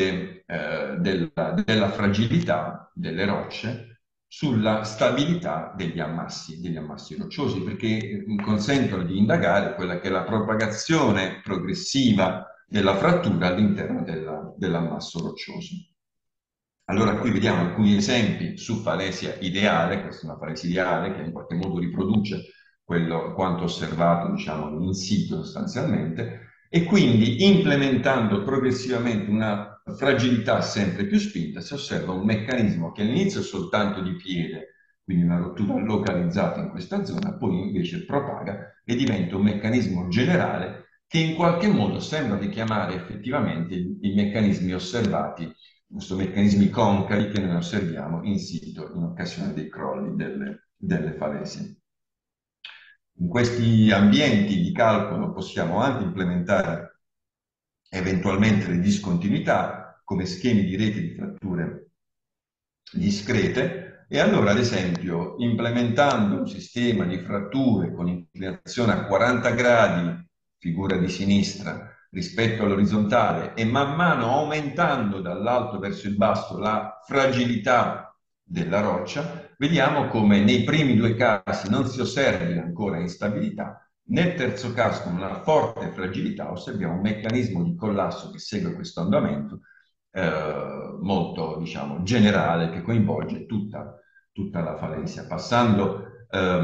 della fragilità delle rocce sulla stabilità degli ammassi rocciosi, perché consentono di indagare quella che è la propagazione progressiva della frattura all'interno dell'ammasso roccioso. Allora qui vediamo alcuni esempi su falesia ideale, questa è una falesia ideale che in qualche modo riproduce quanto osservato, diciamo, in situ sostanzialmente, e quindi implementando progressivamente una fragilità sempre più spinta si osserva un meccanismo che all'inizio è soltanto di piede, quindi una rottura localizzata in questa zona, poi invece propaga e diventa un meccanismo generale che in qualche modo sembra richiamare effettivamente i meccanismi osservati, questi meccanismi concavi che noi osserviamo in situ in occasione dei crolli delle falesie. In questi ambienti di calcolo possiamo anche implementare eventualmente le discontinuità come schemi di rete di fratture discrete, e allora ad esempio implementando un sistema di fratture con inclinazione a 40 gradi, figura di sinistra, rispetto all'orizzontale, e man mano aumentando dall'alto verso il basso la fragilità della roccia, vediamo come nei primi due casi non si osservi ancora instabilità, nel terzo caso con una forte fragilità osserviamo un meccanismo di collasso che segue questo andamento molto, diciamo, generale, che coinvolge tutta la falesia, passando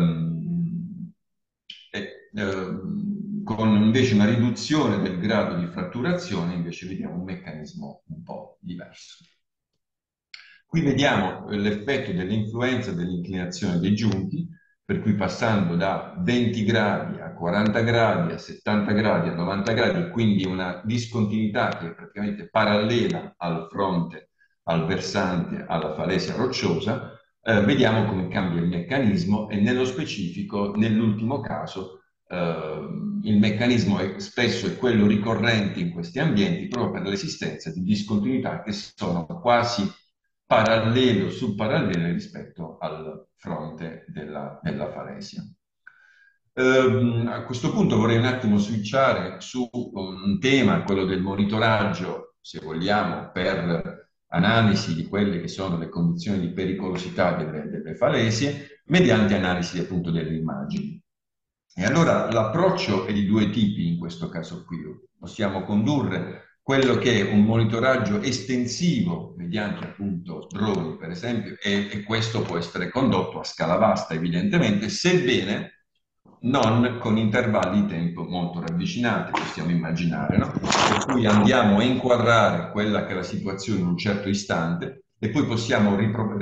con invece una riduzione del grado di fratturazione, invece vediamo un meccanismo un po' diverso. Qui vediamo l'effetto dell'influenza dell'inclinazione dei giunti, per cui passando da 20 gradi a 40 gradi, a 70 gradi, a 90 gradi, quindi una discontinuità che è praticamente parallela al fronte, al versante, alla falesia rocciosa, vediamo come cambia il meccanismo e nello specifico, nell'ultimo caso, il meccanismo spesso è quello ricorrente in questi ambienti proprio per l'esistenza di discontinuità che sono quasi parallele o subparallele rispetto al fronte della falesia. A questo punto vorrei un attimo switchare su un tema, quello del monitoraggio, se vogliamo, per analisi di quelle che sono le condizioni di pericolosità delle falesie, mediante analisi appunto delle immagini. E allora l'approccio è di due tipi in questo caso qui. Possiamo condurre quello che è un monitoraggio estensivo mediante appunto droni, per esempio, e questo può essere condotto a scala vasta, evidentemente, sebbene non con intervalli di tempo molto ravvicinati, possiamo immaginare, no? Per cui andiamo a inquadrare quella che è la situazione in un certo istante e poi possiamo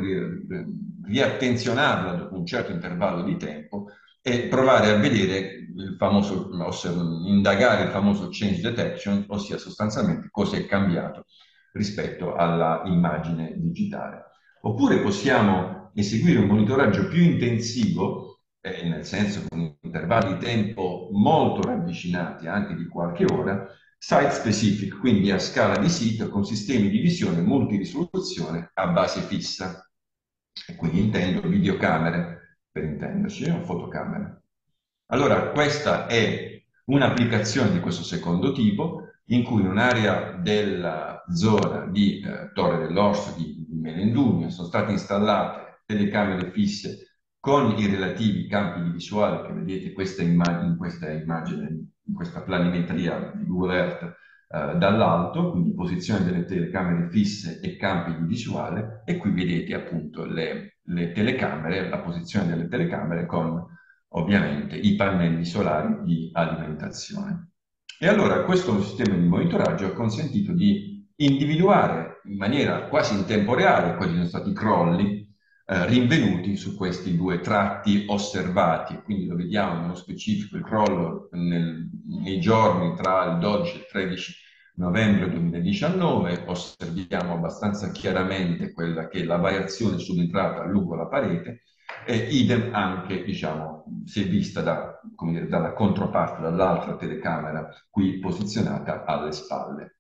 riattenzionarla dopo un certo intervallo di tempo e provare a vedere il famoso, indagare il famoso change detection, ossia sostanzialmente cosa è cambiato rispetto alla immagine digitale. Oppure possiamo eseguire un monitoraggio più intensivo, nel senso con intervalli di tempo molto ravvicinati, anche di qualche ora, site specific, quindi a scala di sito con sistemi di visione multirisoluzione a base fissa. E quindi intendo videocamere, per intenderci, o fotocamere. Allora, questa è un'applicazione di questo secondo tipo, in cui in un'area della zona di Torre dell'Orso di Melendugno sono state installate telecamere fisse con i relativi campi di visuale che vedete in questa immagine, in questa planimetria di Google Earth dall'alto, quindi posizione delle telecamere fisse e campi di visuale, e qui vedete appunto le telecamere, la posizione delle telecamere con ovviamente i pannelli solari di alimentazione. E allora questo sistema di monitoraggio ha consentito di individuare in maniera quasi in tempo reale quali sono stati i crolli rinvenuti su questi due tratti osservati. Quindi lo vediamo nello specifico il crollo nei giorni tra il 12 e il 13 novembre 2019, osserviamo abbastanza chiaramente quella che è la variazione subentrata lungo la parete, e idem anche, diciamo, si è vista come dire, dalla controparte, dall'altra telecamera qui posizionata alle spalle.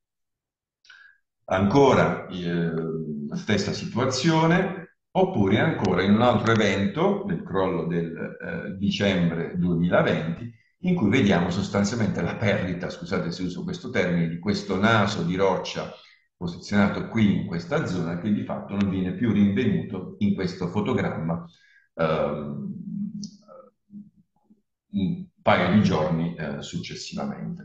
Ancora la stessa situazione, oppure ancora in un altro evento, del crollo del dicembre 2020, in cui vediamo sostanzialmente la perdita, scusate se uso questo termine, di questo naso di roccia posizionato qui in questa zona, che di fatto non viene più rinvenuto in questo fotogramma un paio di giorni successivamente.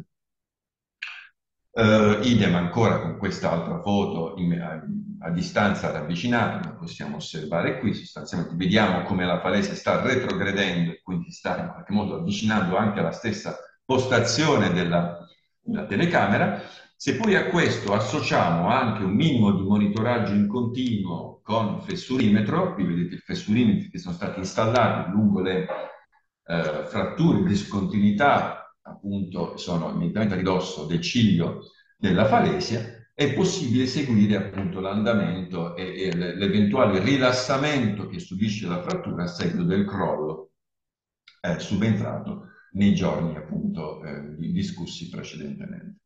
Idem ancora con quest'altra foto a distanza ravvicinata, la possiamo osservare qui, sostanzialmente vediamo come la falesia sta retrogredendo e quindi sta in qualche modo avvicinando anche alla stessa postazione della telecamera. Se poi a questo associamo anche un minimo di monitoraggio in continuo con fessurimetro, qui vedete i fessurimetri che sono stati installati lungo le fratture di discontinuità, appunto sono immediatamente a ridosso del ciglio della falesia, è possibile seguire appunto l'andamento e l'eventuale rilassamento che subisce la frattura a seguito del crollo subentrato nei giorni appunto discussi precedentemente.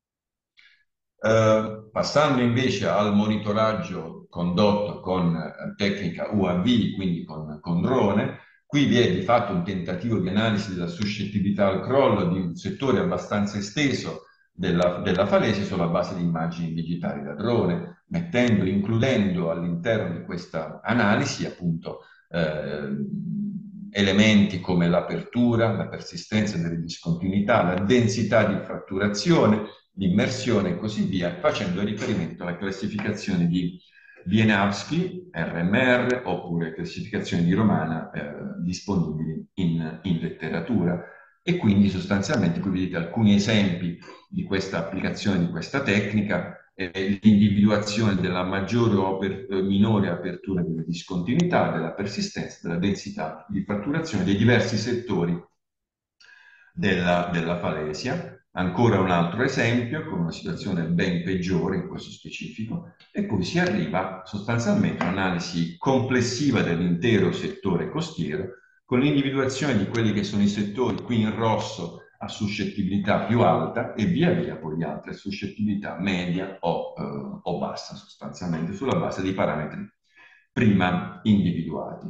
Passando invece al monitoraggio condotto con tecnica UAV, quindi con drone, qui vi è di fatto un tentativo di analisi della suscettibilità al crollo di un settore abbastanza esteso della falesia sulla base di immagini digitali da drone, includendo all'interno di questa analisi appunto elementi come l'apertura, la persistenza delle discontinuità, la densità di fratturazione, l'immersione e così via, facendo riferimento alla classificazione di Wieniawski, RMR, oppure classificazioni di Romana disponibili in letteratura. E quindi sostanzialmente qui vedete alcuni esempi di questa applicazione, di questa tecnica, l'individuazione della maggiore o minore apertura delle discontinuità, della persistenza, della densità di fratturazione dei diversi settori della falesia. Ancora un altro esempio con una situazione ben peggiore in questo specifico, e poi si arriva sostanzialmente a un'analisi complessiva dell'intero settore costiero con l'individuazione di quelli che sono i settori qui in rosso a suscettibilità più alta e via via poi gli altri a suscettibilità media o bassa, sostanzialmente sulla base dei parametri prima individuati.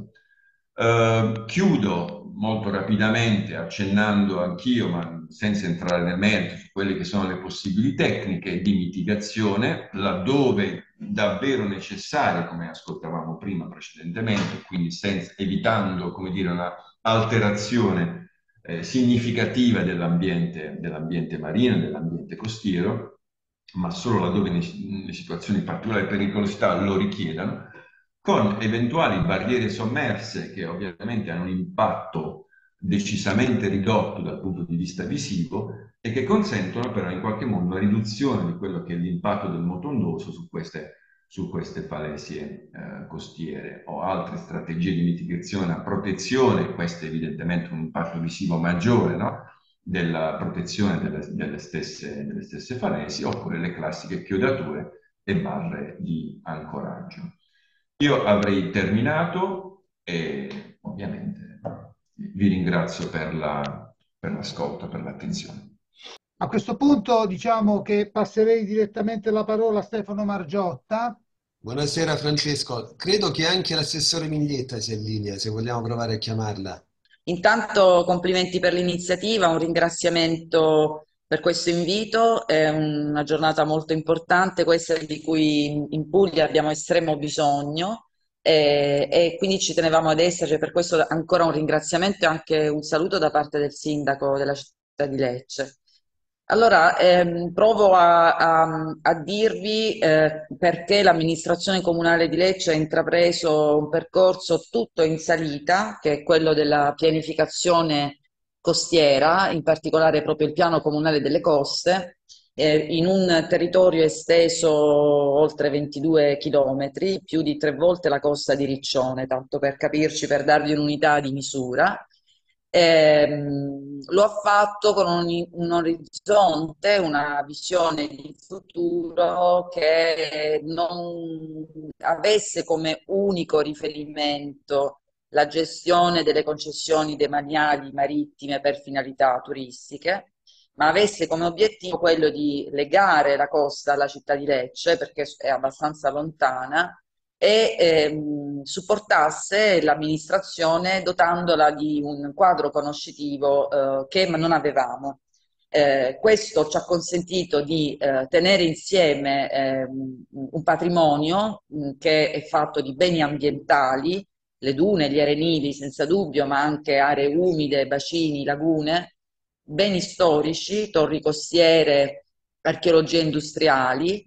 Chiudo molto rapidamente accennando anch'io, ma senza entrare nel merito, su quelle che sono le possibili tecniche di mitigazione, laddove davvero necessarie, come ascoltavamo prima precedentemente, quindi evitando, come dire, una alterazione significativa dell'ambiente marino, dell'ambiente costiero, ma solo laddove le situazioni di particolare pericolosità lo richiedano, con eventuali barriere sommerse che ovviamente hanno un impatto decisamente ridotto dal punto di vista visivo e che consentono però in qualche modo la riduzione di quello che è l'impatto del moto ondoso su queste falesie costiere o altre strategie di mitigazione a protezione, questo è evidentemente un impatto visivo maggiore, no? Della protezione delle stesse falesie, oppure le classiche chiodature e barre di ancoraggio. Io avrei terminato e ovviamente vi ringrazio per l'ascolto, per l'attenzione. A questo punto diciamo che passerei direttamente la parola a Stefano Margiotta. Buonasera Francesco, credo che anche l'assessore Miglietta sia in linea, se vogliamo provare a chiamarla. Intanto complimenti per l'iniziativa, un ringraziamento per questo invito, è una giornata molto importante, questa di cui in Puglia abbiamo estremo bisogno e quindi ci tenevamo ad esserci, per questo ancora un ringraziamento e anche un saluto da parte del sindaco della città di Lecce. Allora, provo a dirvi perché l'amministrazione comunale di Lecce ha intrapreso un percorso tutto in salita, che è quello della pianificazione costiera, in particolare proprio il piano comunale delle coste, in un territorio esteso oltre 22 chilometri, più di 3 volte la costa di Riccione, tanto per capirci, per darvi un'unità di misura. Lo ha fatto con un orizzonte, una visione di futuro che non avesse come unico riferimento la gestione delle concessioni demaniali marittime per finalità turistiche, ma avesse come obiettivo quello di legare la costa alla città di Lecce, perché è abbastanza lontana, e supportasse l'amministrazione dotandola di un quadro conoscitivo che non avevamo. Questo ci ha consentito di tenere insieme un patrimonio che è fatto di beni ambientali, le dune, gli arenili senza dubbio, ma anche aree umide, bacini, lagune, beni storici, torri costiere, archeologie industriali,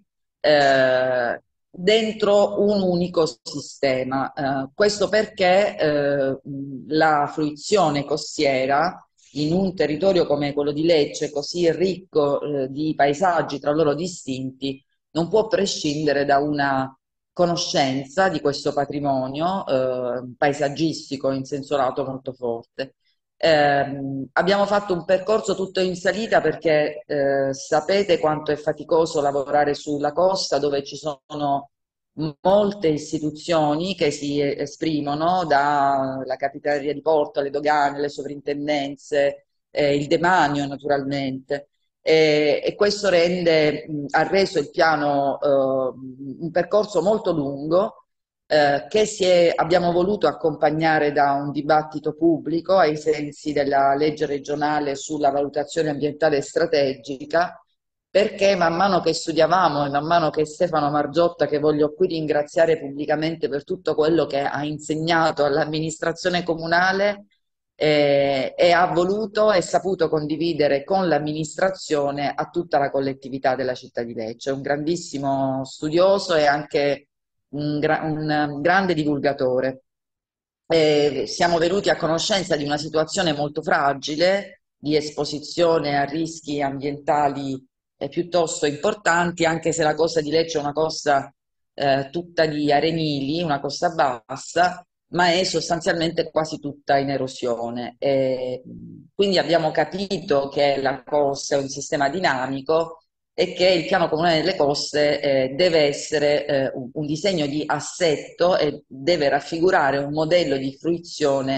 dentro un unico sistema. Questo perché la fruizione costiera in un territorio come quello di Lecce, così ricco di paesaggi tra loro distinti, non può prescindere da una conoscenza di questo patrimonio paesaggistico in senso lato molto forte. Abbiamo fatto un percorso tutto in salita perché sapete quanto è faticoso lavorare sulla costa, dove ci sono molte istituzioni che si esprimono, dalla Capitaneria di Porto alle dogane, alle sovrintendenze, il demanio naturalmente. E questo ha reso il piano un percorso molto lungo che abbiamo voluto accompagnare da un dibattito pubblico ai sensi della legge regionale sulla valutazione ambientale strategica, perché man mano che studiavamo e man mano che Stefano Margiotta, che voglio qui ringraziare pubblicamente per tutto quello che ha insegnato all'amministrazione comunale, e ha voluto e saputo condividere con l'amministrazione a tutta la collettività della città di Lecce. È un grandissimo studioso e anche un grande divulgatore. Siamo venuti a conoscenza di una situazione molto fragile di esposizione a rischi ambientali piuttosto importanti, anche se la costa di Lecce è una costa tutta di arenili, una costa bassa, ma è sostanzialmente quasi tutta in erosione. Quindi abbiamo capito che la costa è un sistema dinamico e che il piano comunale delle coste deve essere un disegno di assetto e deve raffigurare un modello di fruizione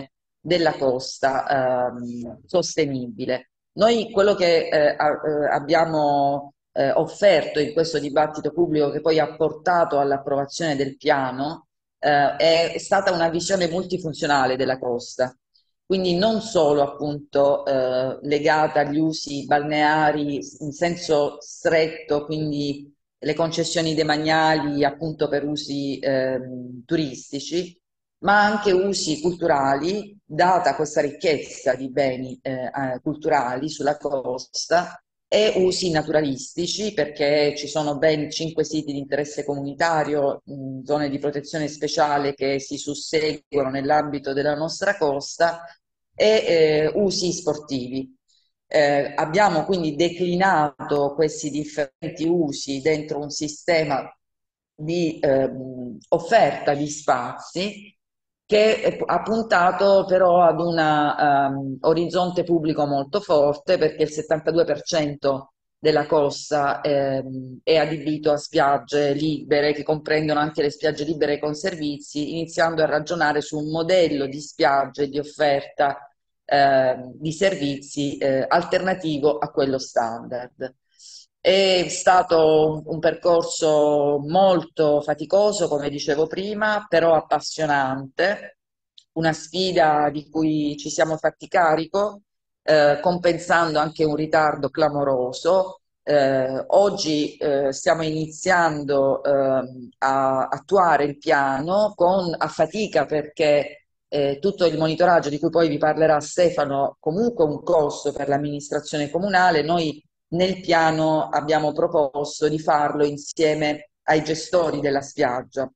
della costa sostenibile. Noi quello che abbiamo offerto in questo dibattito pubblico, che poi ha portato all'approvazione del piano, è stata una visione multifunzionale della costa, quindi non solo appunto legata agli usi balneari in senso stretto, quindi le concessioni demaniali appunto per usi turistici, ma anche usi culturali, data questa ricchezza di beni culturali sulla costa, e usi naturalistici, perché ci sono ben 5 siti di interesse comunitario, zone di protezione speciale che si susseguono nell'ambito della nostra costa, e usi sportivi. Abbiamo quindi declinato questi differenti usi dentro un sistema di offerta di spazi che ha puntato però ad un orizzonte pubblico molto forte, perché il 72% della costa è adibito a spiagge libere, che comprendono anche le spiagge libere con servizi, iniziando a ragionare su un modello di spiagge di offerta di servizi alternativo a quello standard. È stato un percorso molto faticoso, come dicevo prima, però appassionante, una sfida di cui ci siamo fatti carico, compensando anche un ritardo clamoroso. Oggi stiamo iniziando a attuare il piano a fatica, perché tutto il monitoraggio di cui poi vi parlerà Stefano comunque un costo per l'amministrazione comunale. Noi nel piano abbiamo proposto di farlo insieme ai gestori della spiaggia,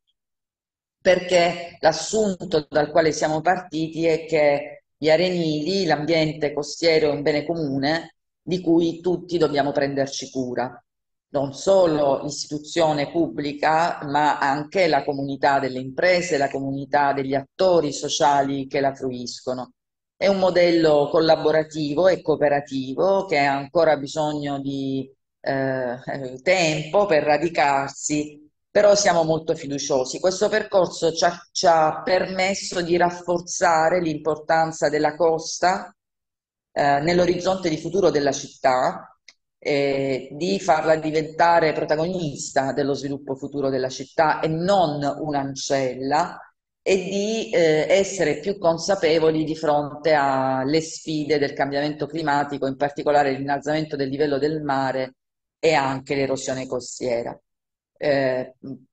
perché l'assunto dal quale siamo partiti è che gli arenili, l'ambiente costiero è un bene comune di cui tutti dobbiamo prenderci cura, non solo l'istituzione pubblica, ma anche la comunità delle imprese, la comunità degli attori sociali che la fruiscono. È un modello collaborativo e cooperativo che ha ancora bisogno di tempo per radicarsi, però siamo molto fiduciosi. Questo percorso ci ha permesso di rafforzare l'importanza della costa nell'orizzonte di futuro della città, di farla diventare protagonista dello sviluppo futuro della città e non un'ancella, e di essere più consapevoli di fronte alle sfide del cambiamento climatico, in particolare l'innalzamento del livello del mare e anche l'erosione costiera. Eh,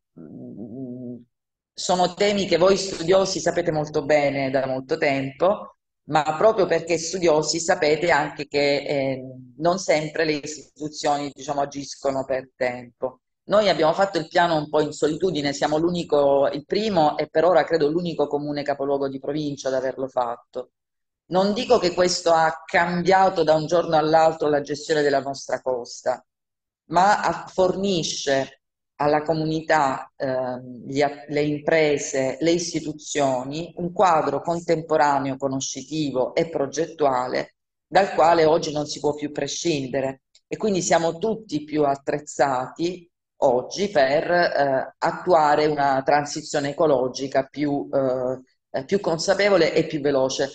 Sono temi che voi studiosi sapete molto bene da molto tempo, ma proprio perché studiosi sapete anche che non sempre le istituzioni, diciamo, agiscono per tempo. Noi abbiamo fatto il piano un po' in solitudine, siamo l'unico, il primo e per ora credo l'unico comune capoluogo di provincia ad averlo fatto. Non dico che questo ha cambiato da un giorno all'altro la gestione della nostra costa, ma fornisce alla comunità, le imprese, le istituzioni, un quadro contemporaneo, conoscitivo e progettuale dal quale oggi non si può più prescindere, e quindi siamo tutti più attrezzati oggi per attuare una transizione ecologica più consapevole e più veloce.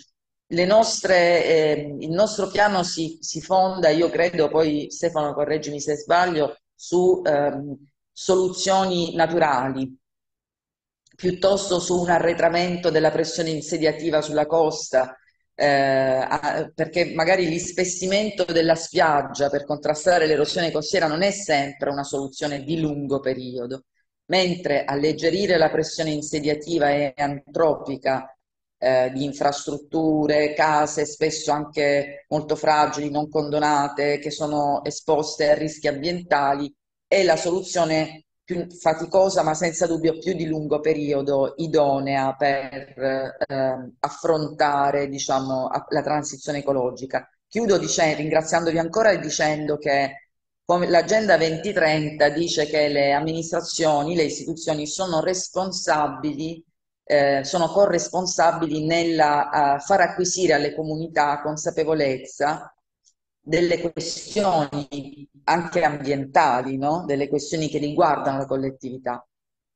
Il nostro piano si fonda, io credo, poi Stefano correggimi se sbaglio, su soluzioni naturali, piuttosto su un arretramento della pressione insediativa sulla costa, perché magari l'ispessimento della spiaggia per contrastare l'erosione costiera non è sempre una soluzione di lungo periodo, mentre alleggerire la pressione insediativa e antropica di infrastrutture, case spesso anche molto fragili, non condonate, che sono esposte a rischi ambientali, è la soluzione più faticosa, ma senza dubbio più di lungo periodo, idonea per affrontare, diciamo, la transizione ecologica. Chiudo ringraziandovi ancora e dicendo che l'Agenda 2030 dice che le amministrazioni, le istituzioni sono responsabili, sono corresponsabili nel far acquisire alle comunità consapevolezza delle questioni anche ambientali, no? Delle questioni che riguardano la collettività.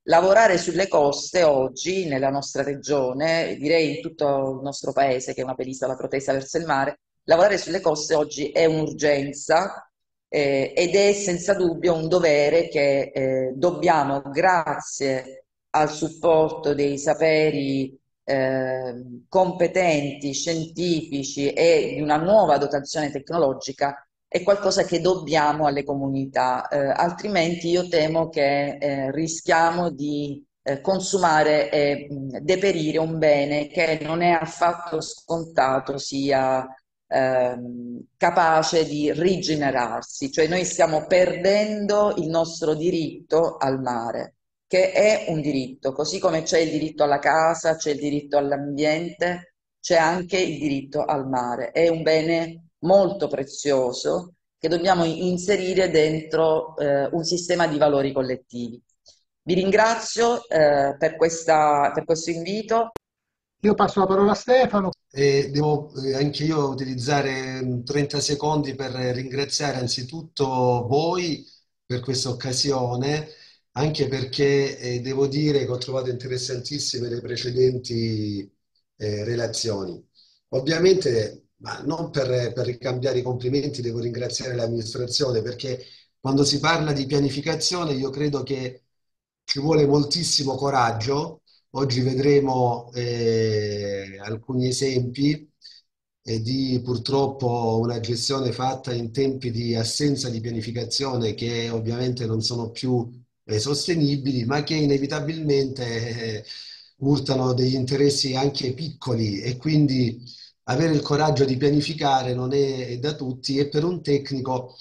lavorare sulle coste oggi nella nostra regione, direi in tutto il nostro paese, che è una penisola protesa verso il mare, lavorare sulle coste oggi è un'urgenza ed è senza dubbio un dovere che dobbiamo, grazie al supporto dei saperi competenti, scientifici e di una nuova dotazione tecnologica, è qualcosa che dobbiamo alle comunità, altrimenti io temo che rischiamo di consumare e deperire un bene che non è affatto scontato sia capace di rigenerarsi, cioè noi stiamo perdendo il nostro diritto al mare, che è un diritto, così come c'è il diritto alla casa, c'è il diritto all'ambiente, c'è anche il diritto al mare. È un bene molto prezioso che dobbiamo inserire dentro un sistema di valori collettivi. Vi ringrazio per per questo invito. Io passo la parola a Stefano. Devo anche io utilizzare 30 secondi per ringraziare anzitutto voi per questa occasione, anche perché devo dire che ho trovato interessantissime le precedenti relazioni. Ovviamente, ma non per ricambiare i complimenti, devo ringraziare l'amministrazione, perché quando si parla di pianificazione io credo che ci vuole moltissimo coraggio. Oggi vedremo alcuni esempi di purtroppo una gestione fatta in tempi di assenza di pianificazione che ovviamente non sono più sostenibili, ma che inevitabilmente urtano degli interessi anche piccoli, e quindi avere il coraggio di pianificare non è da tutti, e per un tecnico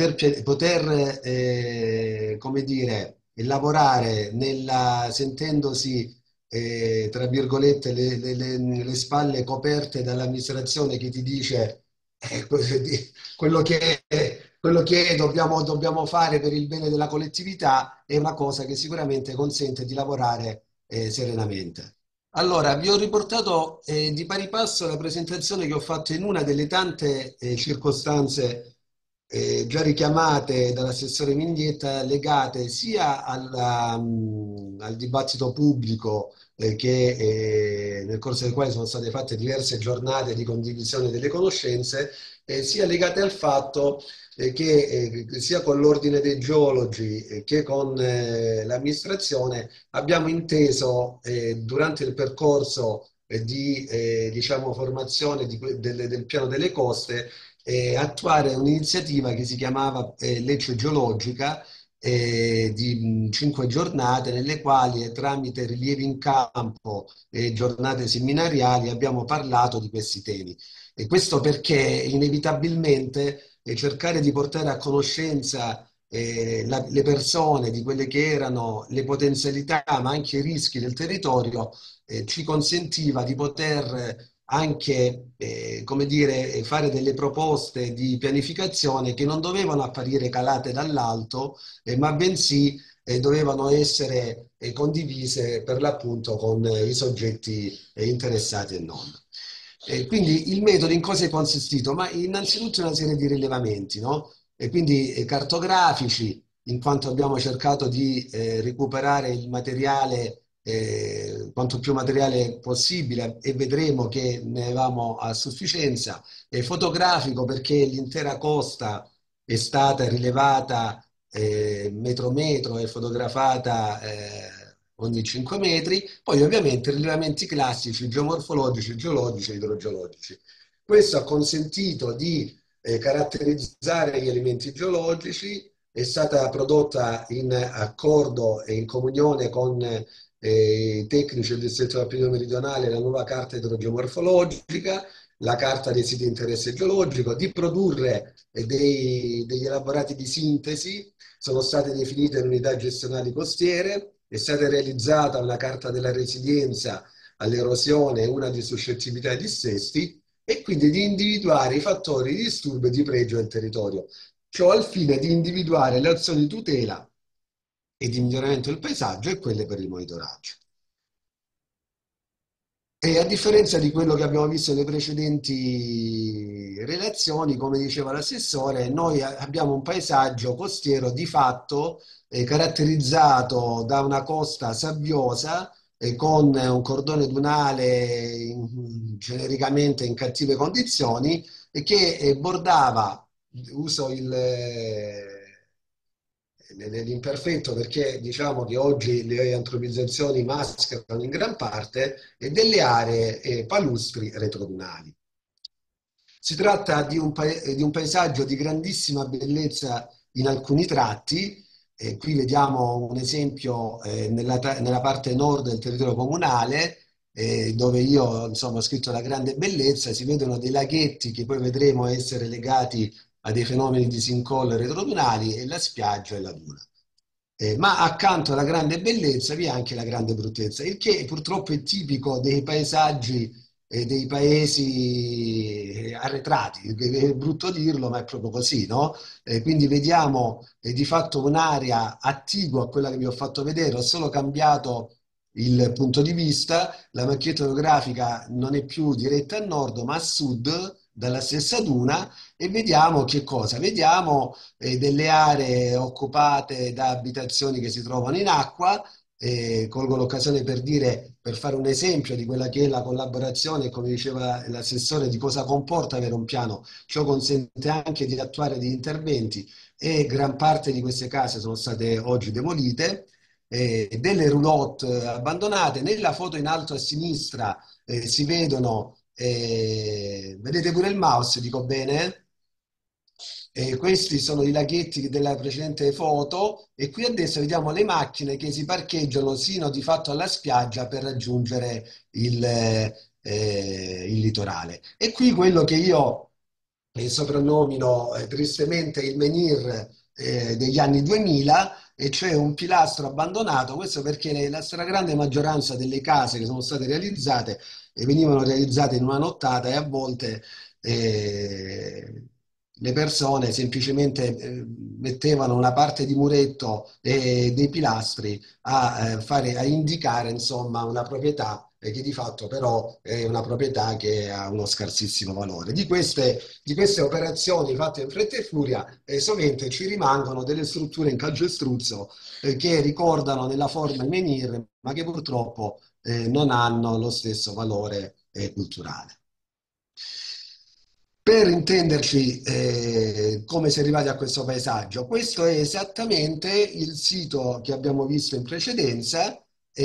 come dire, lavorare sentendosi tra virgolette, le spalle coperte dall'amministrazione che ti dice quello quello che dobbiamo fare per il bene della collettività, è una cosa che sicuramente consente di lavorare serenamente. Allora, vi ho riportato di pari passo la presentazione che ho fatto in una delle tante circostanze già richiamate dall'assessore Mindietta, legate sia al dibattito pubblico nel corso del quale sono state fatte diverse giornate di condivisione delle conoscenze, sia legate al fatto che sia con l'Ordine dei Geologi che con l'amministrazione abbiamo inteso durante il percorso di diciamo, formazione del piano delle coste attuare un'iniziativa che si chiamava Lecce Geologica, di 5 giornate, nelle quali tramite rilievi in campo e giornate seminariali abbiamo parlato di questi temi. E questo perché inevitabilmente cercare di portare a conoscenza le persone di quelle che erano le potenzialità ma anche i rischi del territorio ci consentiva di poter anche, come dire, fare delle proposte di pianificazione che non dovevano apparire calate dall'alto, ma bensì dovevano essere condivise per l'appunto con i soggetti interessati e non. Quindi il metodo in cosa è consistito? Ma innanzitutto una serie di rilevamenti, no? E quindi cartografici, in quanto abbiamo cercato di recuperare il materiale, quanto più materiale possibile, e vedremo che ne avevamo a sufficienza, fotografico perché l'intera costa è stata rilevata metro metro e fotografata ogni 5 metri, poi ovviamente rilevamenti classici, geomorfologici, geologici e idrogeologici. Questo ha consentito di caratterizzare gli elementi geologici. È stata prodotta in accordo e in comunione con i tecnici del distretto dell'Appennino meridionale la nuova carta idrogeomorfologica, la carta dei siti di interesse geologico, di produrre degli elaborati di sintesi. Sono state definite le unità gestionali costiere, è stata realizzata una carta della resilienza all'erosione e una di suscettibilità ai dissesti, e quindi di individuare i fattori di disturbo e di pregio del territorio. Ciò al fine di individuare le azioni di tutela e di miglioramento del paesaggio e quelle per il monitoraggio. E a differenza di quello che abbiamo visto nelle precedenti relazioni, come diceva l'assessore, noi abbiamo un paesaggio costiero di fatto caratterizzato da una costa sabbiosa con un cordone dunale genericamente in cattive condizioni e che bordava, uso l'imperfetto perché diciamo che oggi le antropizzazioni mascherano in gran parte e delle aree palustri retrodunali. Si tratta di un paesaggio di grandissima bellezza in alcuni tratti. Qui vediamo un esempio nella parte nord del territorio comunale, dove io insomma, ho scritto la grande bellezza. Si vedono dei laghetti che poi vedremo essere legati a dei fenomeni di sinkhole retrodunali e la spiaggia e la duna. Ma accanto alla grande bellezza vi è anche la grande bruttezza, il che purtroppo è tipico dei paesaggi e dei paesi arretrati. È brutto dirlo, ma è proprio così, no? Quindi vediamo di fatto un'area attigua a quella che vi ho fatto vedere, ho solo cambiato il punto di vista, la macchietta orografica non è più diretta a nord, ma a sud, dalla stessa duna, e vediamo che cosa? Vediamo delle aree occupate da abitazioni che si trovano in acqua. Colgo l'occasione per dire, per fare un esempio di quella che è la collaborazione, come diceva l'assessore, di cosa comporta avere un piano. Ciò consente anche di attuare degli interventi e gran parte di queste case sono state oggi demolite. Delle roulotte abbandonate. Nella foto in alto a sinistra si vedono, vedete pure il mouse, dico bene? Questi sono i laghetti della precedente foto e qui a destra vediamo le macchine che si parcheggiano sino di fatto alla spiaggia per raggiungere il litorale. E qui quello che io soprannomino tristemente il menhir degli anni 2000, e cioè un pilastro abbandonato. Questo perché la stragrande maggioranza delle case che sono state realizzate venivano realizzate in una nottata e a volte le persone semplicemente mettevano una parte di muretto e dei pilastri a indicare insomma una proprietà che di fatto però è una proprietà che ha uno scarsissimo valore. Di queste operazioni fatte in fretta e furia sovente ci rimangono delle strutture in calcestruzzo che ricordano nella forma i menhir, ma che purtroppo non hanno lo stesso valore culturale. Per intenderci come si è arrivati a questo paesaggio, questo è esattamente il sito che abbiamo visto in precedenza.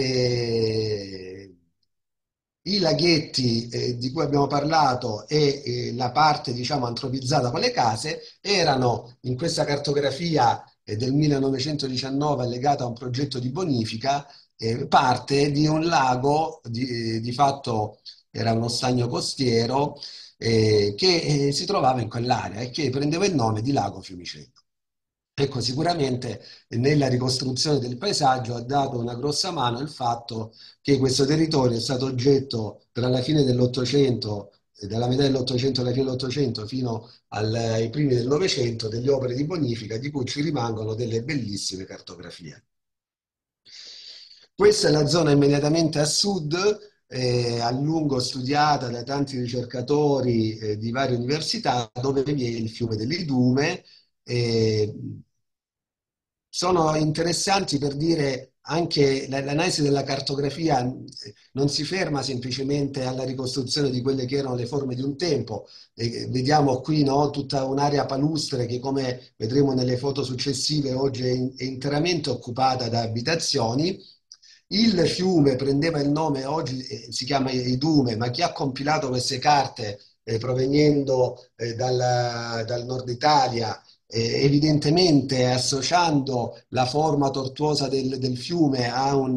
I laghetti di cui abbiamo parlato e la parte diciamo antropizzata con le case erano in questa cartografia del 1919 allegata a un progetto di bonifica parte di un lago, di fatto era uno stagno costiero che si trovava in quell'area e che prendeva il nome di Lago Fiumichetto. Ecco, sicuramente nella ricostruzione del paesaggio ha dato una grossa mano il fatto che questo territorio è stato oggetto tra la fine dell'Ottocento, dalla metà dell'Ottocento alla fine dell'Ottocento fino ai primi del Novecento, delle opere di bonifica di cui ci rimangono delle bellissime cartografie. Questa è la zona immediatamente a sud, a lungo studiata da tanti ricercatori di varie università, dove vi è il fiume dell'Idume. Sono interessanti per dire anche l'analisi della cartografia non si ferma semplicemente alla ricostruzione di quelle che erano le forme di un tempo. Vediamo qui no, tutta un'area palustre che, come vedremo nelle foto successive, oggi è interamente occupata da abitazioni. Il fiume prendeva il nome, oggi si chiama Idume, ma chi ha compilato queste carte provenendo dal nord Italia, evidentemente associando la forma tortuosa del fiume a un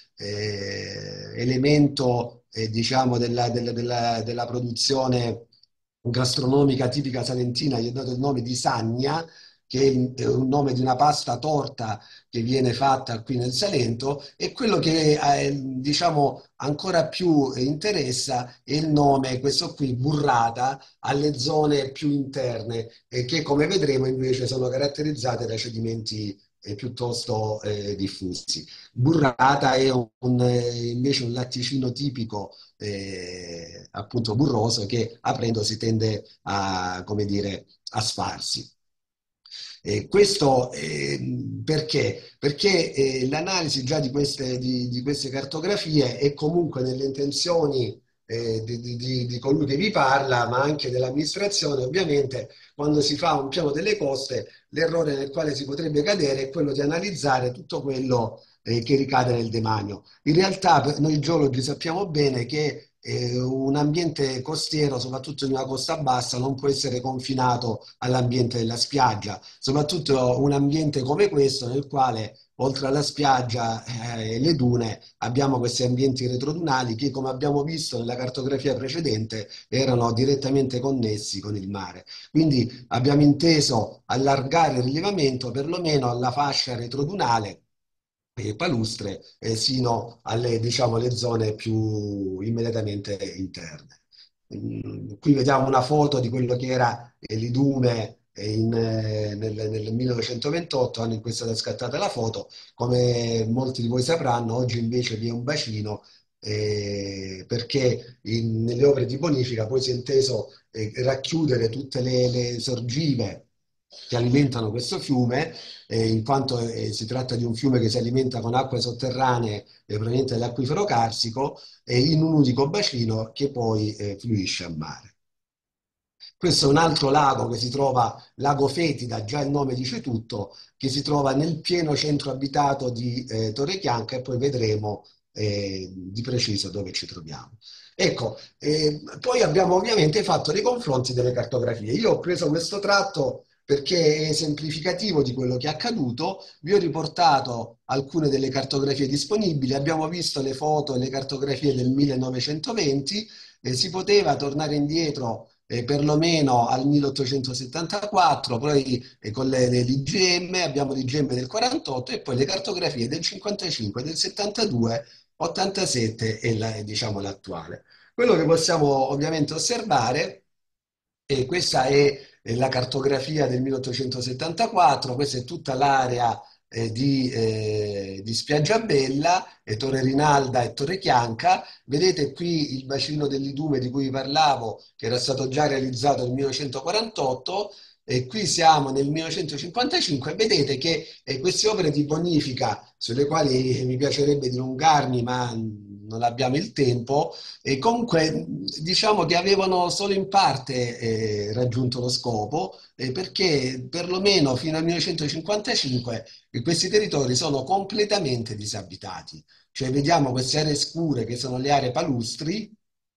elemento diciamo della produzione gastronomica tipica salentina, gli è dato il nome di Sagna, che è un nome di una pasta torta che viene fatta qui nel Salento, e quello che diciamo ancora più interessa è il nome, questo qui, burrata, alle zone più interne, che come vedremo invece sono caratterizzate da cedimenti piuttosto diffusi. Burrata è invece un latticino tipico appunto burroso che aprendo si tende a, come dire, a sfarsi. Questo perché? Perché l'analisi già di queste cartografie è comunque nelle intenzioni di colui che vi parla, ma anche dell'amministrazione. Ovviamente, quando si fa un piano delle coste, l'errore nel quale si potrebbe cadere è quello di analizzare tutto quello che ricade nel demanio. In realtà, noi geologi sappiamo bene che un ambiente costiero, soprattutto in una costa bassa, non può essere confinato all'ambiente della spiaggia, soprattutto un ambiente come questo nel quale oltre alla spiaggia e le dune abbiamo questi ambienti retrodunali che, come abbiamo visto nella cartografia precedente, erano direttamente connessi con il mare. Quindi abbiamo inteso allargare il rilevamento perlomeno alla fascia retrodunale palustre sino alle, diciamo, le zone più immediatamente interne. Qui vediamo una foto di quello che era l'idume nel 1928, anno in cui è stata scattata la foto. Come molti di voi sapranno, oggi invece vi è un bacino perché nelle opere di bonifica poi si è inteso racchiudere tutte le sorgive che alimentano questo fiume, in quanto si tratta di un fiume che si alimenta con acque sotterranee provenienti dall'acquifero carsico, in un unico bacino che poi fluisce a mare. Questo è un altro lago che si trova, Lago Fetida, già il nome dice tutto, che si trova nel pieno centro abitato di Torrechianca e poi vedremo di preciso dove ci troviamo. Ecco, poi abbiamo ovviamente fatto dei confronti delle cartografie. Io ho preso questo tratto perché è esemplificativo di quello che è accaduto. Vi ho riportato alcune delle cartografie disponibili, abbiamo visto le foto e le cartografie del 1920, si poteva tornare indietro perlomeno al 1874, poi con l'IGM, abbiamo l'IGM del 48 e poi le cartografie del 55, del 72, 87 e diciamo l'attuale. Quello che possiamo ovviamente osservare, e questa è la cartografia del 1874, questa è tutta l'area di Spiaggiabella, Torre Rinalda e Torre Chianca. Vedete qui il bacino dell'Idume di cui vi parlavo, che era stato già realizzato nel 1948, e qui siamo nel 1955 e vedete che queste opere di bonifica, sulle quali mi piacerebbe dilungarmi, ma non abbiamo il tempo, e comunque diciamo che avevano solo in parte raggiunto lo scopo, perché perlomeno fino al 1955 questi territori sono completamente disabitati. Cioè vediamo queste aree scure che sono le aree palustri,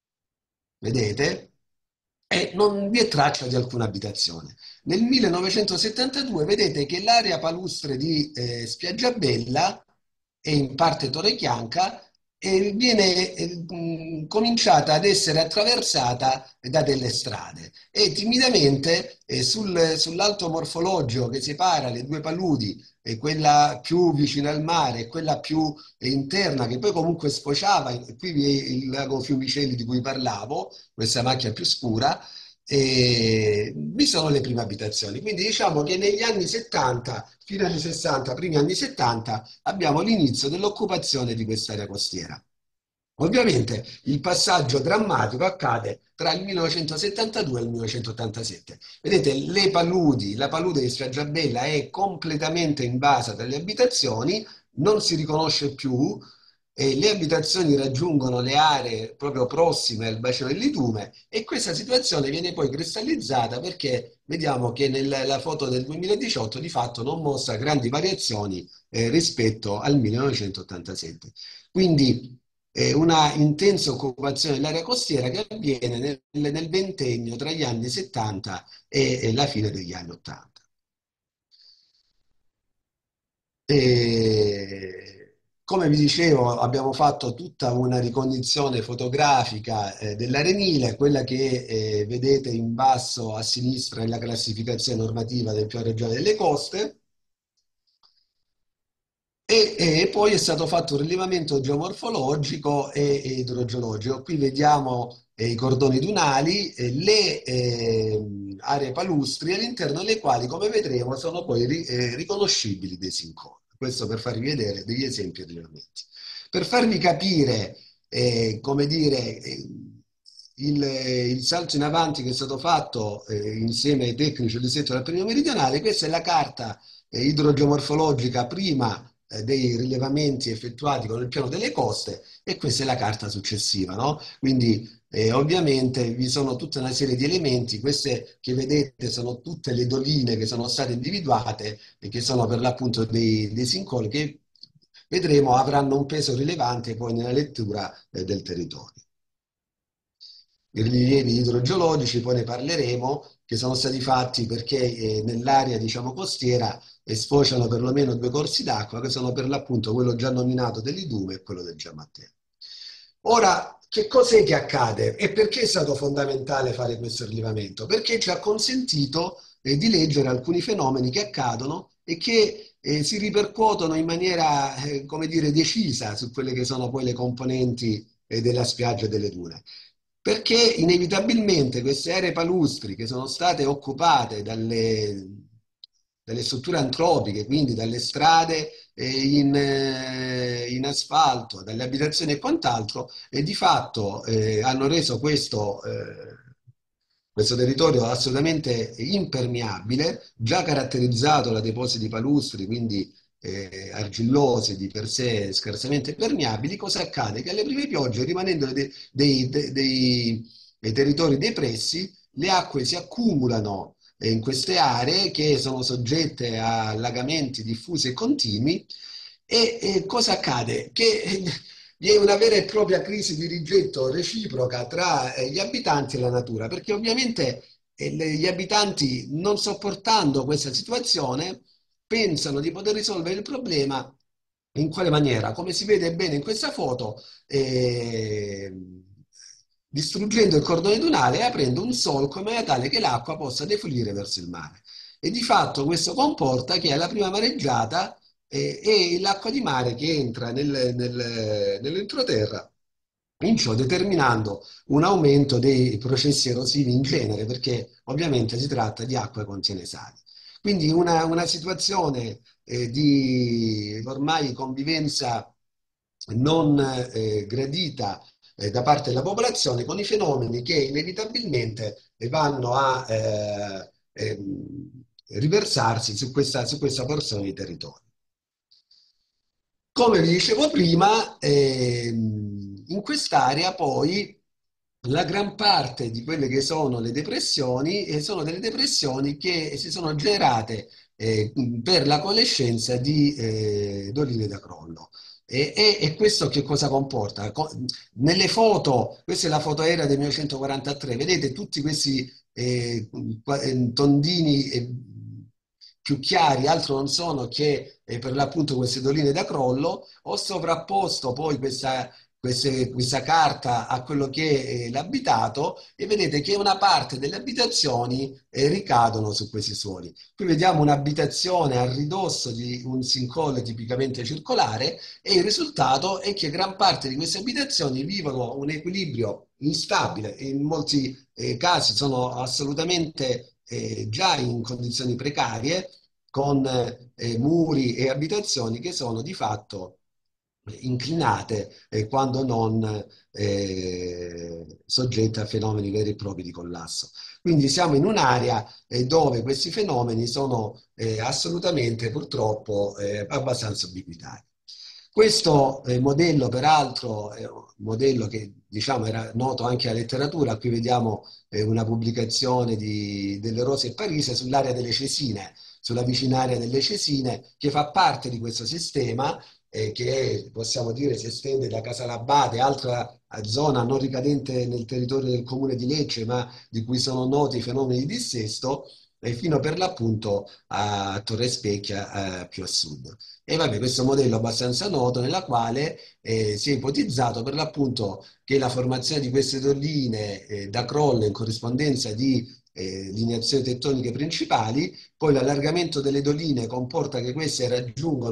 vedete? E non vi è traccia di alcuna abitazione. Nel 1972 vedete che l'area palustre di Spiaggiabella e in parte Torre Chianca viene cominciata ad essere attraversata da delle strade e timidamente sull'alto morfologico che separa le due paludi, quella più vicina al mare e quella più interna, che poi comunque sfociava, qui vi è il lago Fiumicelli di cui parlavo, questa macchia più scura, vi sono le prime abitazioni. Quindi diciamo che negli anni 70, fino agli anni 60, primi anni 70, abbiamo l'inizio dell'occupazione di quest'area costiera. Ovviamente il passaggio drammatico accade tra il 1972 e il 1987. Vedete, la palude di Spiaggiabella è completamente invasa dalle abitazioni, non si riconosce più, e le abitazioni raggiungono le aree proprio prossime al bacino dell'Itume e questa situazione viene poi cristallizzata perché vediamo che nella foto del 2018 di fatto non mostra grandi variazioni rispetto al 1987. Quindi una intensa occupazione dell'area costiera che avviene nel ventennio tra gli anni 70 e la fine degli anni 80. Come vi dicevo, abbiamo fatto tutta una ricognizione fotografica dell'arenile, quella che vedete in basso a sinistra è la classificazione normativa del piano regionale delle coste. E poi è stato fatto un rilevamento geomorfologico e idrogeologico. Qui vediamo i cordoni dunali, le aree palustri all'interno delle quali, come vedremo, sono poi riconoscibili dei sincroni. Questo per farvi vedere degli esempi di rilevamenti. Per farvi capire, come dire, il salto in avanti che è stato fatto insieme ai tecnici del settore Appennino meridionale, questa è la carta idrogeomorfologica prima dei rilevamenti effettuati con il piano delle coste, e questa è la carta successiva, no? Quindi ovviamente vi sono tutta una serie di elementi, queste che vedete sono tutte le doline che sono state individuate e che sono per l'appunto dei sincroni che vedremo avranno un peso rilevante poi nella lettura del territorio. I rilievi idrogeologici, poi ne parleremo, che sono stati fatti perché nell'area, diciamo, costiera sfociano perlomeno due corsi d'acqua, che sono per l'appunto quello già nominato dell'Idume e quello del Giamatteo. Ora, che cos'è che accade e perché è stato fondamentale fare questo rilevamento? Perché ci ha consentito di leggere alcuni fenomeni che accadono e che si ripercuotono in maniera, come dire, decisa su quelle che sono poi le componenti della spiaggia e delle dune. Perché inevitabilmente queste aree palustri che sono state occupate dalle strutture antropiche, quindi dalle strade in asfalto, dalle abitazioni e quant'altro, e di fatto hanno reso questo territorio assolutamente impermeabile, già caratterizzato da depositi palustri, quindi argillosi di per sé scarsamente permeabili. Cosa accade? Che alle prime piogge, rimanendo dei territori depressi, le acque si accumulano in queste aree che sono soggette a allagamenti diffusi e continui, e cosa accade? Che vi è una vera e propria crisi di rigetto reciproca tra gli abitanti e la natura, perché ovviamente gli abitanti, non sopportando questa situazione, pensano di poter risolvere il problema in quale maniera? Come si vede bene in questa foto, distruggendo il cordone dunale e aprendo un solco in maniera tale che l'acqua possa defluire verso il mare. E di fatto questo comporta che alla prima mareggiata è l'acqua di mare che entra nell'entroterra, in ciò determinando un aumento dei processi erosivi in genere, perché ovviamente si tratta di acqua che contiene sali. Quindi una situazione di ormai convivenza non gradita da parte della popolazione, con i fenomeni che inevitabilmente vanno a riversarsi su questa porzione di territorio. Come vi dicevo prima, in quest'area poi la gran parte di quelle che sono le depressioni sono delle depressioni che si sono generate per la coalescenza di doline da crollo. E questo che cosa comporta? Nelle foto, questa è la foto aerea del 1943, vedete tutti questi tondini più chiari, altro non sono che per l'appunto queste doline da crollo. Ho sovrapposto poi questa carta a quello che è l'abitato, e vedete che una parte delle abitazioni ricadono su questi suoli. Qui vediamo un'abitazione a ridosso di un sinkhole tipicamente circolare, e il risultato è che gran parte di queste abitazioni vivono un equilibrio instabile, in molti casi sono assolutamente già in condizioni precarie, con muri e abitazioni che sono di fatto inclinate quando non soggette a fenomeni veri e propri di collasso. Quindi siamo in un'area dove questi fenomeni sono assolutamente, purtroppo, abbastanza ubiquitari. Questo modello, peraltro, è un modello che, diciamo, era noto anche alla letteratura. Qui vediamo una pubblicazione delle Rose e Parise sull'area delle Cesine, sulla vicinaria delle Cesine, che fa parte di questo sistema che possiamo dire si estende da Casalabate, altra zona non ricadente nel territorio del comune di Lecce, ma di cui sono noti i fenomeni di dissesto, fino per l'appunto a Torre Specchia più a sud. E vabbè, questo modello abbastanza noto, nella quale si è ipotizzato per l'appunto che la formazione di queste dolline da crollo in corrispondenza di lineazioni tettoniche principali, poi l'allargamento delle doline comporta che queste raggiungono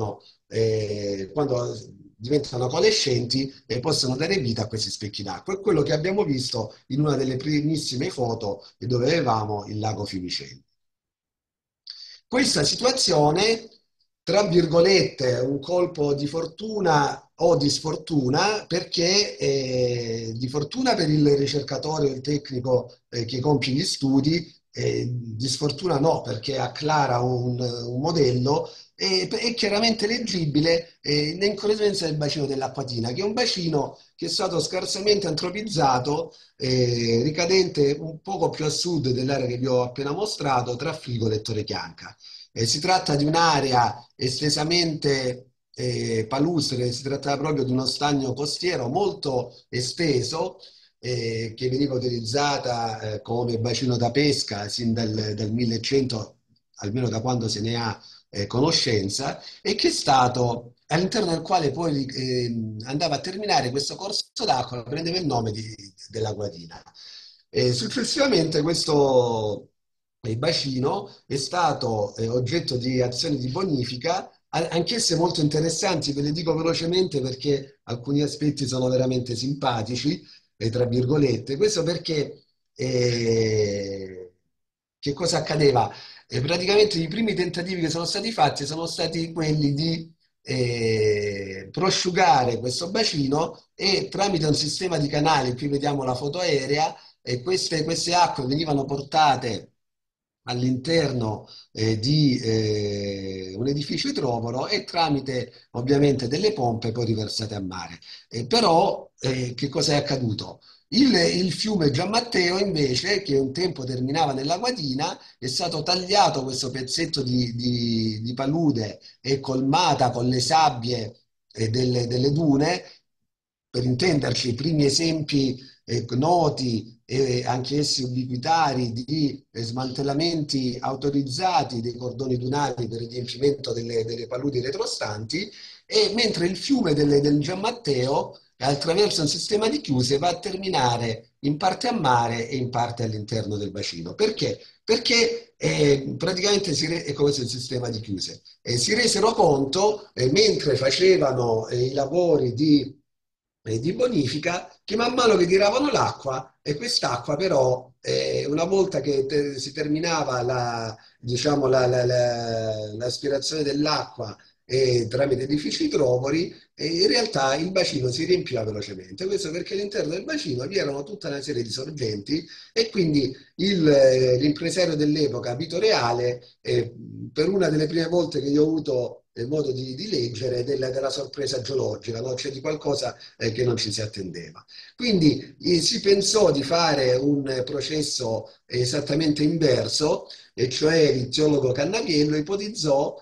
quando diventano coalescenti, possono dare vita a questi specchi d'acqua. È quello che abbiamo visto in una delle primissime foto dove avevamo il lago Fiumicino. Questa situazione, tra virgolette, un colpo di fortuna o di sfortuna, perché di fortuna per il ricercatore o il tecnico che compie gli studi, di sfortuna no, perché acclara un modello è chiaramente leggibile in corrispondenza del bacino dell'Acquatina, che è un bacino che è stato scarsamente antropizzato, ricadente un poco più a sud dell'area che vi ho appena mostrato, tra Figolo e Torrechianca. Si tratta di un'area estesamente palustre, si tratta proprio di uno stagno costiero molto esteso, che veniva utilizzata come bacino da pesca sin dal 1100, almeno da quando se ne ha conoscenza, e che è stato all'interno del quale poi andava a terminare questo corso d'acqua, prendeva il nome della Guadina. Successivamente questo il bacino è stato oggetto di azioni di bonifica, anch'esse molto interessanti, ve le dico velocemente perché alcuni aspetti sono veramente simpatici, tra virgolette. Questo perché che cosa accadeva? Praticamente i primi tentativi che sono stati fatti sono stati quelli di prosciugare questo bacino e tramite un sistema di canali, qui vediamo la foto aerea, queste acque venivano portate all'interno di un edificio idrovoro e tramite ovviamente delle pompe poi riversate a mare. Però che cosa è accaduto? Il fiume Giammatteo invece, che un tempo terminava nella Guadina, è stato tagliato questo pezzetto di palude e colmata con le sabbie delle dune. Per intenderci, i primi esempi noti e anche essi ubiquitari di smantellamenti autorizzati dei cordoni dunari per il riempimento delle paludi retrostanti, e mentre il fiume del Giammatteo, attraverso un sistema di chiuse, va a terminare in parte a mare e in parte all'interno del bacino. Perché? Perché praticamente è come se il sistema di chiuse. Si resero conto, mentre facevano i lavori di bonifica, che man mano che tiravano l'acqua, e quest'acqua però, una volta che si terminava diciamo, l'aspirazione dell'acqua tramite edifici idrovori, in realtà il bacino si riempiva velocemente. Questo perché all'interno del bacino vi erano tutta una serie di sorgenti e quindi l'impresario dell'epoca, Vito Reale, per una delle prime volte che io ho avuto modo di leggere della sorpresa geologica, no? Cioè di qualcosa che non ci si attendeva. Quindi si pensò di fare un processo esattamente inverso, e cioè il geologo Cannaviello ipotizzò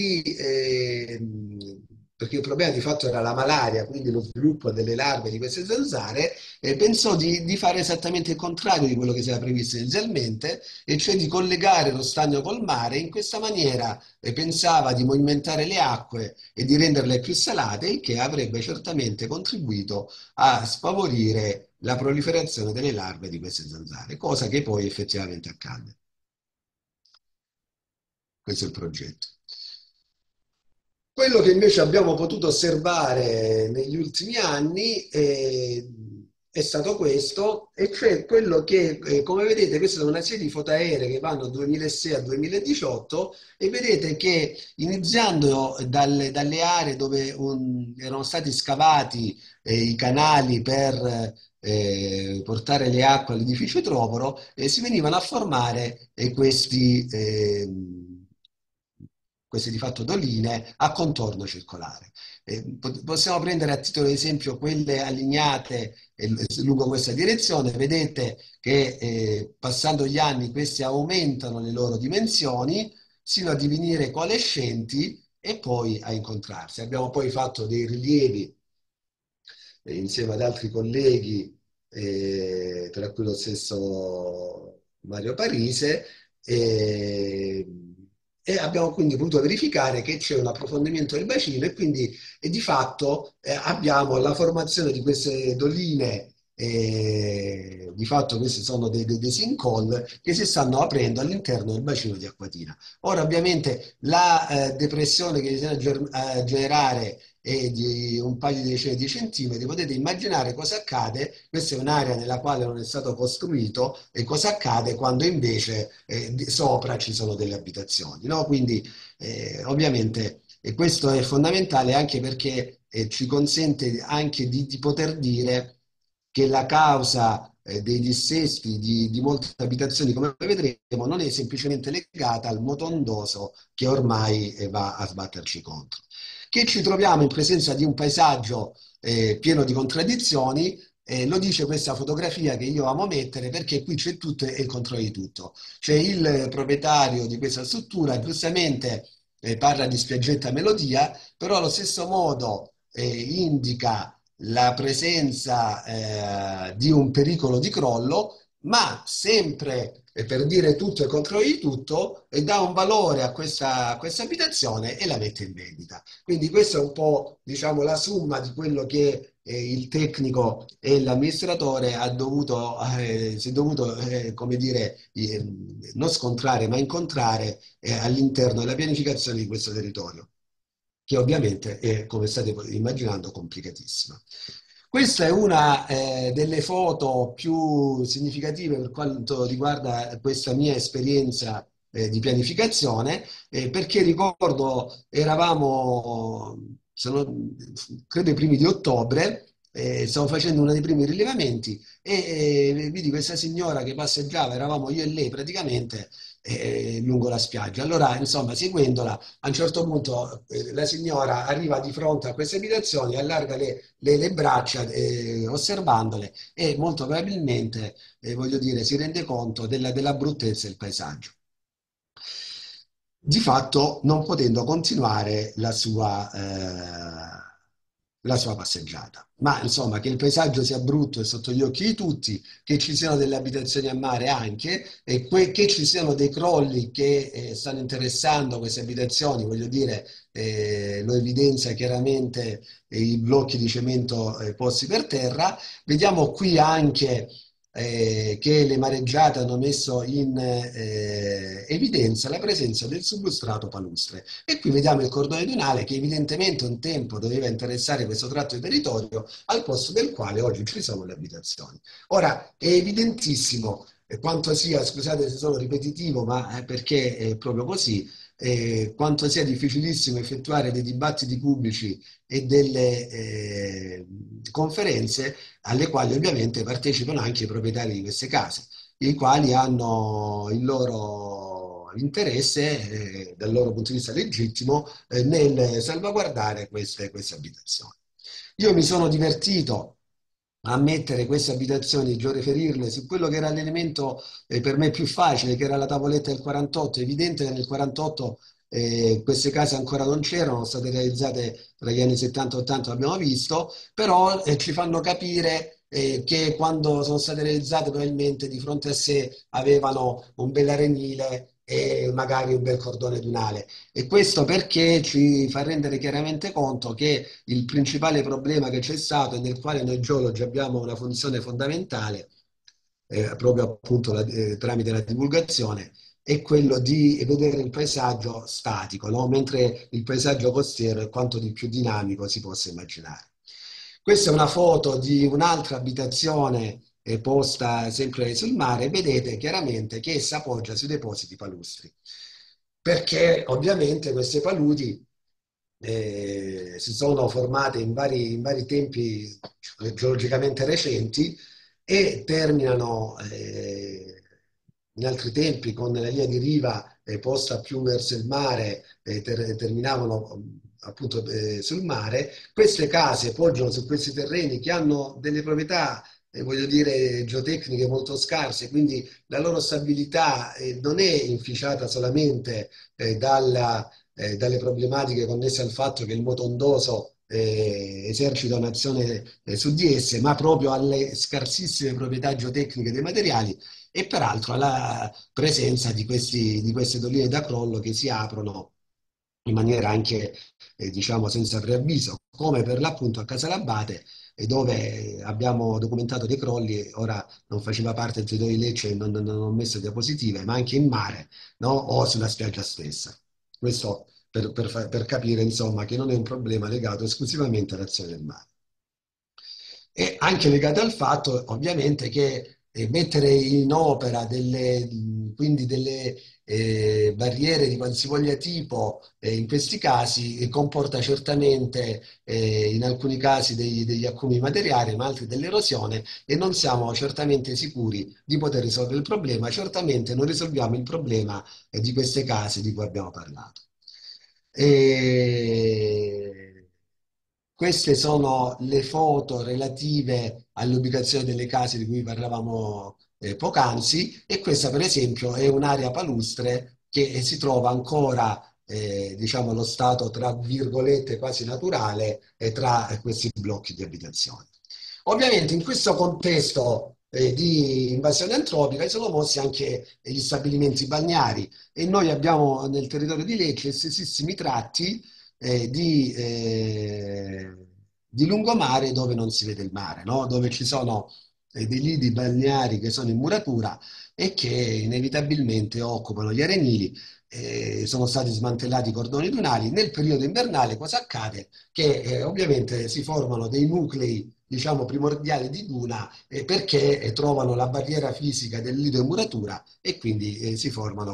perché il problema di fatto era la malaria, quindi lo sviluppo delle larve di queste zanzare, pensò di fare esattamente il contrario di quello che si era previsto inizialmente, e cioè di collegare lo stagno col mare. In questa maniera pensava di movimentare le acque e di renderle più salate, il che avrebbe certamente contribuito a sfavorire la proliferazione delle larve di queste zanzare, cosa che poi effettivamente accadde. Questo è il progetto. Quello che invece abbiamo potuto osservare negli ultimi anni è stato questo, e cioè quello che, come vedete, queste sono una serie di foto aeree che vanno dal 2006 al 2018, e vedete che iniziando dalle aree dove erano stati scavati i canali per portare le acque all'edificio idrovoro, si venivano a formare queste di fatto doline a contorno circolare. Possiamo prendere a titolo di esempio quelle allineate lungo questa direzione. Vedete che passando gli anni queste aumentano le loro dimensioni sino a divenire coalescenti e poi a incontrarsi. Abbiamo poi fatto dei rilievi insieme ad altri colleghi, tra cui lo stesso Mario Parise, e abbiamo quindi potuto verificare che c'è un approfondimento del bacino, e quindi di fatto abbiamo la formazione di queste doline di fatto questi sono dei sinkhole che si stanno aprendo all'interno del bacino di Acquatina. Ora ovviamente la depressione che bisogna generare è di un paio di decine di centimetri, potete immaginare cosa accade, questa è un'area nella quale non è stato costruito, e cosa accade quando invece sopra ci sono delle abitazioni, no? Quindi ovviamente questo è fondamentale anche perché ci consente anche di poter dire che la causa dei dissesti di molte abitazioni, come vedremo, non è semplicemente legata al motondoso che ormai va a sbatterci contro. Che ci troviamo in presenza di un paesaggio pieno di contraddizioni, lo dice questa fotografia che io amo mettere, perché qui c'è tutto e il controllo di tutto. C'è il proprietario di questa struttura, giustamente parla di spiaggetta melodia, però allo stesso modo indica la presenza di un pericolo di crollo, ma sempre per dire tutto e contro di tutto, e dà un valore a questa abitazione e la mette in vendita. Quindi questa è un po', diciamo, la somma di quello che il tecnico e l'amministratore si è dovuto, come dire, non scontrare, ma incontrare all'interno della pianificazione di questo territorio, che ovviamente è, come state immaginando, complicatissima. Questa è una delle foto più significative per quanto riguarda questa mia esperienza di pianificazione, perché ricordo eravamo, credo i primi di ottobre, stavo facendo uno dei primi rilevamenti e vidi questa signora che passeggiava, eravamo io e lei praticamente lungo la spiaggia. Allora, insomma, seguendola, a un certo punto la signora arriva di fronte a queste abitazioni, allarga le braccia osservandole, e molto probabilmente, voglio dire, si rende conto della bruttezza del paesaggio, di fatto non potendo continuare la sua passeggiata. Ma insomma, che il paesaggio sia brutto è sotto gli occhi di tutti, che ci siano delle abitazioni a mare anche, e che ci siano dei crolli che stanno interessando queste abitazioni, voglio dire, lo evidenzia chiaramente i blocchi di cemento posti per terra. Vediamo qui anche che le mareggiate hanno messo in evidenza la presenza del substrato palustre. E qui vediamo il cordone dunale che evidentemente un tempo doveva interessare questo tratto di territorio, al posto del quale oggi ci sono le abitazioni. Ora, è evidentissimo quanto sia, scusate se sono ripetitivo, ma perché è proprio così, quanto sia difficilissimo effettuare dei dibattiti pubblici e delle conferenze alle quali ovviamente partecipano anche i proprietari di queste case, i quali hanno il loro interesse, dal loro punto di vista legittimo, nel salvaguardare queste abitazioni. Io mi sono divertito a mettere queste abitazioni, georeferirle su quello che era l'elemento per me più facile, che era la tavoletta del 48. È evidente che nel 48 queste case ancora non c'erano, sono state realizzate tra gli anni 70 e 80, l'abbiamo visto, però ci fanno capire che quando sono state realizzate probabilmente di fronte a sé avevano un bel arenile e magari un bel cordone dunale. E questo perché ci fa rendere chiaramente conto che il principale problema che c'è stato, e nel quale noi geologi abbiamo una funzione fondamentale, proprio appunto tramite la divulgazione, è quello di vedere il paesaggio statico, no? Mentre il paesaggio costiero è quanto di più dinamico si possa immaginare. Questa è una foto di un'altra abitazione posta sempre sul mare. Vedete chiaramente che essa poggia sui depositi palustri, perché ovviamente queste paludi si sono formate in vari tempi geologicamente recenti e terminano in altri tempi con la linea di riva posta più verso il mare, terminavano appunto sul mare. Queste case poggiano su questi terreni che hanno delle proprietà, voglio dire, geotecniche molto scarse, quindi la loro stabilità non è inficiata solamente dalle problematiche connesse al fatto che il moto ondoso esercita un'azione su di esse, ma proprio alle scarsissime proprietà geotecniche dei materiali, e peraltro alla presenza di queste doline da crollo che si aprono in maniera anche, diciamo, senza preavviso, come per l'appunto a Casalabate, e dove abbiamo documentato dei crolli. Ora non faceva parte del territorio di Lecce, non ho messo diapositive, ma anche in mare, no? O sulla spiaggia stessa. Questo per capire, insomma, che non è un problema legato esclusivamente all'azione del mare. E anche legato al fatto, ovviamente, che mettere in opera quindi delle barriere di qualsivoglia tipo in questi casi comporta certamente in alcuni casi degli accumuli materiali, ma altri dell'erosione, e non siamo certamente sicuri di poter risolvere il problema. Certamente non risolviamo il problema di queste case di cui abbiamo parlato. E queste sono le foto relative all'ubicazione delle case di cui parlavamo poc'anzi, e questa per esempio è un'area palustre che si trova ancora, diciamo, allo stato tra virgolette quasi naturale tra questi blocchi di abitazione. Ovviamente in questo contesto di invasione antropica si sono mossi anche gli stabilimenti balneari, e noi abbiamo nel territorio di Lecce estesissimi tratti di lungomare dove non si vede il mare, no? Dove ci sono dei lidi balneari che sono in muratura e che inevitabilmente occupano gli arenili. Sono stati smantellati i cordoni dunali. Nel periodo invernale cosa accade? Che ovviamente si formano dei nuclei, diciamo, primordiali di duna, perché trovano la barriera fisica del lido in muratura, e quindi si formano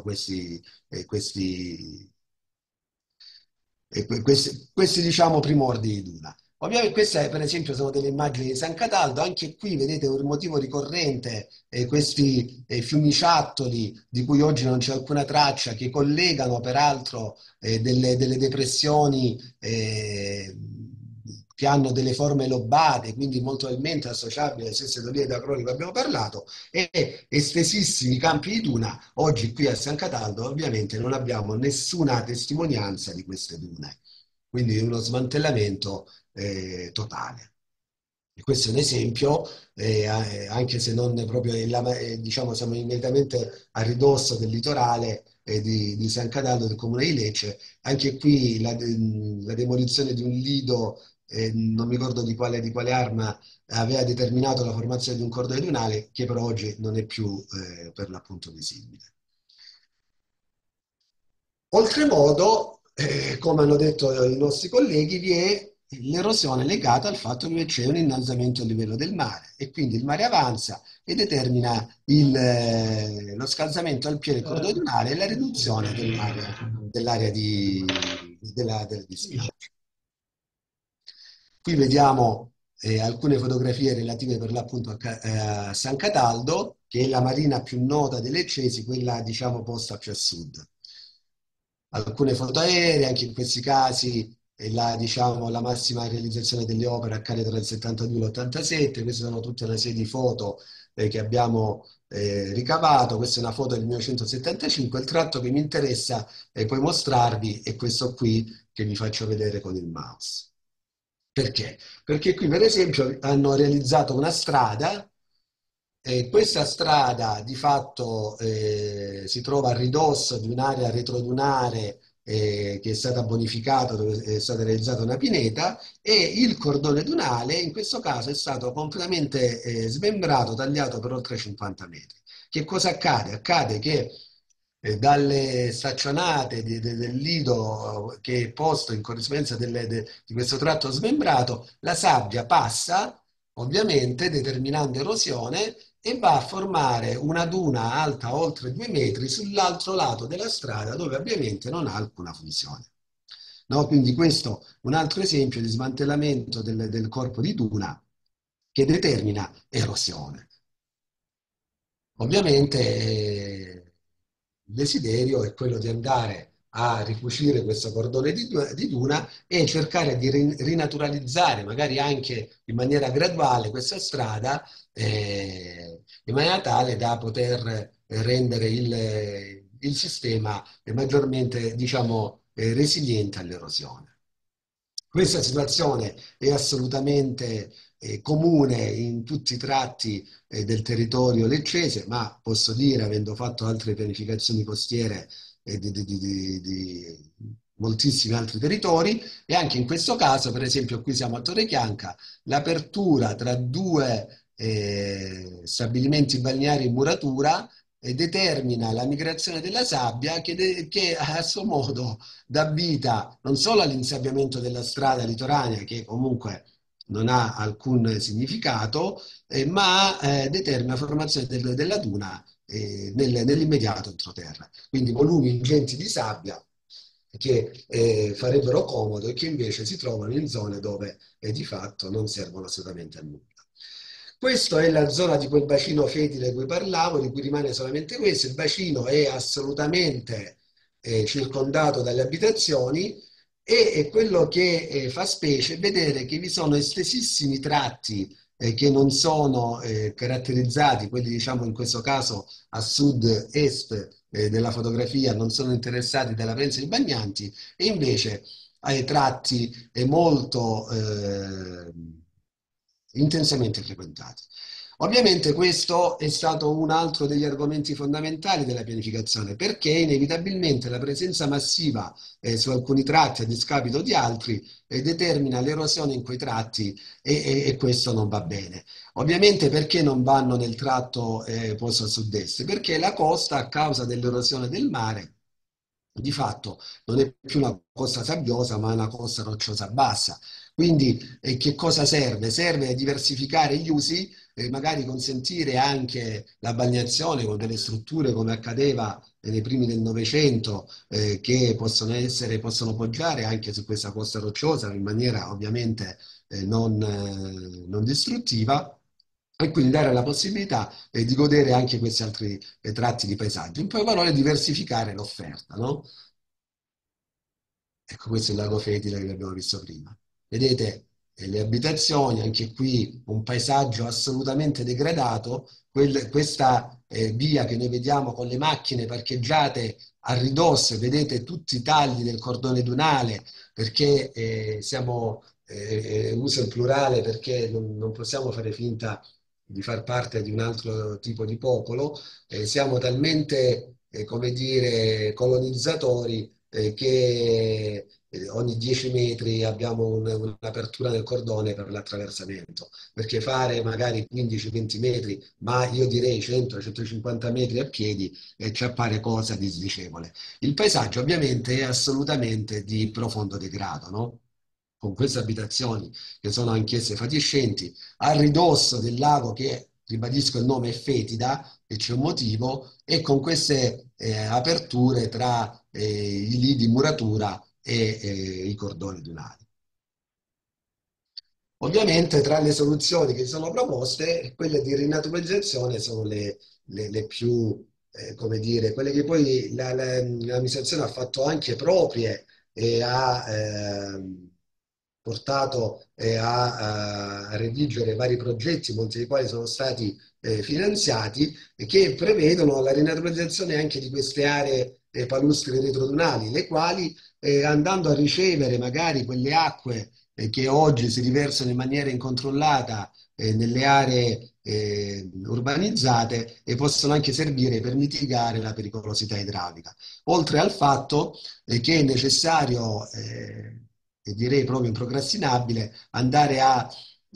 questi, diciamo, primordi di duna. Ovviamente queste per esempio sono delle immagini di San Cataldo. Anche qui vedete un motivo ricorrente, questi fiumiciattoli di cui oggi non c'è alcuna traccia, che collegano peraltro delle depressioni che hanno delle forme lobate, quindi molto probabilmente associabili alle stesse teorie da cronico che abbiamo parlato, e estesissimi campi di duna. Oggi qui a San Cataldo ovviamente non abbiamo nessuna testimonianza di queste dune, quindi uno smantellamento totale. E questo è un esempio, anche se non proprio, diciamo, siamo immediatamente a ridosso del litorale di San Cataldo, del comune di Lecce. Anche qui la demolizione di un lido, non mi ricordo di quale arma, aveva determinato la formazione di un cordone dunale che però oggi non è più per l'appunto visibile. Oltremodo, come hanno detto i nostri colleghi, vi è l'erosione legata al fatto che c'è un innalzamento del livello del mare, e quindi il mare avanza e determina lo scalzamento al piede del cordone dunale e la riduzione dell'area di spiaggia. Qui vediamo alcune fotografie relative per l'appunto a San Cataldo, che è la marina più nota dei leccesi, quella, diciamo, posta più a sud. Alcune foto aeree, anche in questi casi diciamo, la massima realizzazione delle opere accade tra il 72 e l'87. Queste sono tutte una serie di foto che abbiamo ricavato. Questa è una foto del 1975. Il tratto che mi interessa poi mostrarvi è questo qui, che vi faccio vedere con il mouse. Perché? Perché qui per esempio hanno realizzato una strada. Questa strada di fatto si trova a ridosso di un'area retrodunare che è stata bonificata, dove è stata realizzata una pineta, e il cordone dunale in questo caso è stato completamente smembrato, tagliato per oltre 50 metri. Che cosa accade? Accade che dalle staccionate del lido che è posto in corrispondenza di questo tratto smembrato, la sabbia passa, ovviamente determinando erosione, e va a formare una duna alta oltre 2 metri sull'altro lato della strada, dove ovviamente non ha alcuna funzione. No? Quindi questo è un altro esempio di smantellamento del corpo di duna che determina erosione. Ovviamente il desiderio è quello di andare a ricucire questo cordone di duna e cercare di rinaturalizzare, magari anche in maniera graduale, questa strada, in maniera tale da poter rendere il sistema maggiormente, diciamo, resiliente all'erosione. Questa situazione è assolutamente comune in tutti i tratti del territorio leccese, ma posso dire, avendo fatto altre pianificazioni costiere moltissimi altri territori, e anche in questo caso, per esempio, qui siamo a Torre Chianca, l'apertura tra due stabilimenti balneari in muratura determina la migrazione della sabbia che a suo modo dà vita non solo all'insabbiamento della strada litoranea, che comunque non ha alcun significato, ma determina la formazione della duna nell'immediato entroterra. Quindi volumi ingenti di sabbia che farebbero comodo e che invece si trovano in zone dove di fatto non servono assolutamente a nulla. Questa è la zona di quel bacino fetile di cui parlavo, di cui rimane solamente questo. Il bacino è assolutamente circondato dalle abitazioni e quello che fa specie è vedere che vi sono estesissimi tratti che non sono caratterizzati, quelli diciamo in questo caso a sud-est della fotografia non sono interessati dalla presenza di bagnanti, e invece ai tratti molto intensamente frequentati. Ovviamente questo è stato un altro degli argomenti fondamentali della pianificazione, perché inevitabilmente la presenza massiva su alcuni tratti a discapito di altri determina l'erosione in quei tratti e questo non va bene. Ovviamente perché non vanno nel tratto posto a sud-est? Perché la costa, a causa dell'erosione del mare, di fatto non è più una costa sabbiosa, ma una costa rocciosa bassa. Quindi che cosa serve? Serve a diversificare gli usi, magari consentire anche la balneazione con delle strutture come accadeva nei primi del Novecento, che possono poggiare anche su questa costa rocciosa in maniera ovviamente non distruttiva, e quindi dare la possibilità di godere anche questi altri tratti di paesaggio. In poche parole, diversificare l'offerta, no? Ecco, questo è il lago Fetile che abbiamo visto prima. Vedete, le abitazioni, anche qui un paesaggio assolutamente degradato. Questa via che noi vediamo con le macchine parcheggiate a ridosso, vedete tutti i tagli del cordone dunale, perché uso il plurale perché non possiamo fare finta di far parte di un altro tipo di popolo. Siamo talmente, come dire, colonizzatori che ogni 10 metri abbiamo un'apertura nel cordone per l'attraversamento, perché fare magari 15-20 metri, ma io direi 100-150 metri a piedi, ci appare cosa disdicevole. Il paesaggio ovviamente è assolutamente di profondo degrado, no? Con queste abitazioni che sono anch'esse fatiscenti, a ridosso del lago che, ribadisco il nome, è fetida, e c'è un motivo, e con queste aperture tra i lidi in muratura e i cordoni dunali. Ovviamente tra le soluzioni che sono proposte, quelle di rinaturalizzazione sono le più, come dire, quelle che poi l'amministrazione ha fatto anche proprie e ha portato a redigere vari progetti, molti dei quali sono stati finanziati, che prevedono la rinaturalizzazione anche di queste aree palustri retrodunali, le quali andando a ricevere magari quelle acque che oggi si riversano in maniera incontrollata nelle aree urbanizzate, e possono anche servire per mitigare la pericolosità idraulica. Oltre al fatto che è necessario, e direi proprio improcrastinabile, andare a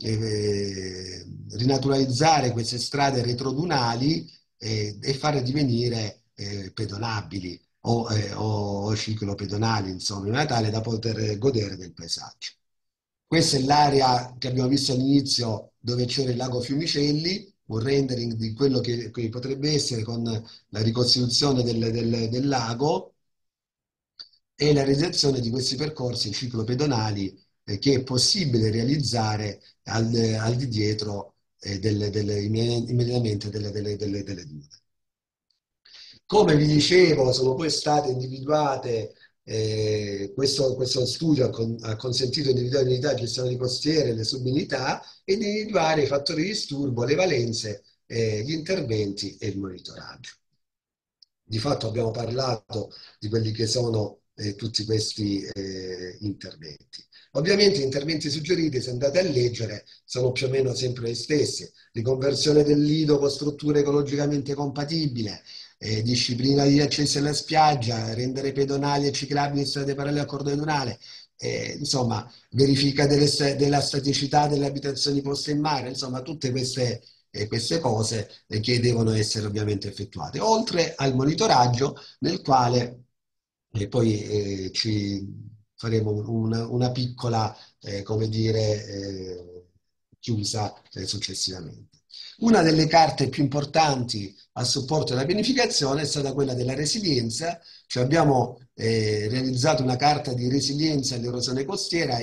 rinaturalizzare queste strade retrodunali e farle divenire pedonabili o ciclopedonali, insomma, in modo tale da poter godere del paesaggio. Questa è l'area che abbiamo visto all'inizio, dove c'era il lago Fiumicelli, un rendering di quello che potrebbe essere con la ricostituzione del lago e la realizzazione di questi percorsi ciclopedonali che è possibile realizzare al di dietro immediatamente delle dune. Come vi dicevo, sono poi state individuate, questo studio ha consentito di individuare le unità di gestione costiere, le subunità, e di individuare i fattori di disturbo, le valenze, gli interventi e il monitoraggio. Di fatto abbiamo parlato di quelli che sono tutti questi interventi. Ovviamente gli interventi suggeriti, se andate a leggere, sono più o meno sempre gli stessi: riconversione del lido con strutture ecologicamente compatibili, disciplina degli accessi alla spiaggia, rendere pedonali e ciclabili strade parallele al corridoio dunale, insomma, verifica della staticità delle abitazioni poste in mare, insomma, tutte queste cose che devono essere ovviamente effettuate, oltre al monitoraggio nel quale poi ci faremo una piccola, come dire, chiusa successivamente. Una delle carte più importanti a supporto della pianificazione è stata quella della resilienza, cioè abbiamo realizzato una carta di resilienza all'erosione costiera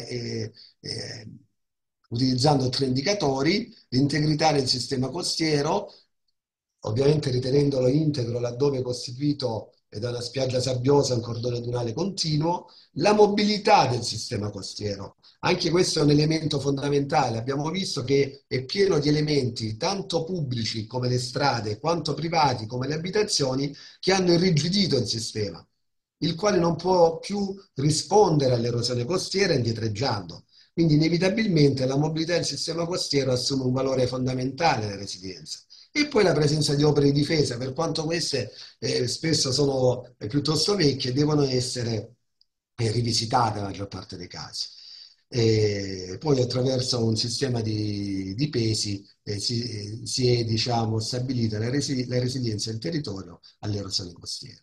utilizzando 3 indicatori: l'integrità del sistema costiero, ovviamente ritenendolo integro laddove costituito da una spiaggia sabbiosa, un cordone dunale continuo, la mobilità del sistema costiero. Anche questo è un elemento fondamentale. Abbiamo visto che è pieno di elementi, tanto pubblici come le strade, quanto privati come le abitazioni, che hanno irrigidito il sistema, il quale non può più rispondere all'erosione costiera indietreggiando. Quindi inevitabilmente la mobilità del sistema costiero assume un valore fondamentale nella resilienza. E poi la presenza di opere di difesa, per quanto queste spesso sono piuttosto vecchie, devono essere rivisitate nella maggior parte dei casi. Poi attraverso un sistema di pesi si è, diciamo, stabilita la resilienza del territorio all'erosione costiera.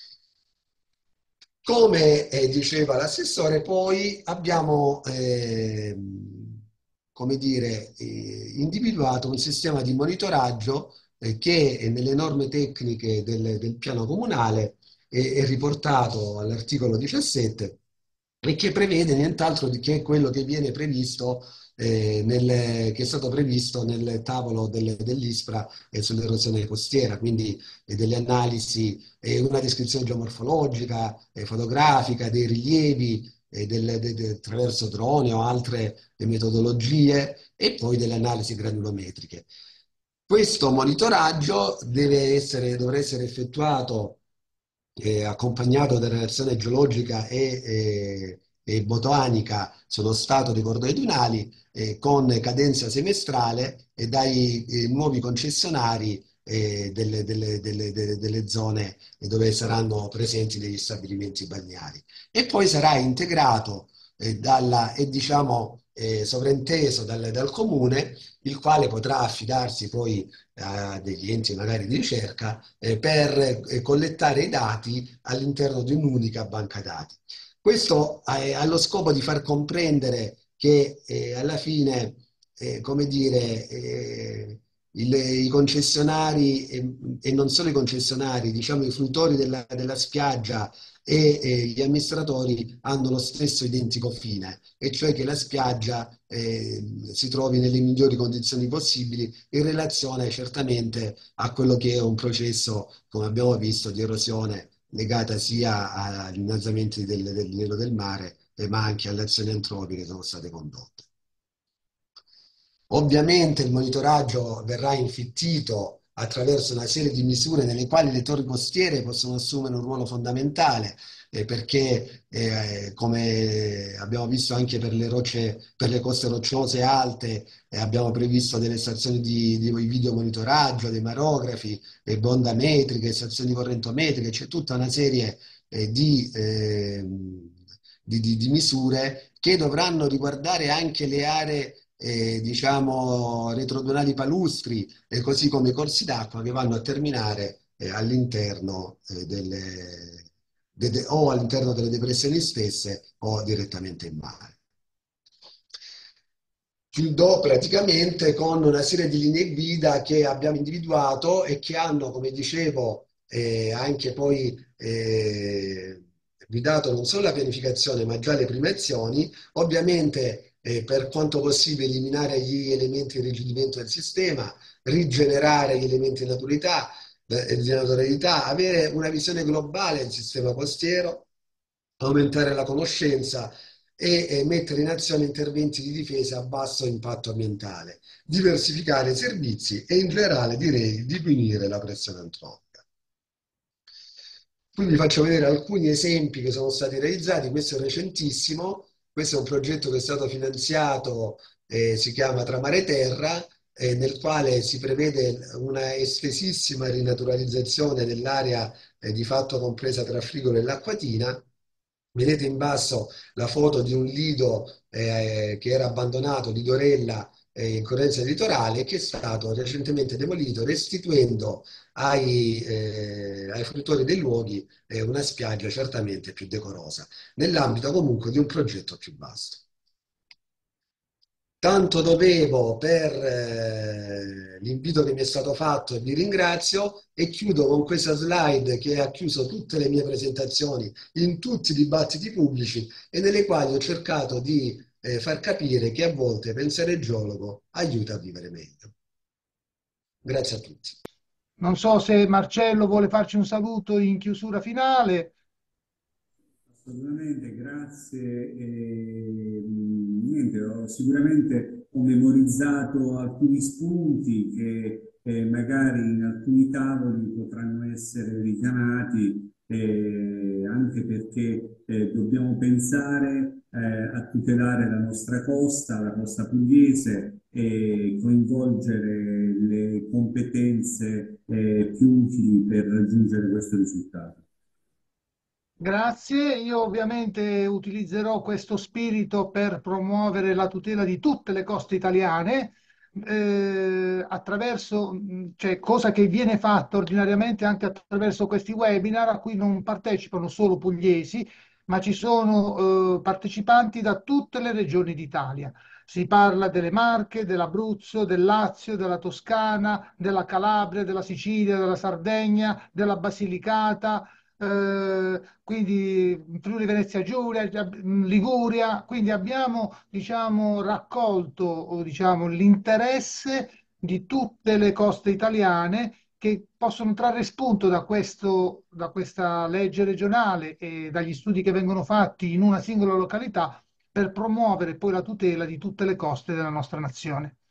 Come diceva l'assessore, poi abbiamo come dire, individuato un sistema di monitoraggio che nelle norme tecniche del piano comunale è riportato all'articolo 17 e che prevede nient'altro di che quello che viene previsto che è stato previsto nel tavolo dell'ISPRA sull'erosione costiera, quindi delle analisi, una descrizione geomorfologica, fotografica, dei rilievi attraverso droni o altre metodologie e poi delle analisi granulometriche. Questo monitoraggio dovrà essere effettuato accompagnato da relazione geologica e botanica sullo stato dei corridoi dunali con cadenza semestrale e dai nuovi concessionari delle zone dove saranno presenti degli stabilimenti balneari. E poi sarà integrato diciamo, sovrinteso dal comune, il quale potrà affidarsi poi a degli enti magari di ricerca per collettare i dati all'interno di un'unica banca dati. Questo ha lo scopo di far comprendere che alla fine, come dire, i concessionari e non solo i concessionari, diciamo i fruitori della spiaggia e gli amministratori hanno lo stesso identico fine, e cioè che la spiaggia si trovi nelle migliori condizioni possibili in relazione certamente a quello che è un processo, come abbiamo visto, di erosione legata sia agli innalzamenti del livello del mare, ma anche alle azioni antropiche che sono state condotte. Ovviamente il monitoraggio verrà infittito attraverso una serie di misure nelle quali le torri costiere possono assumere un ruolo fondamentale, perché come abbiamo visto anche per le coste rocciose alte, abbiamo previsto delle stazioni di video monitoraggio, dei marografi, bondametriche, stazioni correntometriche, c'è tutta una serie di misure che dovranno riguardare anche le aree diciamo retrodunali palustri, così come i corsi d'acqua che vanno a terminare all'interno o all'interno delle depressioni stesse o direttamente in mare. Chiudo praticamente con una serie di linee guida che abbiamo individuato e che hanno, come dicevo, anche poi guidato non solo la pianificazione ma già le prime azioni. Ovviamente per quanto possibile eliminare gli elementi di irrigidimento del sistema, rigenerare gli elementi di naturalità, avere una visione globale del sistema costiero, aumentare la conoscenza e mettere in azione interventi di difesa a basso impatto ambientale, diversificare i servizi e in generale direi diminuire la pressione antropica. Quindi vi faccio vedere alcuni esempi che sono stati realizzati. Questo è recentissimo. Questo è un progetto che è stato finanziato, si chiama Tra Mare e Terra, nel quale si prevede una estesissima rinaturalizzazione dell'area di fatto compresa tra Frigolo e l'Acquatina. Vedete in basso la foto di un lido che era abbandonato, Lidorella, in Correnza Litorale, che è stato recentemente demolito, restituendo ai fruitori dei luoghi una spiaggia certamente più decorosa, nell'ambito comunque di un progetto più vasto. Tanto dovevo per l'invito che mi è stato fatto e vi ringrazio e chiudo con questa slide che ha chiuso tutte le mie presentazioni in tutti i dibattiti pubblici e nelle quali ho cercato di far capire che a volte pensare geologo aiuta a vivere meglio. Grazie a tutti. Non so se Marcello vuole farci un saluto in chiusura finale. Assolutamente, grazie. Niente, sicuramente ho memorizzato alcuni spunti che magari in alcuni tavoli potranno essere richiamati, anche perché dobbiamo pensare a tutelare la nostra costa, la costa pugliese, e coinvolgere le competenze più utili per raggiungere questo risultato. Grazie, io ovviamente utilizzerò questo spirito per promuovere la tutela di tutte le coste italiane, attraverso, cioè, cosa che viene fatta ordinariamente anche attraverso questi webinar a cui non partecipano solo pugliesi, ma ci sono partecipanti da tutte le regioni d'Italia. Si parla delle Marche, dell'Abruzzo, del Lazio, della Toscana, della Calabria, della Sicilia, della Sardegna, della Basilicata, quindi Friuli Venezia Giulia, Liguria, quindi abbiamo, diciamo, raccolto, diciamo, l'interesse di tutte le coste italiane che possono trarre spunto da questa legge regionale e dagli studi che vengono fatti in una singola località per promuovere poi la tutela di tutte le coste della nostra nazione.